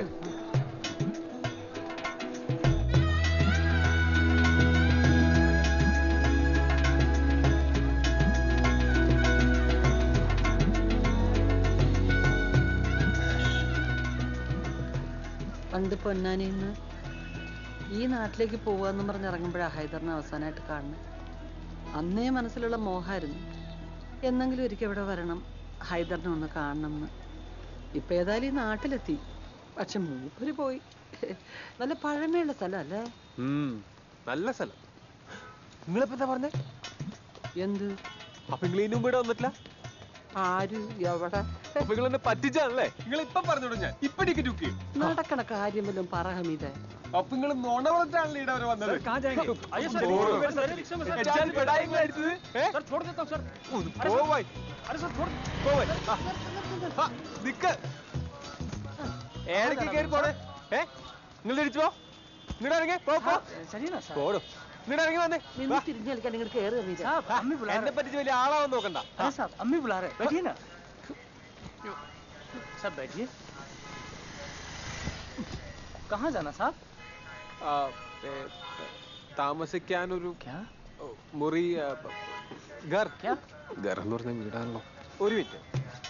പണ്ട് പൊന്നാനിന്ന് ഈ നാട്ടിലേക്ക് പോവാന്ന് പറഞ്ഞ് ഇറങ്ങുമ്പോഴാണ് ഹൈദറിനെ അവസാനമായിട്ട് കാണുന്നത്. അന്നേ മനസ്സിലുള്ള മോഹമായിരുന്നു എന്നെങ്കിലും ഒരിക്കൽ ഇവിടെ വരണം, ഹൈദറിനെ ഒന്ന് കാണണം എന്ന്. ഇപ്പൊ ഏതായാലും ഈ നാട്ടിലെത്തി. പക്ഷെ മൂപ്പര് പോയി. നല്ല പഴമയുള്ള സ്ഥലം അല്ലേ? നല്ല സ്ഥലം. നിങ്ങളിപ്പോ എന്താ പറഞ്ഞേ? എന്ത്? അപ്പൊ നിങ്ങൾ ഇതിനു മുമ്പ് ഇവിടെ വന്നിട്ടില്ല? ആര്? എവിടെ? അപ്പൊ നിങ്ങൾ എന്നെ പറ്റിച്ചാണല്ലേ? നിങ്ങൾ ഇപ്പൊ പറഞ്ഞോളൂ, ഞാൻ ഇപ്പൊ ടിക്കറ്റ് ബുക്ക് ചെയ്യും. നടക്കണ കാര്യം വല്ലതും പറ ഹമീദേ. അപ്പൊ നിങ്ങൾ നോണ വളർത്താണല്ലേ ഇവിടെ വരെ വന്നത്? ഏതൊക്കെ കയറി പോണേ? ഏ നിങ്ങൾ തിരിച്ചു പോ. നിങ്ങൾ ഇറങ്ങി പോടും. നിങ്ങൾ ഇറങ്ങി വന്നേ. തിരിഞ്ഞു കളിക്കാൻ നിങ്ങൾ കയറി ഹമീദേ. എന്നെ പറ്റിച്ച് വലിയ ആളാവാൻ നോക്കണ്ട. अम्मी बुला रहे, बैठिए ना। सब बैठिए। कहाँ जाना साहब? താമസിക്കാനൊരു മുറി. ഗർ ഗർ എന്ന് പറഞ്ഞ വീടാണല്ലോ. ഒരു മിനിറ്റ്.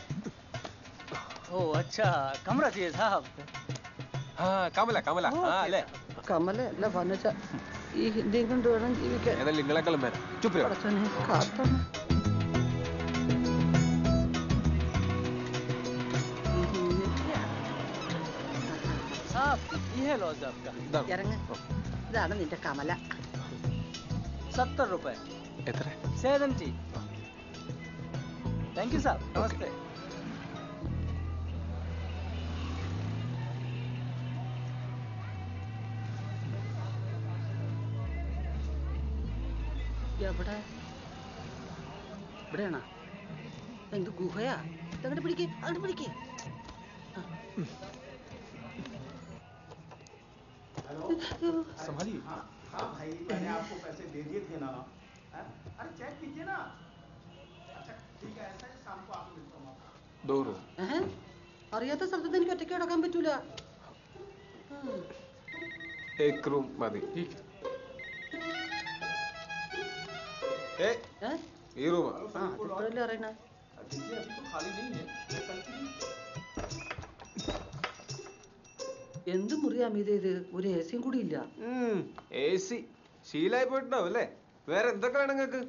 ओ अच्छा, कमरा चाहिए साहब? हाँ, കമല കമല. ആ അല്ലേ? കമല അല്ല വനജ. ഈ ഹിന്ദിയും കൊണ്ട് വേണം ജീവിക്കാൻ. ഏതായാലും നിങ്ങളെക്കാളും വരാം. ചുപ്പ് കാത്താണ്. ഇറങ്ങ്. ഇതാണ് നിന്റെ കമല. सत्तर रुपए. എത്ര? सेवेंटी. थैंक यू साहब, नमस्ते. എവിടെ? ഇവിടെയാണോ? എന്ത് ഗുഹയാ? അങ്ങോട്ട് പിടിക്കേ, അങ്ങോട്ട് പിടിക്കേ. संभालिए। भाई मैंने आपको पैसे दे दिए थे ना? अरे चेक कीजिए ना। अच्छा ठीक है, ऐसा है, शाम को आपको मिलता हूँ। ഡോറോ? അറിയാത്ത സ്ഥലത്ത് എനിക്ക് ഒറ്റയ്ക്ക് കിടക്കാൻ പറ്റൂല. एक रूम മതി. ഈ റൂമാ? ആ, അതിപ്പോഴല്ലേ അറിയണ. എന്ത് മുറിയാ അമീത ഇത്? ഒരു എ സിയും കൂടി ഇല്ല. എ സി ശീലായി പോയിട്ടുണ്ടാവും അല്ലേ? വേറെ എന്തൊക്കെ വേണം നിങ്ങക്ക്?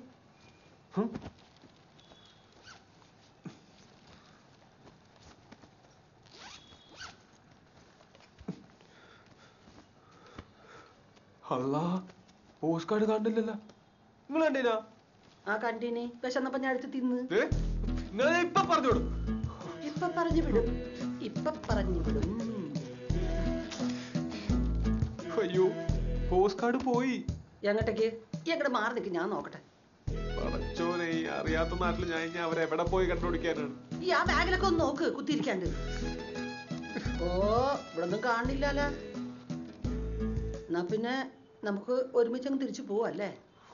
അല്ലാ, പോസ്റ്റ് കാർഡ് കണ്ടില്ലല്ലോ. നിങ്ങൾ കണ്ടില്ല? ആ കണ്ടിനി. വിശന്നപ്പോ ഞാൻ എടുത്ത് തിന്ന്. നിങ്ങൾ ഇപ്പൊ പറഞ്ഞു വിടും. ഇപ്പൊ പറഞ്ഞു വിടും. ഇപ്പൊ പറഞ്ഞു വിടും. അയ്യോ, പോസ്റ്റ് കാർഡ് പോയി. എങ്ങോട്ടേക്ക്? എങ്ങോട്ട് മാറി നിൽക്കും, ഞാൻ നോക്കട്ടെ. പടച്ചോനെ, അറിയാത്ത നാട്ടിൽ ഞാൻ ഇനി അവരെ എവിടെ പോയി കണ്ടുപിടിക്കാനാണ്? ഈ ആ ബാഗിലൊക്കെ ഒന്ന് നോക്ക്, കുത്തിയിരിക്കാണ്ട്. ഓ, ഇവിടെ ഒന്നും കാണില്ലല്ലോ. എന്നാ പിന്നെ നമുക്ക് ഒരുമിച്ച് അങ്ങ് തിരിച്ചു പോവല്ലേ?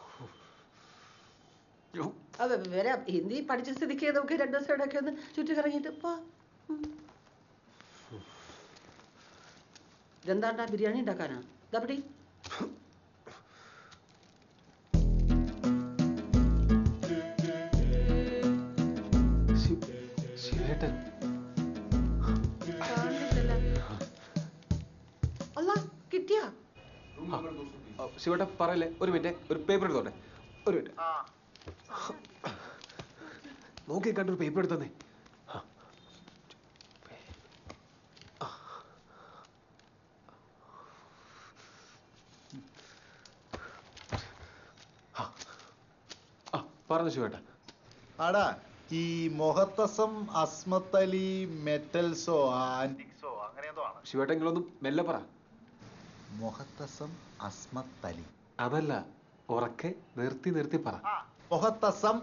അതെ, വരാം. ഹിന്ദി പഠിച്ച സ്ഥിതിക്ക് നമുക്ക് രണ്ടു ദിവസം ഇടയ്ക്ക് ഒന്ന് ചുറ്റി കറങ്ങിയിട്ട് പോ. ഇതെന്താണ്ടാ, ബിരിയാണി ഉണ്ടാക്കാനാ? ഇതാപ്പടി. അല്ല, കിട്ടിയാ? ശിവട്ട പറയല്ലേ, ഒരു മിനിറ്റ്, ഒരു പേപ്പർ എടുത്തോട്ടെ. ഒരു മിനിറ്റ് നോക്കി കണ്ടൊരു പേപ്പർ എടുത്തന്നേ. പറഞ്ഞു ശിവേട്ട. ആടാ ഈ മൊഹത്തസം അസ്മത്തലി മെറ്റൽസോ ആന്റിക്സോ അങ്ങനെ എന്തോ ആണ്. ശിവേട്ടെങ്കിലൊന്നും മെല്ലെ പറ. മൊഹത്തസം അസ്മത്തലി അതല്ല, ഉറക്കെ നിർത്തി നിർത്തി പറ. മൊഹത്തസം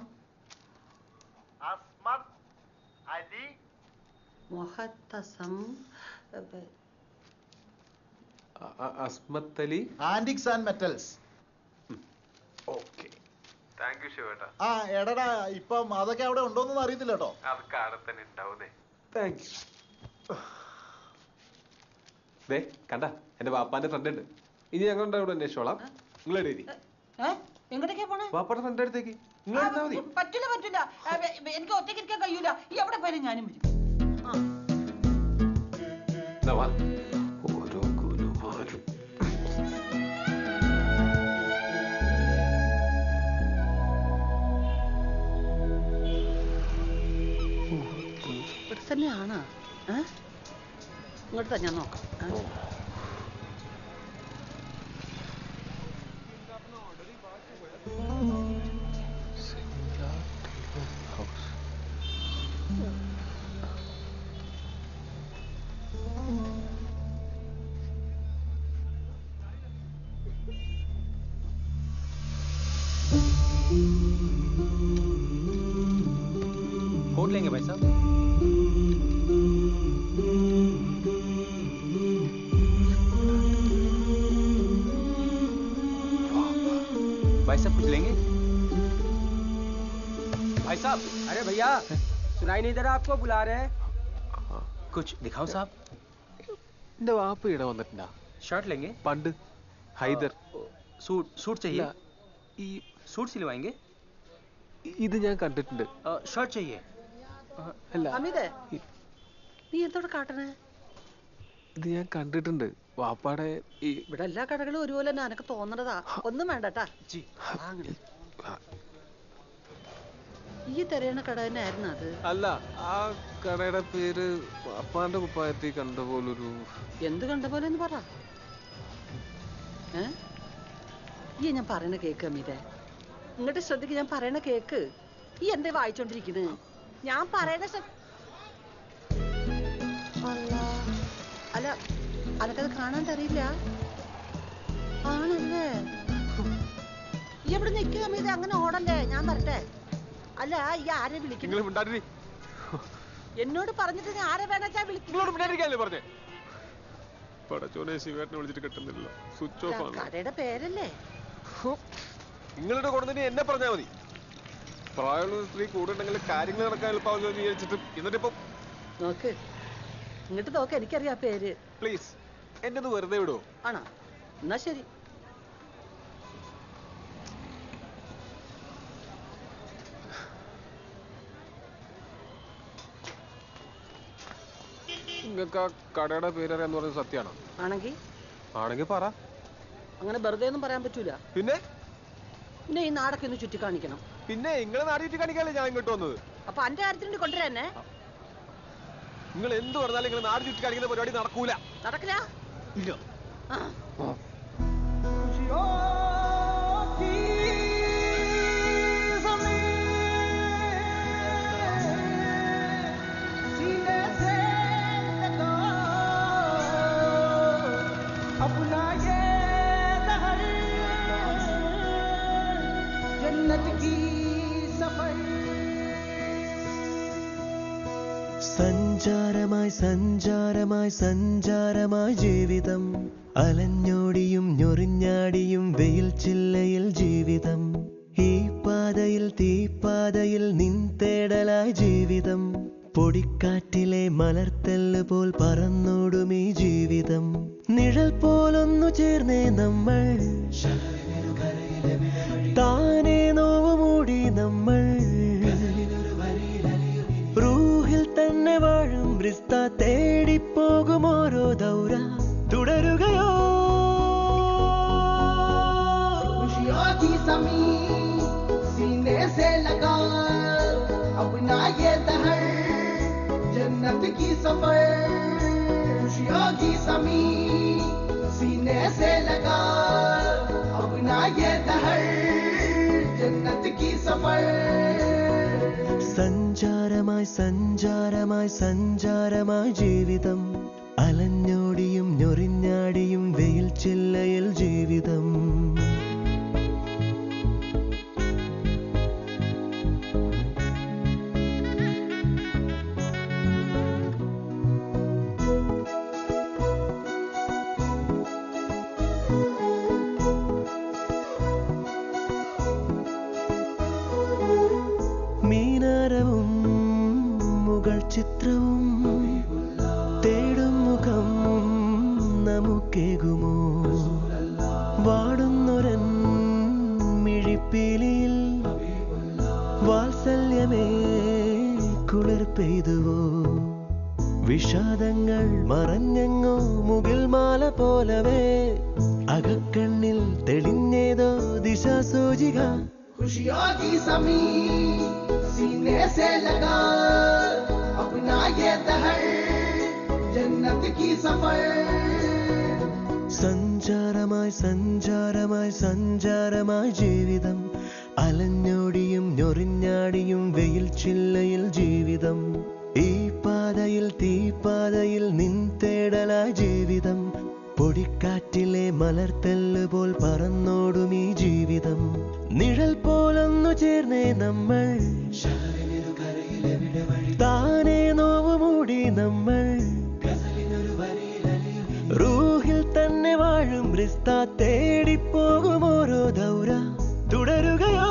അസ്മത് Ali മൊഹത്തസം അസ്മത്തലി antiques and metals. Okay, thank U ശിവേട്ട. ആ എടടാ, ഇപ്പം അതൊക്കെ അവിടെ ഉണ്ടോന്നൊന്നും അറിയത്തില്ല കേട്ടോ. അതൊക്കെ അവിടെ തന്നെ ഉണ്ടാവുന്നേ. Thank you. ദേ കണ്ട, എന്റെ വാപ്പാന്റെ ഫ്രണ്ട് ഉണ്ട്. ഇനി ഞങ്ങളുടെ അവിടെ അന്വേഷിച്ചോളാം. നിങ്ങൾ എഴുതി എങ്ങോട്ടേക്കാ പോണേ? വാപ്പാന്റെ ഫ്രണ്ട് അടുത്തേക്ക് നിങ്ങൾ എടുത്താൽ മതി. പറ്റില്ല പറ്റില്ല, എനിക്ക് ഒറ്റയ്ക്ക് ഇരിക്കാൻ കഴിയൂല. ഈ എവിടെ പോയാലും ഞാനും വരും. ഓരോ ഗുരുവാരും ഇവിടെ തന്നെയാണോ? ഇങ്ങോട്ട് തന്നെ നോക്കാം. खोल लेंगे भाई साहब. भाई साहब कुछ लेंगे? भाई साहब. अरे भैया, सुनाई नहीं दे रहा आपको? बुला रहे हैं. कुछ दिखाओ साहब. എന്റെ വാപ്പ ഇവിടെ വന്നിട്ടുണ്ടാ? शर्ट लेंगे? പണ്ട് ഹൈദർ. सूट सूट चाहिए? ഈ सूट सिलवाएंगे? ഇത് ഞാൻ കണ്ടിട്ടുണ്ട്. ഷർട്ട് चाहिए? അല്ല, അമിതേ, നീ എന്തോടെ കാട്ടണേ? ഇത് ഞാൻ കണ്ടിട്ടുണ്ട്. വാപ്പാടെ ഈ ഇവിടെ എല്ലാ കടകളും ഒരുപോലെ തന്നെ. എനക്ക് തോന്നണതാ. ഒന്നും വേണ്ടട്ടാ. ഈ തെരയണ കട തന്നെ ആയിരുന്നു അത്? അല്ല, ആ കടയുടെ പേര് വാപ്പാന്റെ കുപ്പായത്തിൽ കണ്ട പോലൊരു. എന്ത് കണ്ട പോലെ എന്ന് പറ. ഏ ഈ ഞാൻ പറയണ കേക്ക് അമിതേ, ഇങ്ങോട്ട് ശ്രദ്ധിക്ക്. ഞാൻ പറയണ കേക്ക്. ഈ എന്തേ വായിച്ചോണ്ടിരിക്കുന്നത്? ഞാൻ പറയണ അല്ല, അനക്കത് കാണാൻ തരില്ല ആണല്ലേ? ഈ എവിടെ നിൽക്കുക അമിത? അങ്ങനെ ഓടല്ലേ, ഞാൻ വരട്ടെ. അല്ല, ഈ ആരെ വിളിക്കുന്നു? എന്നോട് പറഞ്ഞിട്ട് നീ ആരെ വേണച്ചാ വിളിക്കുന്നേ? പറഞ്ഞേ പടച്ചോനെ, ശിവേട്ടനെ വിളിച്ചിട്ട് കിട്ടുന്നില്ല. സ്വിച്ച് ഓഫ് ആണ്. കടയുടെ പേരല്ലേ? നിങ്ങളുടെ കൂടെ എന്നെ പറഞ്ഞാ മതി. പ്രായമുള്ള സ്ത്രീ കൂടെ ഉണ്ടെങ്കിൽ കാര്യങ്ങൾ നടക്കാൻ എളുപ്പമാവുമെന്ന് വിചാരിച്ചിട്ട് എന്നിട്ടിപ്പം നോക്ക്, ഇങ്ങോട്ട് നോക്ക്. എനിക്കറിയാം പേര്. പ്ലീസ് എന്നെ ഒന്ന് വെറുതെ വിടുവോ? ആണോ? എന്നാ ശരി. നിങ്ങൾക്ക് ആ കടയുടെ പേരറിയാന്ന് പറഞ്ഞത് സത്യമാണോ? ആണെങ്കിൽ ആണെങ്കിൽ പറ. അങ്ങനെ വെറുതെ ഒന്നും പറയാൻ പറ്റൂല. പിന്നെ പിന്നെ ഈ നാടൊക്കെ ഒന്ന് ചുറ്റിക്കാണിക്കണം. പിന്നെ നിങ്ങളെ നാട് ചുറ്റിക്കാണിക്കാനല്ലേ ഞാൻ ഇങ്ങോട്ട് വന്നത്. അപ്പൊ അന്റെ കാര്യത്തിന് കൊണ്ടുവരാന്നെ. നിങ്ങൾ എന്ത് പറഞ്ഞാലും നിങ്ങൾ നാട് ചുറ്റിക്കാണിക്കുന്ന പരിപാടി നടക്കൂല. നടക്കില്ല. ഇല്ല. സഞ്ചാരമായി സഞ്ചാരമായി സഞ്ചാരമായി ജീവിതം, അലഞ്ഞോടിയും ഞൊറിഞ്ഞാടിയും വെയിൽ ചില്ലയിൽ ജീവിതം, ഈ പാതയിൽ തീപ്പാതയിൽ നിൻ തേടലായി ജീവിതം, പൊടിക്കാറ്റിലെ മലർത്തല്ല് പോൽ പറന്നോടും ഈ ജീവിതം, നിഴൽ പോലൊന്നു ചേർന്നേ നമ്മൾ, താനേ നോവ് മൂടി നമ്മൾ, റൂഹിൽ തന്നെ വാഴും റിസ്ത തേടിപ്പോകും ഓരോ ദൗര തുടരുകയോ. जन्नत की सफर खुशियों की समी सीने से लगा अब ना ये दहर जन्नत की सफर സഞ്ചാരമായി സഞ്ചാരമായി സഞ്ചാരമായി ജീവിതം അലഞ്ഞോടിയും ഞൊറിഞ്ഞാടിയും വെയിൽ ചില്ലയിൽ ജീവിതം മീനാരവും മുകൾ ചിത്രവും തേടും മുഖം നമുക്കേകുമോ വാടുന്നൊരൻ മിഴിപ്പീലിയിൽ വാത്സല്യമേ കുളിർ പെയ്തുവോ വിഷാദങ്ങൾ മറഞ്ഞെങ്ങോ മുകിൽ മാല പോലവേ അകക്കണ്ണിൽ തെളിഞ്ഞേതോ ദിശാസൂചിക खुशियों की समी सीने से लगा अपना ये दहर जन्नत की सफर സഞ്ചാരമായി സഞ്ചാരമായി സഞ്ചാരമായി ജീവിതം അലഞ്ഞോടിയും ഞൊറിഞ്ഞാടിയും വെയിൽ ചില്ലയിൽ ജീവിതം ഈ പാതയിൽ തീപ്പാതയിൽ നിൻ തേടലായി ജീവിതം പൊടിക്കാറ്റിലെ മലർത്തല്ല് പോൽ പറന്നോടും ഈ ജീവിതം നിഴൽ പോലൊന്നു ചേർന്നേ നമ്മൾ താനേ നോവ് മൂടി നമ്മൾ റൂഹിൽ തന്നെ വാഴും റിസ്ത തേടിപ്പോകും ഓരോ ദൗര തുടരുകയോ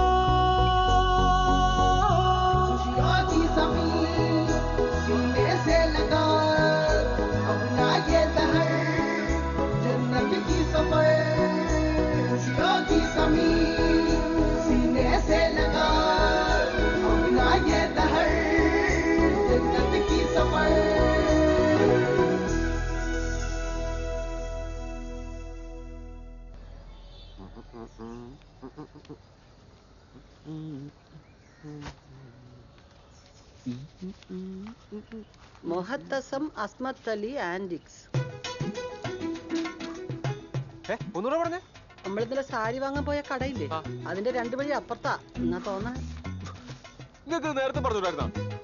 മൊഹത്തസം അസ്മത്ത് അലി ആൻഡിക്സ്. ഒന്നുകൂടെ പറഞ്ഞേ. നമ്മളിന്നലെ സാരി വാങ്ങാൻ പോയ കടയില്ലേ, അതിന്റെ രണ്ടു വഴി അപ്പുറത്താ എന്നാ തോന്നാ. നിങ്ങൾക്ക് നേരത്തെ പറഞ്ഞുണ്ടായിരുന്നോ?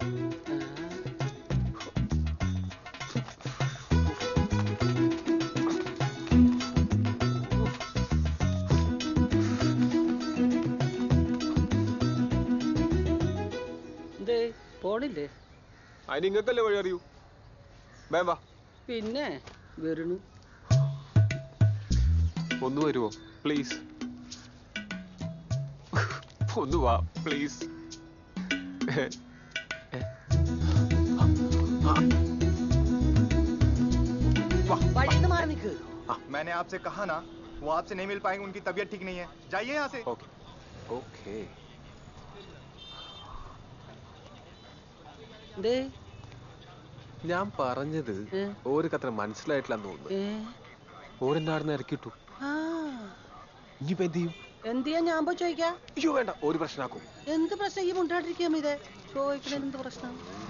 പോണില്ലേ? അതിന് നിങ്ങൾക്കല്ലേ വഴി അറിയൂ. വേം വാ. പിന്നെ വരണു. ഒന്ന് വരുമോ പ്ലീസ്? ഒന്ന് വാ പ്ലീസ്. വഴിന്ന് മാറി നിൽക്ക്. मैंने आपसे कहा ना, वो आपसे नहीं मिल पाएंगे, उनकी तबीयत ठीक नहीं है. जाइए यहाँ से. Okay okay. ഞാൻ പറഞ്ഞത് ഓർക്കത്ര മനസ്സിലായിട്ടില്ലെന്ന് തോന്നുന്നു. ഓരെന്നാടുന്ന് ഇറക്കിട്ടു. ഇനിയിപ്പോ എന്ത് ചെയ്യും? എന്ത് ചെയ്യാൻ ഞാൻ പോയി ചോദിക്കാം? അയ്യോ വേണ്ട, ഒരു പ്രശ്നമാക്കും. എന്ത് പ്രശ്നം? ഈ മുണ്ടാണ്ടിരിക്കാം. ഇതേ ചോദിക്കണ എന്ത് പ്രശ്നം?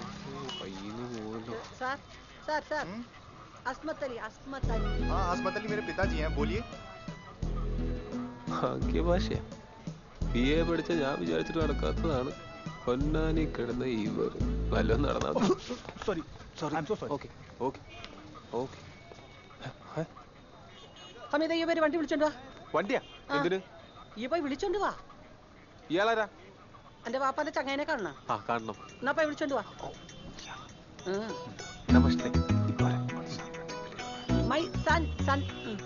Sir sir sir Asmat Ali. Asmat Ali. हाँ अस्मत अली मेरे पिताजी हैं, बोलिए. ഭാഗ്യഭാഷ ബി എ പഠിച്ച ഞാൻ വിചാരിച്ചിട്ട് നടക്കാത്തതാണ്. പൊന്നാനി കിടന്ന ഇവർ വല്ലതും നടന്നാ. Sorry sorry I am so sorry. Okay okay okay. ഹമീദ ഈ പേര് വണ്ടി വിളിച്ചോണ്ട് വാ. വണ്ടിയാ? എന്തിന്? ഈ പോയി വിളിച്ചോണ്ട് വാ. ഇയാളാരാ? എന്റെ വാപ്പാന്റെ ചങ്ങായിനെ കാണണം. ആ കാണണം. എന്നാ പോയി വിളിച്ചോണ്ട് വാ. നമസ്തേ. My son son.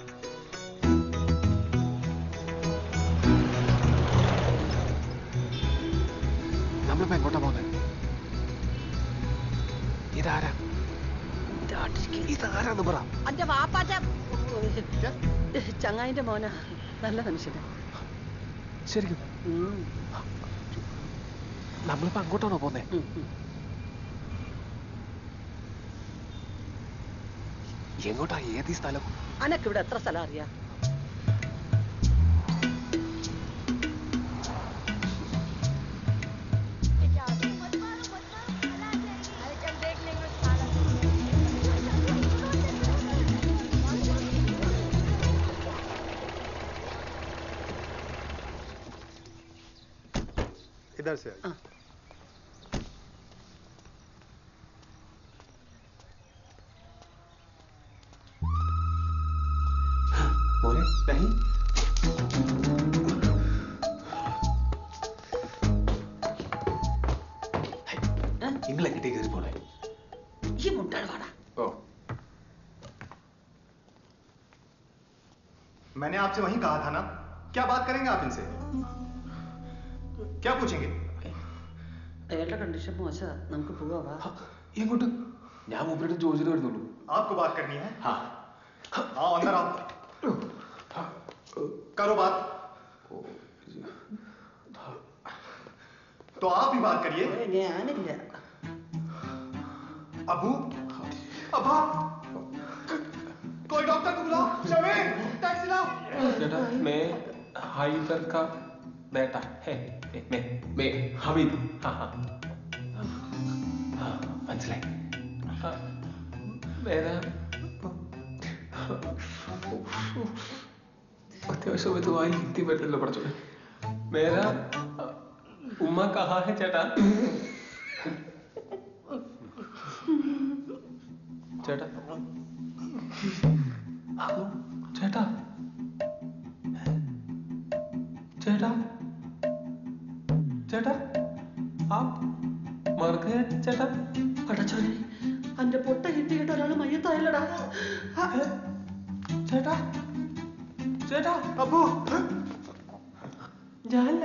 നമ്മളിപ്പോ എങ്ങോട്ടാ പോകുന്നത്? ഇതാരാ? ഇതാരാന്ന് പറ. എന്റെ വാപ്പാന്റെ ചങ്ങായിന്റെ മോനാ. നല്ല മനുഷ്യനാ ശരിക്കും. നമ്മളിപ്പോ അങ്ങോട്ടാണോ പോന്നേ? എങ്ങോട്ടാ? ഏത് സ്ഥലം? അനക്ക് ഇവിടെ എത്ര സ്ഥലം അറിയാം? इधर से മോനെ नहीं നിങ്ങൾ എങ്ങോട്ടേക്ക് കയറി പോണേ ഈ മുട്ടാണ് വാടാ. ഓ मैंने आपसे वहीं कहा था ना, क्या बात करेंगे आप इनसे? क्या पूछेंगे? അയാളുടെ കണ്ടീഷൻ മോശ, നമുക്ക് പോവാ. എങ്ങോട്ട്? ഞാൻ മൂപ്പരുടെ ജോജിന് വരുന്നുള്ളൂ. आपको बात करनी है? हाँ. आओ अंदर आओ. करो बात. तो आप ही बात करिए. ഞാനില്ല. अबू, अब्बा, कोई डॉक्टर को बुलाओ. शमीर, टैक्सी लाओ. बेटा मैं हाइदर का बेटा है. मैं मैं हमीद. हाँ हाँ हाँ മനസ്സിലായി. मेरा अत्यावश्यक में तो आई हिंदी में लो पड़ चुके. मेरा उम्मा कहाँ है ചേട്ടാ? ചേട്ടാ ചേട്ടാ ചേട്ടാ ചേട്ടാ आप मर गए ചേട്ടാ? പടച്ചോനെ, അന്റെ പൊട്ട ഹിന്ദി കേട്ട ഒരാൾ മയ്യത്തായല്ലടാ. ചേട്ടാ ചേട്ടാ अबू ഞാനല്ല.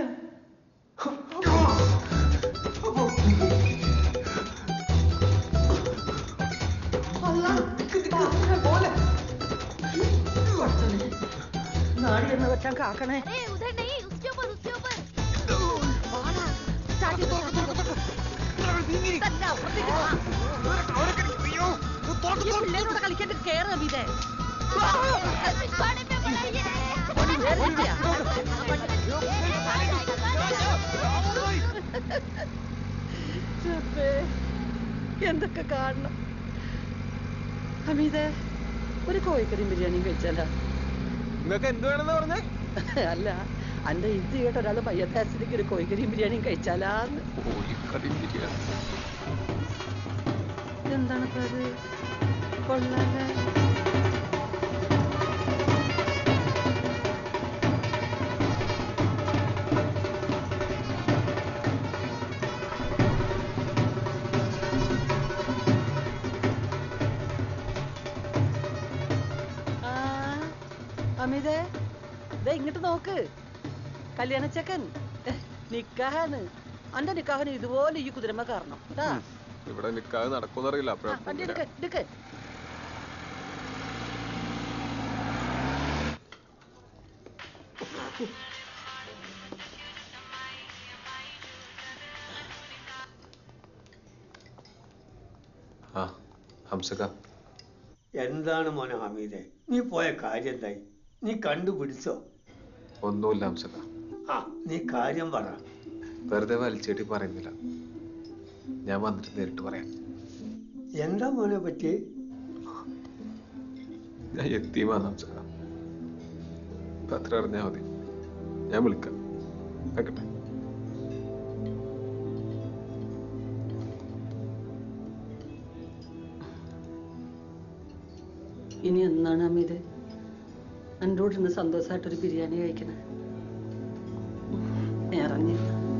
നാടി എന്ന് വെച്ചാൽ കാക്കണേ. പിള്ളേരോട് കളിക്കാൻ കേറാം ഇതേ. എന്തൊക്കെ കാണണം. ഹമീദേ, ഒരു കോഴിക്കറിയും ബിരിയാണിയും കഴിച്ചാലോ? നിങ്ങൾക്ക് എന്ത് വേണമെന്ന് പറഞ്ഞേ? അല്ല, അന്റെ ഹിന്ദി കേട്ട ഒരാൾ മയ്യത്താസിലേക്ക് ഒരു കോഴിക്കറിയും ബിരിയാണിയും കഴിച്ചാലാന്ന്. കോഴിക്കറിയും ബിരിയാണി എന്താണ് അത്? കൊള്ളാല. അമിതേ, ദേ ഇങ്ങോട്ട് നോക്ക്. കല്യാണച്ചക്കൻ നിക്കാഹാണ്. അന്റെ നിക്കാഹിന് ഇതുപോലെ ഈ കുതിരമ്മ കാരണം. ഇവിടെ നിക്കാഹ് നടക്കുമെന്നറിയില്ല. ഹംസക, എന്താണ് മോനെ ഹമീദെ, നീ പോയ കാര്യം എന്തായി? നീ കണ്ടുപിടിച്ചോ? ഒന്നുമില്ല ഹംസക. ആ, നീ കാര്യം പറ. വെറുതെ വലിച്ചേട്ടി പറയുന്നില്ല, ഞാൻ വന്നിട്ട് നേരിട്ട് പറയാം. എന്താ മോനെ പറ്റി? ഞാൻ എത്തിയുമാണ് ഹംസക. പത്ര അറിഞ്ഞാ മതി, ഞാൻ വിളിക്കാം. വെക്കട്ടെ. ഇനി എന്നാണ് അമിത് എന്നോട് ഇന്ന് സന്തോഷമായിട്ടൊരു ബിരിയാണി കഴിക്കണേ? ഇറങ്ങി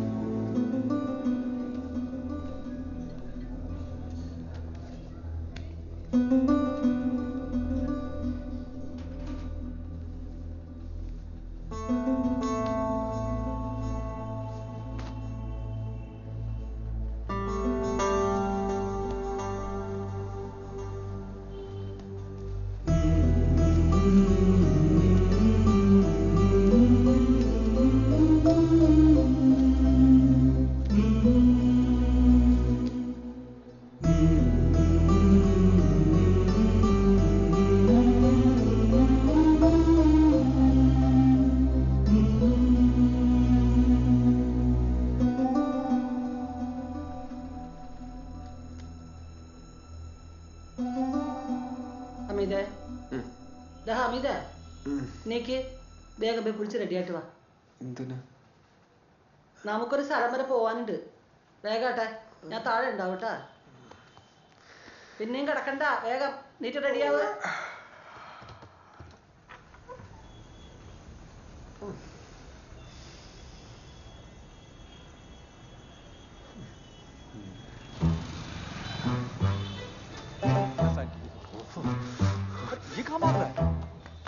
വേഗം പോയി കുളിച്ച് റെഡിയായിട്ട് വാ. നമുക്കൊരു സ്ഥലം വരെ പോവാനുണ്ട്. വേഗാട്ടെ, ഞാൻ താഴെ ഉണ്ടാവും കേട്ടാ. പിന്നെയും കിടക്കണ്ട, വേഗം നീറ്റ് റെഡിയാവുക. ये कहाँ भाग रहा है?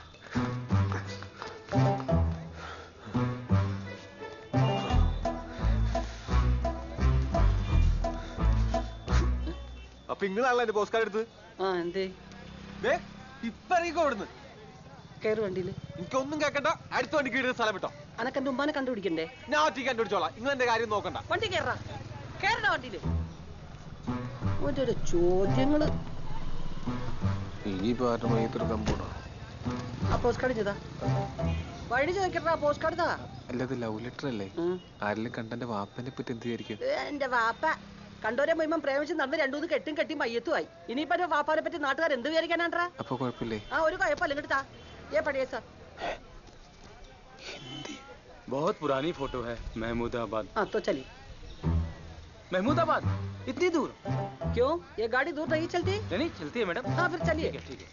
അപ്പൊ ഇങ്ങളാണല്ലോ എന്റെ പോസ്റ്റ് കാർഡ് എടുത്ത് ആ എന്തേ ഇപ്പൊ ഇറങ്ങിക്കോ ഇവിടുന്ന് കയറി വണ്ടിയില് എനിക്കൊന്നും കേക്കണ്ട അടുത്ത വണ്ടി കീഴുന്ന സ്ഥലം വിട്ടോ അനക്ക് എന്റെ ഉമ്മാനെ കണ്ടുപിടിക്കണ്ടേ ഞാൻ ഒറ്റയ്ക്ക് കണ്ടുപിടിച്ചോളാം നിങ്ങൾ എന്റെ കാര്യം നോക്കണ്ട വണ്ടി കയറാ കയറണ വണ്ടിയില് ഓന്റെ ഒരു ചോദ്യങ്ങള് ഇനിയിപ്പോ ആരുടെ മയത്തെടുക്കാൻ പോണോ ആ പോസ്റ്റ് കാർഡ് ചെയ്താ വഴി ചോദിക്കട്ടാ പോസ്റ്റ് കാർഡ് താ അല്ലത് ലവ് ലെറ്റർ അല്ലേ ആരെങ്കിലും കണ്ടെന്റെ വാപ്പനെ പറ്റി എന്ത് വിചാരിക്കും എന്റെ വാപ്പ കണ്ടോരെ മുമ്പ് പ്രേമിച്ച് നടന്ന് രണ്ടൂന്ന് കെട്ടും കെട്ടി മയ്യത്തുമായി ഇനിയിപ്പോ എന്റെ വാപ്പാനെ പറ്റി നാട്ടുകാർ എന്ത് വിചാരിക്കാനാണ്ടാ അപ്പൊ കുഴപ്പമില്ലേ ആ ഒരു കുഴപ്പമില്ല ഇങ്ങോട്ട് താ ഏ പടിയേ സാർ बहुत पुरानी फोटो है महमूदाबाद। हाँ तो चलिए। महमूदाबाद इतनी दूर? क्यों ये गाड़ी दूर नहीं चलती? नहीं नहीं चलती है मैडम। हाँ फिर चलिए। ठीक है ठीक है।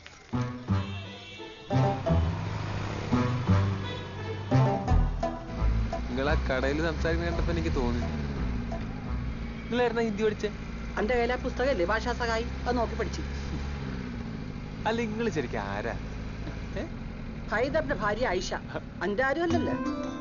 നിങ്ങൾ ആ കടയിൽ സംസാരിക്കുന്ന കണ്ടപ്പോ എനിക്ക് തോന്നി നിങ്ങളായിരുന്ന ഹിന്ദി പഠിച്ചേ എന്റെ കയ്യിലെ പുസ്തകമല്ലേ ഭാഷാ സഹായി അത് നോക്കി പഠിച്ചു അല്ല നിങ്ങൾ ശരിക്കും ആരാ ഹൈദറിന്റെ ഭാര്യ ആയിഷ എന്റെ ആരും അല്ലല്ലോ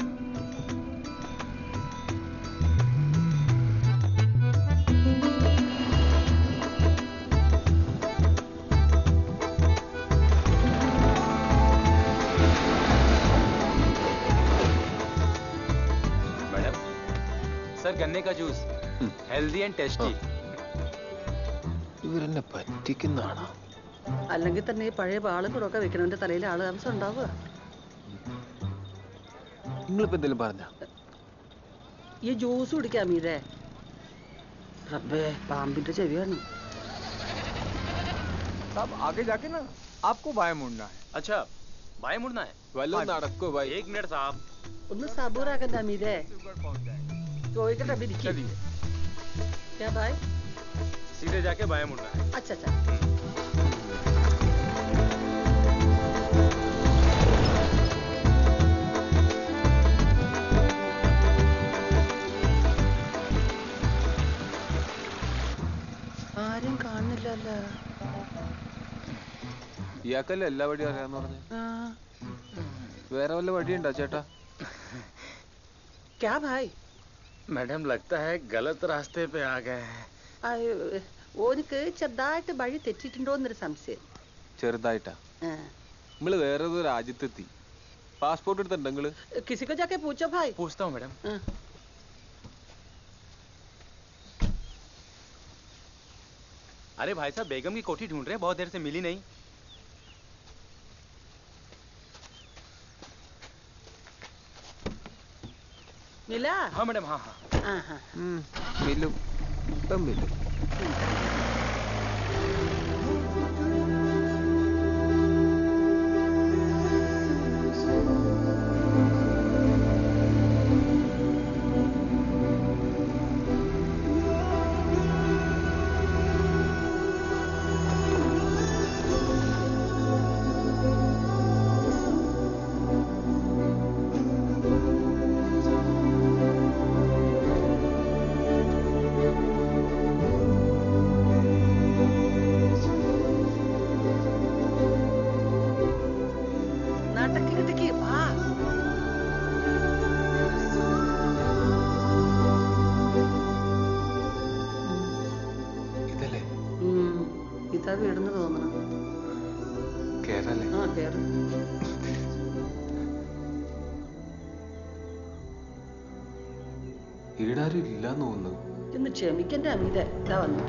सर गन्ने का जूस हेल्दी एंड टेस्टी ഇവരെന്നെ പറ്റിക്കുന്നതാണോ അല്ലെങ്കിൽ തന്നെ ഈ പഴയ ആളുകളൊക്കെ വെക്കണവന്റെ തലയിൽ ആള് താമസം ഉണ്ടാവുക നിങ്ങളിപ്പോ എന്തെങ്കിലും പറഞ്ഞ ഈ ജ്യൂസ് കുടിക്കാം മീരേ റബ്ബേ പാമ്പിന്റെ ചെവിയാണ് साहब आगे जाके ना आपको बाएं मुड़ना है। अच्छा बाएं मुड़ना है വല്ലോ നടക്കോ ഭായി एक मिनट साहब ഒന്ന് സബൂറാക്കണ്ട മീരേ ചോദിക്കട്ടെ ഇരിക്കും क्या भाई सीधे जाके बाएं मुड़ना है। अच्छा अच्छा ആരും കാണുന്നില്ലല്ലോ ഇയാക്കല്ലേ എല്ലാ വഴിയും അറിയാന്ന് പറഞ്ഞു വേറെ വല്ല വഴിയുണ്ടോ ചേട്ടാ क्या भाई मैडम लगता है गलत रास्ते पे आ गए हैं। ഓനിക്ക് ചെറുതായിട്ട് വഴി തെറ്റിട്ടുണ്ടോന്നൊരു സംശയം ചെറുതായിട്ടാ നിങ്ങള് വേറെ ഏതോ രാജ്യത്തെത്തി പാസ്പോർട്ട് എടുത്തിട്ടുണ്ടോ നിങ്ങള് किसी को जाके पूछो भाई पूछता हूँ मैडम अरे भाई साहब बेगम की कोठी ढूंढ रहे हैं बहुत देर से मिली नहीं मिला हाँ मैडम हाँ हाँ हाँ हाँ മില്ലും ഇപ്പം മില്ലും ഇതാ വീടെന്ന് തോന്നണം കേരളല്ലേ ആ കേറ് ഈടാരും ഇല്ലാന്ന് തോന്നുന്നു ഇന്ന് ക്ഷമിക്കണ്ടേ അമീത ഇതാ വന്നു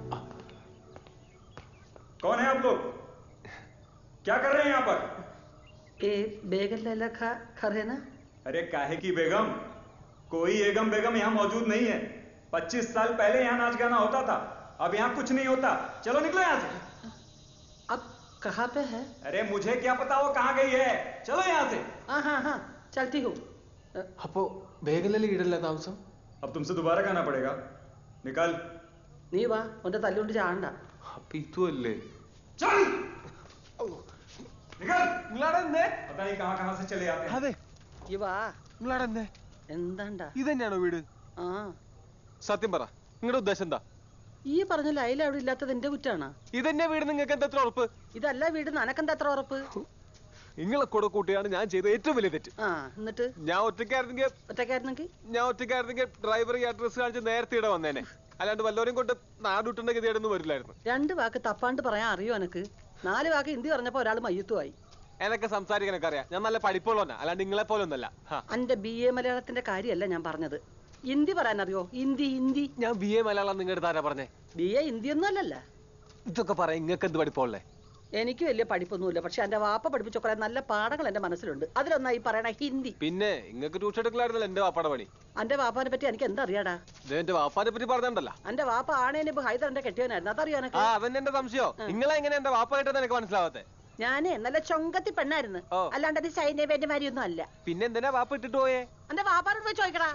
कौन है आप लोग क्या कर रहे हैं यहाँ पर ए बेगम लैला खा खरे ना अरे काहे की बेगम कोई एगम बेगम यहाँ मौजूद नहीं है पच्चीस साल पहले यहाँ नाच गाना होता था अब यहाँ कुछ नहीं होता चलो निकलो यहाँ से अब कहाँ पे है अरे मुझे क्या पता वो कहाँ गई है चलो यहाँ से हाँ हाँ हाँ चलती हूँ അപ്പോ ബേഗലല്ലേ ഈടല്ല താമസം अब तुमसे दोबारा कहना पड़ेगा निकल നീ വാ ഒന്റെ തല്ലുകൊണ്ട് ചാണ്ട അപ്പൊ ഇതുമല്ലേ चल निकल बताइए कहाँ कहाँ से चले आते हैं എന്താണ്ടാ ഇത് തന്നെയാണോ വീട്? ആ സത്യം പറ, നിങ്ങളുടെ ഉദ്ദേശം എന്താ? ഈ പറഞ്ഞ ലൈല അവിടെ ഇല്ലാത്തത് എന്റെ കുറ്റാണ്. ഇതെന്നെ വീട്, നിങ്ങൾക്ക് എന്താ എത്ര ഉറപ്പ്? ഇതല്ല വീട്, നനക്കെന്താ എത്ര ഉറപ്പ്? നിങ്ങളെ കൂടെ കൂട്ടിയാണ് ഞാൻ ചെയ്ത ഏറ്റവും വലിയ തെറ്റ്. ആ എന്നിട്ട് ഞാൻ ഒറ്റയ്ക്കായിരുന്നെങ്കിൽ ഒറ്റയ്ക്കായിരുന്നെങ്കിൽ ഞാൻ ഒറ്റയ്ക്കായിരുന്നെങ്കിൽ ഡ്രൈവർ ഈ അഡ്രസ് കാണിച്ച് നേരത്തെ ഇവിടെ വന്നേനെ. അല്ലാണ്ട് വല്ലവരും കൊണ്ട് നാടുവിട്ടേണ്ട ഗതിയായിട്ടൊന്നും വരില്ലായിരുന്നു. രണ്ട് വാക്ക് തപ്പാണ്ട് പറയാൻ അറിയോ എനക്ക്? നാല് വാക്ക് ഹിന്ദി പറഞ്ഞപ്പോ ഒരാൾ മയ്യത്തുമായി. എനക്ക് സംസാരിക്കാനൊക്കെ അറിയാം, ഞാൻ നല്ല പഠിപ്പുള്ളവനാ, അല്ലാണ്ട് നിങ്ങളെ പോലെ ഒന്നല്ല. എന്റെ ബി എ മലയാളത്തിന്റെ കാര്യമല്ല ഞാൻ പറഞ്ഞത്. ഹിന്ദി പറയാൻ അറിയോ? ഹിന്ദി ഹിന്ദി ഞാൻ ബി എ മലയാളം നിങ്ങളുടെ താരാ പറഞ്ഞേ? ബി എ ഹിന്ദി ഒന്നും അല്ലല്ല. ഇതൊക്കെ പറയാം, നിങ്ങൾക്ക് എന്ത് പഠിപ്പുള്ളേ? എനിക്ക് വലിയ പഠിപ്പൊന്നുമില്ല, പക്ഷെ എന്റെ വാപ്പ പഠിപ്പിച്ച കുറെ നല്ല പാഠങ്ങൾ എന്റെ മനസ്സിലുണ്ട്. അതിലൊന്നായി പറയണ ഹിന്ദി. പിന്നെ നിങ്ങൾക്ക് ട്യൂഷൻ എടുക്കലായിരുന്നല്ലോ എന്റെ വാപ്പാടെ പണി. എന്റെ വാപ്പാനെ പറ്റി എനിക്ക് എന്താ അറിയാടാ? എന്റെ വാപ്പാനെ പറ്റി പറഞ്ഞല്ലോ. എന്റെ വാപ്പ ആണേനെ ഹൈദറിന്റെ കെട്ടിയവനായിരുന്നു, അതറിയോ എനക്ക്? ആ അതന്നെ എന്റെ സംശയോ. നിങ്ങളെ എങ്ങനെ എന്റെ വാപ്പായിട്ടെന്ന് എനിക്ക് മനസ്സിലാവാത്തെ? ഞാനേ നല്ല ചൊങ്കത്തി പെണ്ണായിരുന്നു, അല്ലാണ്ട് അത് സൈന്യവേന്യമാരിയൊന്നും അല്ല. പിന്നെ എന്തിനാ വാപ്പ ഇട്ടിട്ട് പോയേ? എന്റെ വാപ്പാനോട് പോയി ചോദിക്കടാ.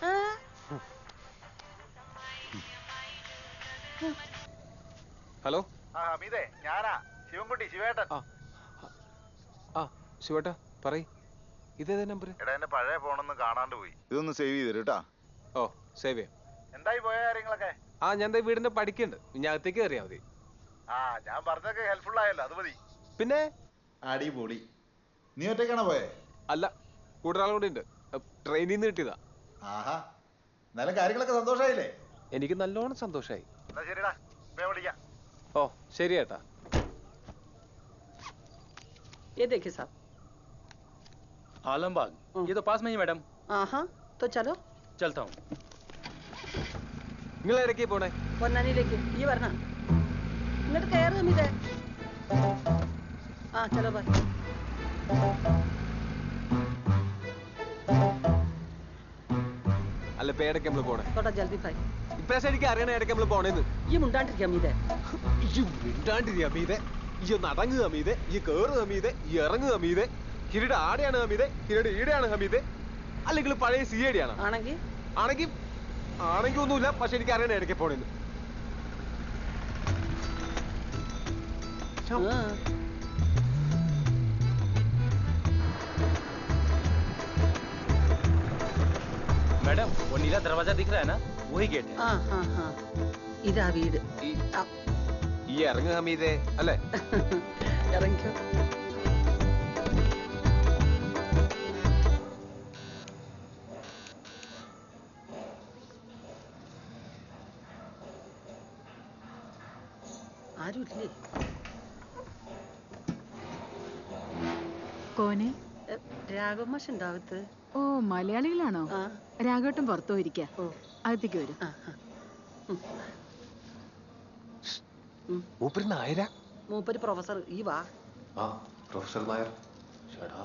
ഹലോ ഹമീദേ, ഞാനാ ശിവൻകുട്ടി, ശിവേട്ടൻ. ആ ശിവേട്ടാ പറയ്, ഇതേതാ നമ്പർ? എടാ എന്റെ പഴയ ഫോണൊന്ന് കാണാണ്ട് പോയി, ഇതൊന്ന് സേവ് ചെയ്ത് കേട്ടാ. ഓ സേവ് ചെയ്യാം. എന്തായി പോയ കാര്യങ്ങളൊക്കെ? ആ ഞാൻ വീടിന്റെ പഠിക്കുന്നുണ്ട്, ഞാൻ അകത്തേക്ക് കയറിയാ മതി. ആ ഞാൻ പറഞ്ഞൊക്കെ ഹെൽപ്ഫുൾ ആയല്ലോ, അത് മതി. പിന്നെ അടിപൊളി. നീ ഒറ്റയ്ക്കാണോ പോയേ? അല്ല, കൂടെ ആളും കൂടി ഉണ്ട്, ട്രെയിനിൽ നിന്ന് കിട്ടിയതാ. ആഹാ, നല്ല കാര്യങ്ങളൊക്കെ സന്തോഷായില്ലേ? എനിക്ക് നല്ലോണം സന്തോഷായി. എന്നാ ശരിടാ, വിളിക്കാം. ഓ ശരി ഏട്ടാ. ये देखिए साहब, आलमबाग, ये तो पास में ही मैडम। हाँ तो चलो चलता हूँ। നിങ്ങൾ ഇടയ്ക്ക് പോണേ? പൊന്നാനിയിലേക്ക്. ഈ വരണ ഇങ്ങോട്ട് കയറും ഇതേ. ആ ചലോ ബൈ. അല്ല ഇപ്പൊ ഏടയ്ക്ക് നമ്മള് പോണേ? തോട്ടാ ജൽദി ഭായ്. ഇപ്രാവശ്യം എനിക്ക് അറിയണ ഏടയ്ക്ക് നമ്മള് പോണേന്ന്. ഈ മുണ്ടാണ്ടിരിക്കാം ഇതേ. ഈ മിണ്ടാണ്ടിരിക്കാം മീതെ. ഈ നടങ്ങുക മീതെ, ഈ കേറുക മീതെ, ഈ ഇറങ്ങുക മീതെ. കിരീട ആടെയാണ് ഹമീദെ, കിരീട ഈടെയാണ് ഹമീദെ. അല്ലെങ്കിൽ പഴയ സി ഐ ഡി ആണ്? ആണെങ്കിൽ ആണെങ്കിൽ ആണെങ്കിൽ ഒന്നുമില്ല, പക്ഷെ എനിക്ക് അറിയണ ഇടയ്ക്ക് പോണെന്ന്. मैडम वो नीला दरवाजा दिख रहा है ना, वही गेट है। हाँ हाँ हाँ, ഇതാ വീട്. ഈ ഇറങ്ങുക ഹമീദെ അല്ലേ? ഇറങ്ങിക്കോ. ആരുമില്ലേ? കോനെ രാഘവമാഷ് ഉണ്ടാവത്ത്. ഓ മലയാളികളാണോ? രാഘവട്ടം പുറത്തു പോയിരിക്ക. അകത്തേക്ക് വരും. മൂപ്പര് നായരാ? മൂപ്പര് പ്രൊഫസർ. ഈ വാ. ആ പ്രൊഫസർ നായർ. ചേടാ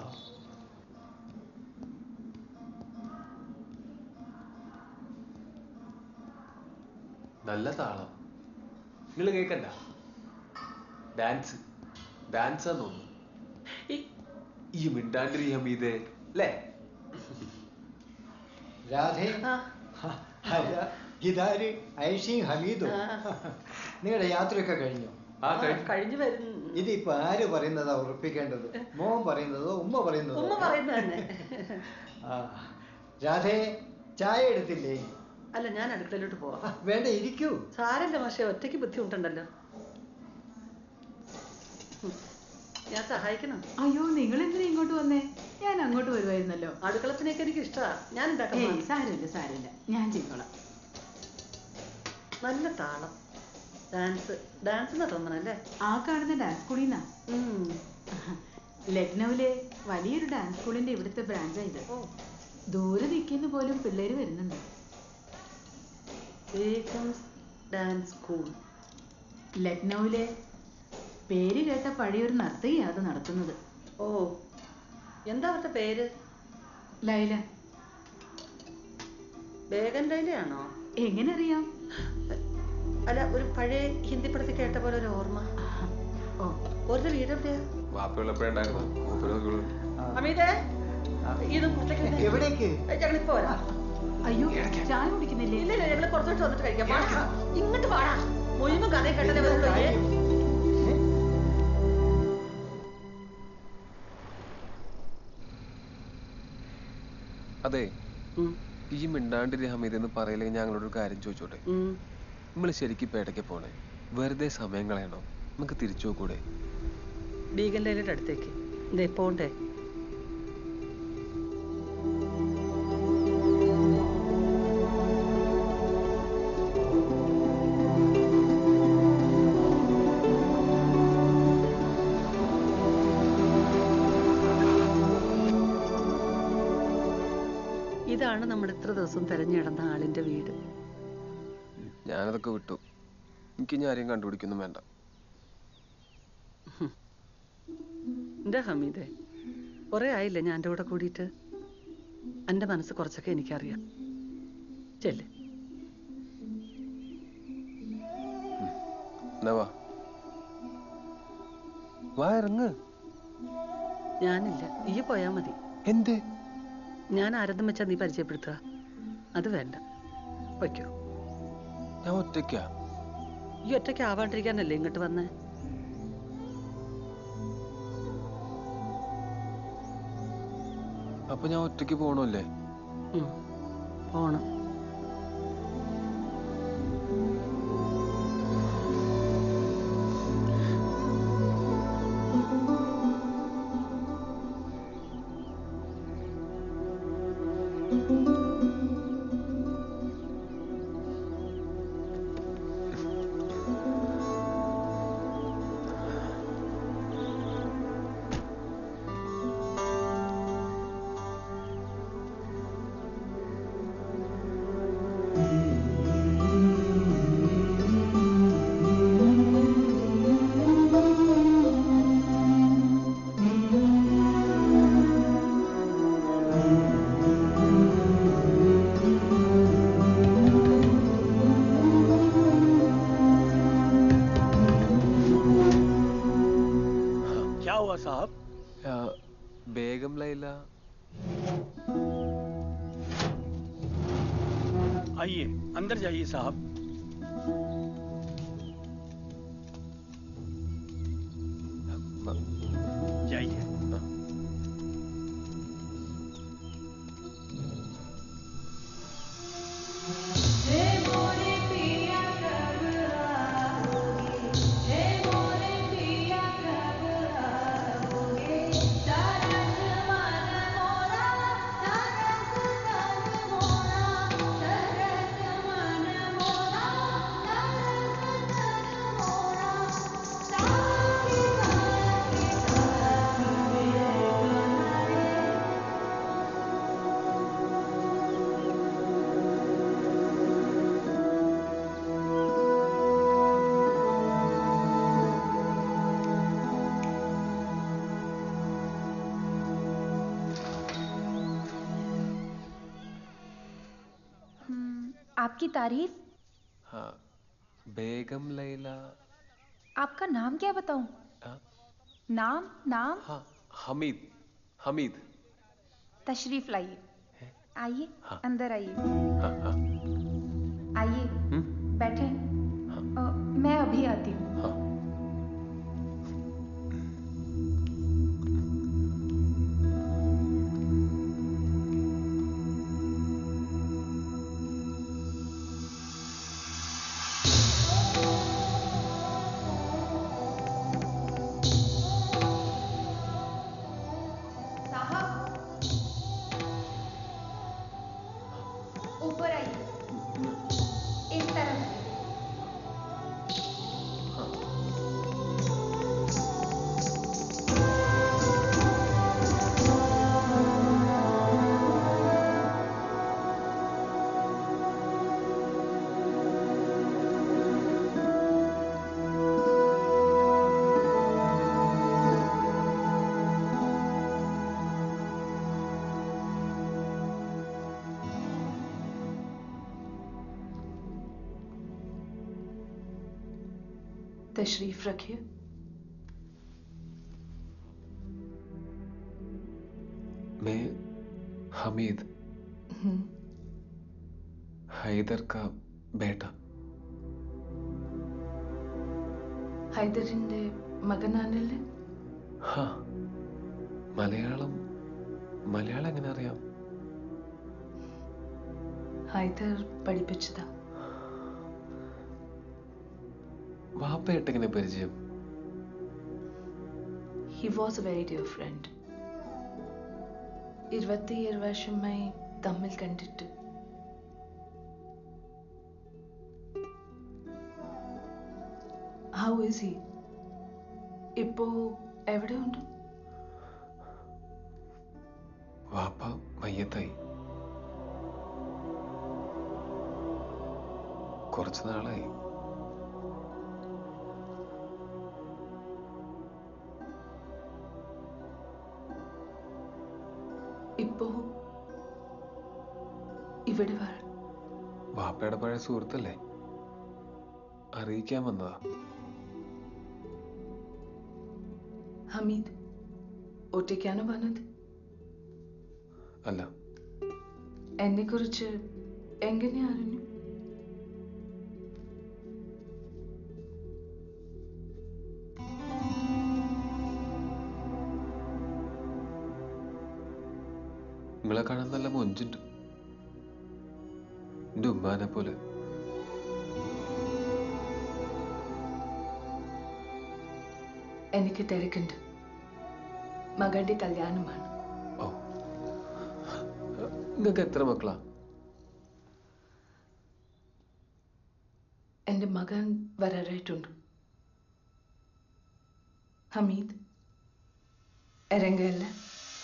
നല്ല താളം. നിങ്ങൾ കേക്കണ്ട? ഡാൻസ് ഡാൻസാന്ന് തോന്നുന്നു. ഈ മിണ്ടാണ്ടിരി ഹമീദേ അല്ലേ? രാധേ, ഇതാര്? ഐഷിയും ഹമീദും. നിങ്ങളുടെ യാത്രയൊക്കെ കഴിഞ്ഞോ? കഴിഞ്ഞു വരുന്നു. ഇതിപ്പോ ആര് പറയുന്നതാ ഉറപ്പിക്കേണ്ടത്? മോൻ പറയുന്നതോ ഉമ്മ പറയുന്നതോ? ഉമ്മ പറയുന്നത് തന്നെ. രാധേ, ചായ എടുത്തില്ലേ? അല്ല, ഞാൻ അടുക്കളയിലോട്ട് പോവാം. വേണ്ട, ഇരിക്കൂ. സാരല്ല പക്ഷേ, ഒറ്റയ്ക്ക് ബുദ്ധിമുട്ടുണ്ടല്ലോ. ഞാൻ സഹായിക്കണം. അയ്യോ, നിങ്ങൾ എന്തിനാ ഇങ്ങോട്ട് വന്നേ? ഞാൻ അങ്ങോട്ട് വരുമായിരുന്നല്ലോ. അടുക്കളത്തിനൊക്കെ എനിക്ക് ഇഷ്ടമാണ്. ഞാൻ ഉണ്ടാക്കാം. സാരമില്ല സാരമില്ല, ഞാൻ ചെയ്തോളാം. നല്ല താളം. ഡാൻസ് ഡാൻസ് എന്നാ തോന്നണല്ലേ? ആ കാണുന്ന ഡാൻസ് സ്കൂളിൽ നിന്നാ. ലക്നൌവിലെ വലിയൊരു ഡാൻസ് സ്കൂളിന്റെ ഇവിടുത്തെ ബ്രാഞ്ചാ ഇത്. ദൂരെ നിൽക്കുന്ന പോലും പിള്ളേര് വരുന്നുണ്ട്. ഡാൻസ് സ്കൂൾ ലക്നൌവിലെ പേര് കേട്ട പഴയൊരു നർത്തകിയാ അത് നടത്തുന്നത്. ഓ, എന്താ അവരുടെ പേര്? ലൈല. ബേഗൻ ലൈലയാണോ? എങ്ങനെ അറിയാം? അല്ല, ഒരു പഴയ ഹിന്ദി പടത്തിൽ കേട്ട പോലെ ഒരു ഓർമ്മ. ഓരുടെ വീട് എവിടെയാ? അമിതേ, ഇത് എവിടേക്ക്? ഞങ്ങളിപ്പോ വരാം. അയ്യോ, ചായ കുടിക്കുന്നില്ലേ? ഇല്ല ഇല്ല, ഞങ്ങള് പുറത്തോട്ട് വന്നിട്ട് കഴിക്കാം. ഇങ്ങോട്ട് പാടാ. മുഴുവൻ കഥ കേട്ടതേ വരുള്ളൂ. അതെ ഈ മിണ്ടാണ്ടിരി ഹമീദ് എന്ന് പറയില്ലെങ്കിൽ ഞങ്ങളോട് ഒരു കാര്യം ചോദിച്ചോട്ടെ. നമ്മൾ ശരിക്കും പേടയ്ക്ക് പോണേ വെറുതെ സമയം കളയണോ? നമുക്ക് തിരിച്ചു പോകൂടെ? ഡീഗന്റെ അടുത്തേക്ക് ദേ പോണ്ടേ? ഇതാണ് നമ്മൾ ഇത്ര ദിവസം തെരഞ്ഞിടുന്ന ആളിന്റെ വീട്. ഞാനതൊക്കെ വിട്ടു. എനിക്ക് ഇനി ആരെയും കണ്ടുപിടിക്കൊന്നും വേണ്ട. എന്റെ ഹമീദേ, കുറെ ആയില്ലേ ഞാൻ എൻ്റെ കൂടെ കൂടിയിട്ട്. എൻ്റെ മനസ്സ് കുറച്ചൊക്കെ എനിക്കറിയാം. ചെല്ല്. വാ വാ ഇറങ്ങ്. ഞാനില്ല, ഈ പോയാ മതി. എന്തേ? ഞാൻ ആരെന്നും വെച്ചാ നീ പരിചയപ്പെടുത്തുക? അത് വേണ്ട, വയ്ക്കോ. ഞാൻ ഒറ്റയ്ക്കാ. ഈ ഒറ്റയ്ക്ക് ആവാണ്ടിരിക്കാനല്ലേ ഇങ്ങോട്ട് വന്നേ? അപ്പൊ ഞാൻ ഒറ്റയ്ക്ക് പോണല്ലേ? പോണം. बेगम लैला, आइए अंदर जाइए साहब। जाइए। आपकी तारीफ? हाँ, बेगम लैला। आपका नाम क्या बताऊं? हाँ? नाम नाम? हाँ, हमीद। हमीद। तशरीफ लाइए। आइए। हाँ। अंदर आइए। हाँ हाँ। आइए। बैठे। हाँ। मैं अभी आती हूँ। हाँ। ऊपर आइए। इस तरफ से। तशरीफ रखिए। मैं हमीद, हैदर का बेटा। ഹൈദറിന്റെ മകനാണല്ലേ? ഹാ, മലയാളം മലയാളം എങ്ങനെ അറിയാം? ഹൈദർ പഠിപ്പിച്ചതാ. വാപ്പയായിട്ടെങ്ങനെ പരിചയം? He was a very dear friend. ഇരുപത്തിയേഴ് വർഷമായി തമ്മിൽ കണ്ടിട്ട്. How is he? ഇപ്പോ എവിടെയുണ്ട്? വാപ്പ മയ്യത്തായി. കുറച്ചു നാളായി. ഇപ്പോ ഇവിടെ വര. വാപ്പയുടെ പഴയ സുഹൃത്തല്ലേ, അറിയിക്കാൻ വന്നതാ. ഹമീദ് ഒറ്റയ്ക്കാണ് വന്നത്? അല്ല. എന്നെ കുറിച്ച് എങ്ങനെ അറിഞ്ഞു? നിങ്ങളെ കാണാൻ നല്ല മൊഞ്ചുണ്ട്, എന്റെ ഉമ്മാനെ പോലെ. എനിക്ക് തിരക്കുണ്ട്, മകളുടെ കല്യാണമാണ്. ഓ, നിങ്ങൾക്ക് എത്ര മക്കളാ? എന്റെ മകൻ വരാറായിട്ടുണ്ട്. ഹമീദ് ഇറങ്ങല്ല.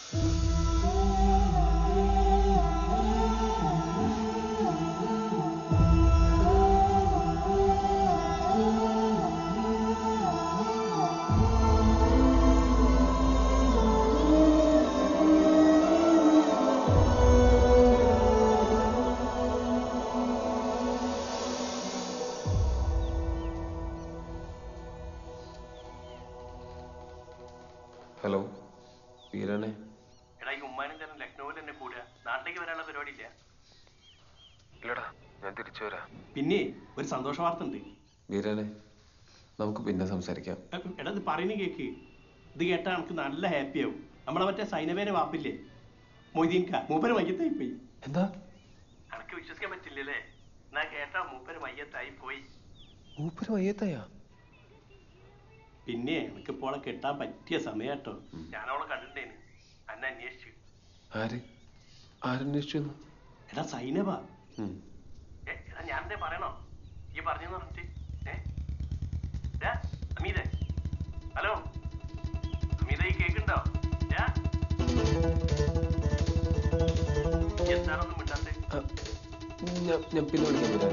ഹലോ വീരാനെ. എടാ ഈ ഉമ്മാനും തന്നെ ലക്നൌവിൽ തന്നെ കൂടുക, നാട്ടിലേക്ക് വരാനുള്ള പരിപാടി ഇല്ല? ഇല്ലടാ, ഞാൻ തിരിച്ചു വരാം. പിന്നെ ഒരു സന്തോഷ വാർത്ത ഉണ്ട് വീരാനെ, നമുക്ക് പിന്നെ സംസാരിക്കാം. എടാ ഇത് പറയുന്ന കേക്ക്, ഇത് കേട്ടാ നമുക്ക് നല്ല ഹാപ്പി ആവും. നമ്മളെ മറ്റേ സൈനവേനെ വാപ്പില്ലേ മൊയ്തീൻക, മൂപ്പര് മയ്യത്തായി പോയി. എന്താ? എനിക്ക് വിശ്വസിക്കാൻ പറ്റില്ലല്ലേ? എന്നാ കേട്ടാ മൂപ്പര് മയ്യത്തായി പോയി. മൂപ്പര് മയ്യത്തായാ? പിന്നെ എനിക്കിപ്പോളെ കെട്ടാൻ പറ്റിയ സമയാട്ടോ. ഞാനവളെ കണ്ടിട്ടേന്, അന്നെ അന്വേഷിച്ചു. ആര് ആരന്വേഷിച്ചു? എടാ സൈനബ. എടാ ഞാൻ എന്തേ പറയണോ ഈ പറഞ്ഞെന്ന് പറഞ്ഞിട്ട്? ഏ അമീതേ, ഹലോ അമീത, ഈ കേക്കുണ്ടോ? എന്താണൊന്നും മിണ്ടാത്തെ? ഞാൻ പിന്നെ വിളിക്കാൻ വരാണ്.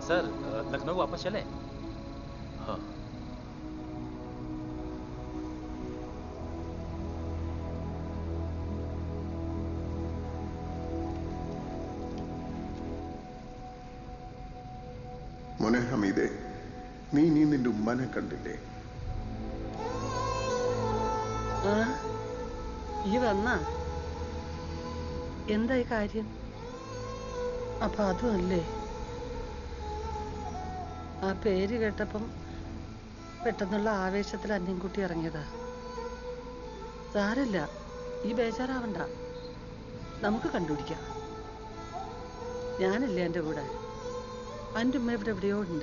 सर लखनऊ वापस चले? हाँ। മോനെ ഹമീദേ, നീ നീ നിന്റെ ഉമ്മാനെ കണ്ടില്ലേ? ആ, ഈ വന്നാ എന്തായി കാര്യം? അപ്പൊ അതുമല്ലേ ആ പേര് കേട്ടപ്പം പെട്ടെന്നുള്ള ആവേശത്തിൽ അന്യൻകുട്ടി ഇറങ്ങിയതാ. സാരല്ല, ഈ ബേജാറാവണ്ട, നമുക്ക് കണ്ടുപിടിക്കാം. ഞാനല്ലേ എൻ്റെ കൂടെ, എൻ്റെ ഉമ്മ ഇവിടെ എവിടെയോ ഉണ്ട്.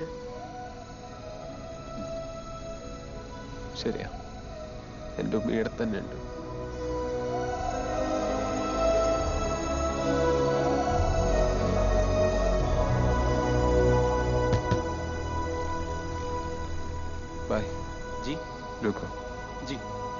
ശരിയാ, എൻ്റെ ഉമ്മ ഇവിടെ തന്നെ ഉണ്ട്. बाय जी। रुको जी।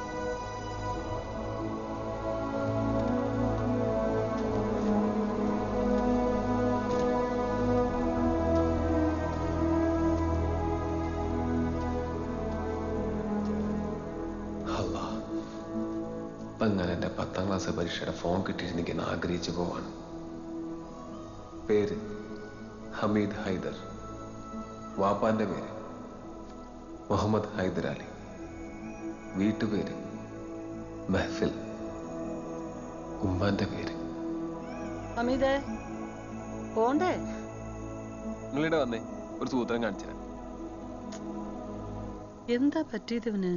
അങ്ങനെ എൻ്റെ പത്താം ക്ലാസ് പരീക്ഷയുടെ ഫോൺ കിട്ടിയിരുന്നെങ്കിൽ എന്ന് ആഗ്രഹിച്ചു പോവാണ്. പേര് ഹമീദ് ഹൈദർ, വാപ്പാന്റെ പേര് മുഹമ്മദ് ഹൈദർ അലി, വീട്ടുപേര് മെഹഫിൽ, ഉമ്മാന്റെ പേര്. ഹമീദേ, പോണ്ടേ? നിങ്ങളിവിടെ വന്നേ, ഒരു സൂത്രം കാണിച്ചു. എന്താ പറ്റിയത് ഇവന്?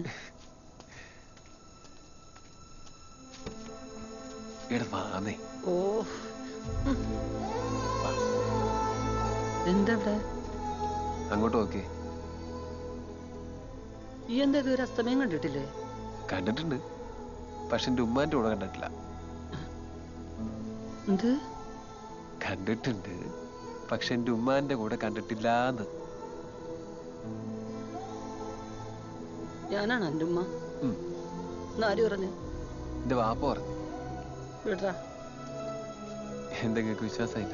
ഓ, എന്താ ഇവിടെ? അങ്ങോട്ട് നോക്കേ. ഈ എന്താ ഇതുവരെ അസ്തമയം കണ്ടിട്ടില്ലേ? കണ്ടിട്ടുണ്ട്, പക്ഷെ എന്റെ ഉമ്മാന്റെ കൂടെ കണ്ടിട്ടില്ല. എന്ത്? കണ്ടിട്ടുണ്ട്, പക്ഷെ എന്റെ ഉമ്മാന്റെ കൂടെ കണ്ടിട്ടില്ലാന്ന്. ഞാനാണ് എന്റെ ഉമ്മ. ആര് പറഞ്ഞു? എന്റെ വാപ്പ പറഞ്ഞു. വിടാ. എന്തെങ്കിലും വിശ്വാസമില്ല?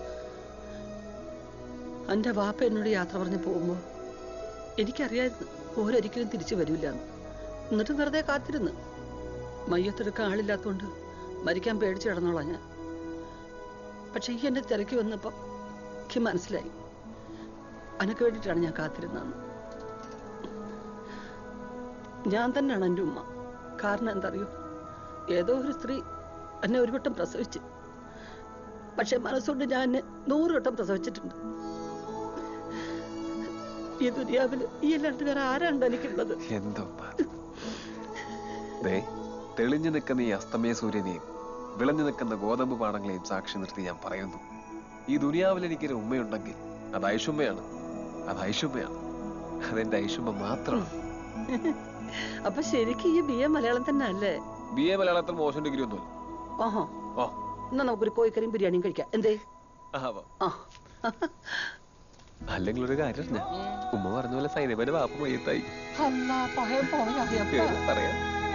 എന്റെ വാപ്പ എന്നോട് യാത്ര പറഞ്ഞ് പോകുമ്പോ എനിക്കറിയായിരുന്നു ഓരൊരിക്കലും തിരിച്ചു വരില്ല. എന്നിട്ട് വെറുതെ കാത്തിരുന്ന്. മയ്യത്തെടുക്കാൻ ആളില്ലാത്തോണ്ട് മരിക്കാൻ പേടിച്ചു കിടന്നോളാം ഞാൻ. പക്ഷെ ഈ എന്നെ തിരക്കി വന്നപ്പോ എനിക്ക് മനസ്സിലായി അനക്ക് വേണ്ടിയിട്ടാണ് ഞാൻ കാത്തിരുന്നതെന്ന്. ഞാൻ തന്നെയാണ് എൻ്റെ ഉമ്മ. കാരണം എന്തറിയോ, ഏതോ ഒരു സ്ത്രീ എന്നെ ഒരു വട്ടം പ്രസവിച്ച്, പക്ഷെ മനസ്സുകൊണ്ട് ഞാൻ എന്നെ നൂറ് വട്ടം പ്രസവിച്ചിട്ടുണ്ട്. ഈ ദുനിയാവില് ഈ അല്ലാണ്ട് വേറെ ആരാണ്ട് എനിക്കുള്ളത്? എന്തോ തെളിഞ്ഞു നിൽക്കുന്ന ഈ അസ്തമയ സൂര്യനെയും വിളഞ്ഞു നിൽക്കുന്ന ഗോതമ്പ് പാടങ്ങളെയും സാക്ഷി നിർത്തി ഞാൻ പറയുന്നു, ഈ ദുനിയാവിൽ എനിക്കൊരു ഉമ്മയുണ്ടെങ്കിൽ അത് ഐഷുമ്മയാണ്. അത് ഐഷുമ്മയാണ്, അതെന്റെ ഐഷുമ്മ മാത്രമാണ്. അപ്പൊ ശരിക്കും ഈ ബി എ മലയാളം തന്നെ അല്ലേ? ബി എ മലയാളത്തിൽ മോശം ഡിഗ്രി ഒന്നുമില്ല. ഓഹോ, എന്നാ നമുക്കൊരു കോഴിക്കറിയും ബിരിയാണിയും കഴിക്കാം. എന്തേ? അല്ലെങ്കിൽ ഒരു കാര്യം, ഉമ്മ പറഞ്ഞ പോലെ സൈനബന്റെ വാപ്പ മയ്യത്തായി. പറയാം.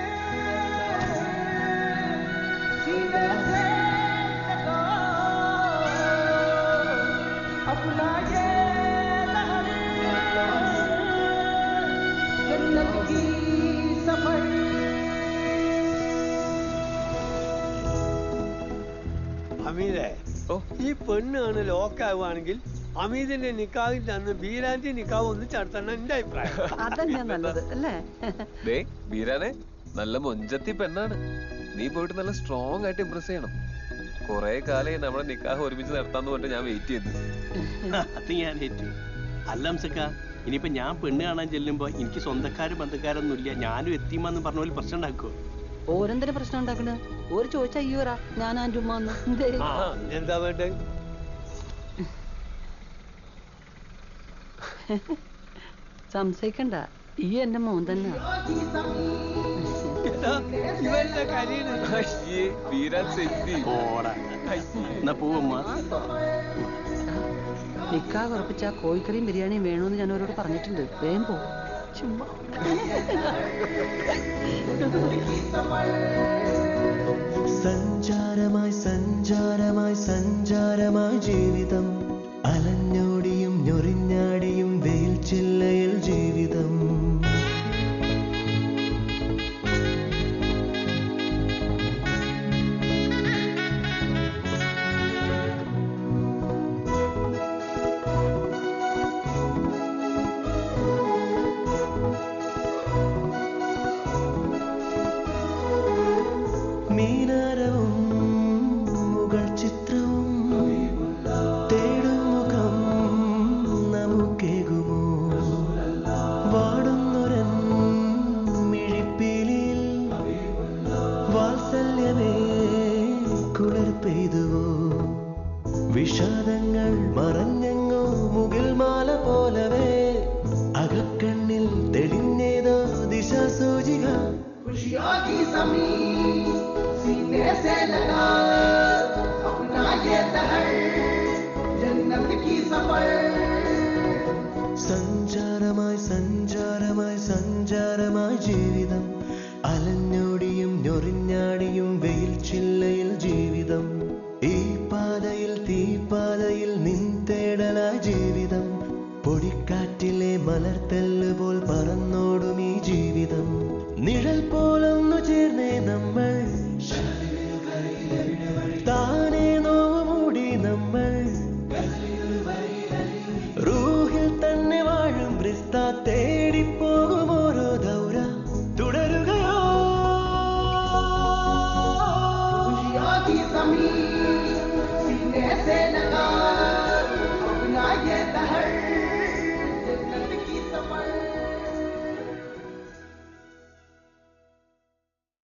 അമീദേ, ഈ പെണ്ണാണ് ലോക്കാവുകയാണെങ്കിൽ അമീദിന്റെ നിക്കാഹിന്റെ അന്ന് ബീരാന്റെ നിക്കാവ് ഒന്ന് ചേർത്താണ് എന്റെ അഭിപ്രായം. അതന്നെ നല്ലത് അല്ലേ? ബീരാനെ നല്ല മൊഞ്ചത്തി പെണ്ണാണ്. നീ പോയിട്ട് നല്ല സ്ട്രോങ് ആയിട്ട് ഇംപ്രസ് ചെയ്യണം. കൊറേ കാലം നമ്മുടെ നിക്കാഹ് ഒരുമിച്ച് നടത്താന്ന് പറഞ്ഞിട്ട് ഞാൻ വെയിറ്റ് ചെയ്തു. അത് ഞാൻ ഏറ്റു. അല്ല അംസക്ക, ഇനിയിപ്പോ ഞാൻ പെണ്ണ് കാണാൻ ചെല്ലുമ്പോ എനിക്ക് സ്വന്തക്കാരും ബന്ധക്കാരൊന്നും ഇല്ല, ഞാനും എത്തിമാന്ന് പറഞ്ഞ പോലെ പ്രശ്നം ഉണ്ടാക്കുവോ? ഓരെന്തിനു പ്രശ്നം ഉണ്ടാക്കണേ? ഓര് ചോദിച്ചാ അയ്യോറാ ഞാൻ ആൻ്റെ ഉമ്മ എന്താ വേണ്ടേ? സംശയിക്കണ്ട, ഈ എന്റെ മോൻ തന്നെ. നിക്കാ ഉറപ്പിച്ച കോഴിക്കറിയും ബിരിയാണിയും വേണമെന്ന് ഞാൻ അവരോട് പറഞ്ഞിട്ടുണ്ട്. വേഗം പോ. ചുമ്മാ സഞ്ചാരമായി സഞ്ചാരമായി സഞ്ചാരമായി ജീവിതം അലഞ്ഞോടിയും ഞൊറി വാത്സല്യമേ കുളിർ പെയ്തുവോ വിഷാദങ്ങൾ മറഞ്ഞെങ്ങോ മുകിൽ മാല പോലവേ അകക്കണ്ണിൽ തെളിഞ്ഞേതോ ദിശാസൂചിക खुशियों की ज़मीन सीने से लगा अपना ये दहर जन्नत की सफर സഞ്ചാരമായി സഞ്ചാരമായി സഞ്ചാരമായി ജീവിതം അലഞ്ഞോടിയും ഞൊറിഞ്ഞാടിയും വെയിൽ ചില്ലയിൽ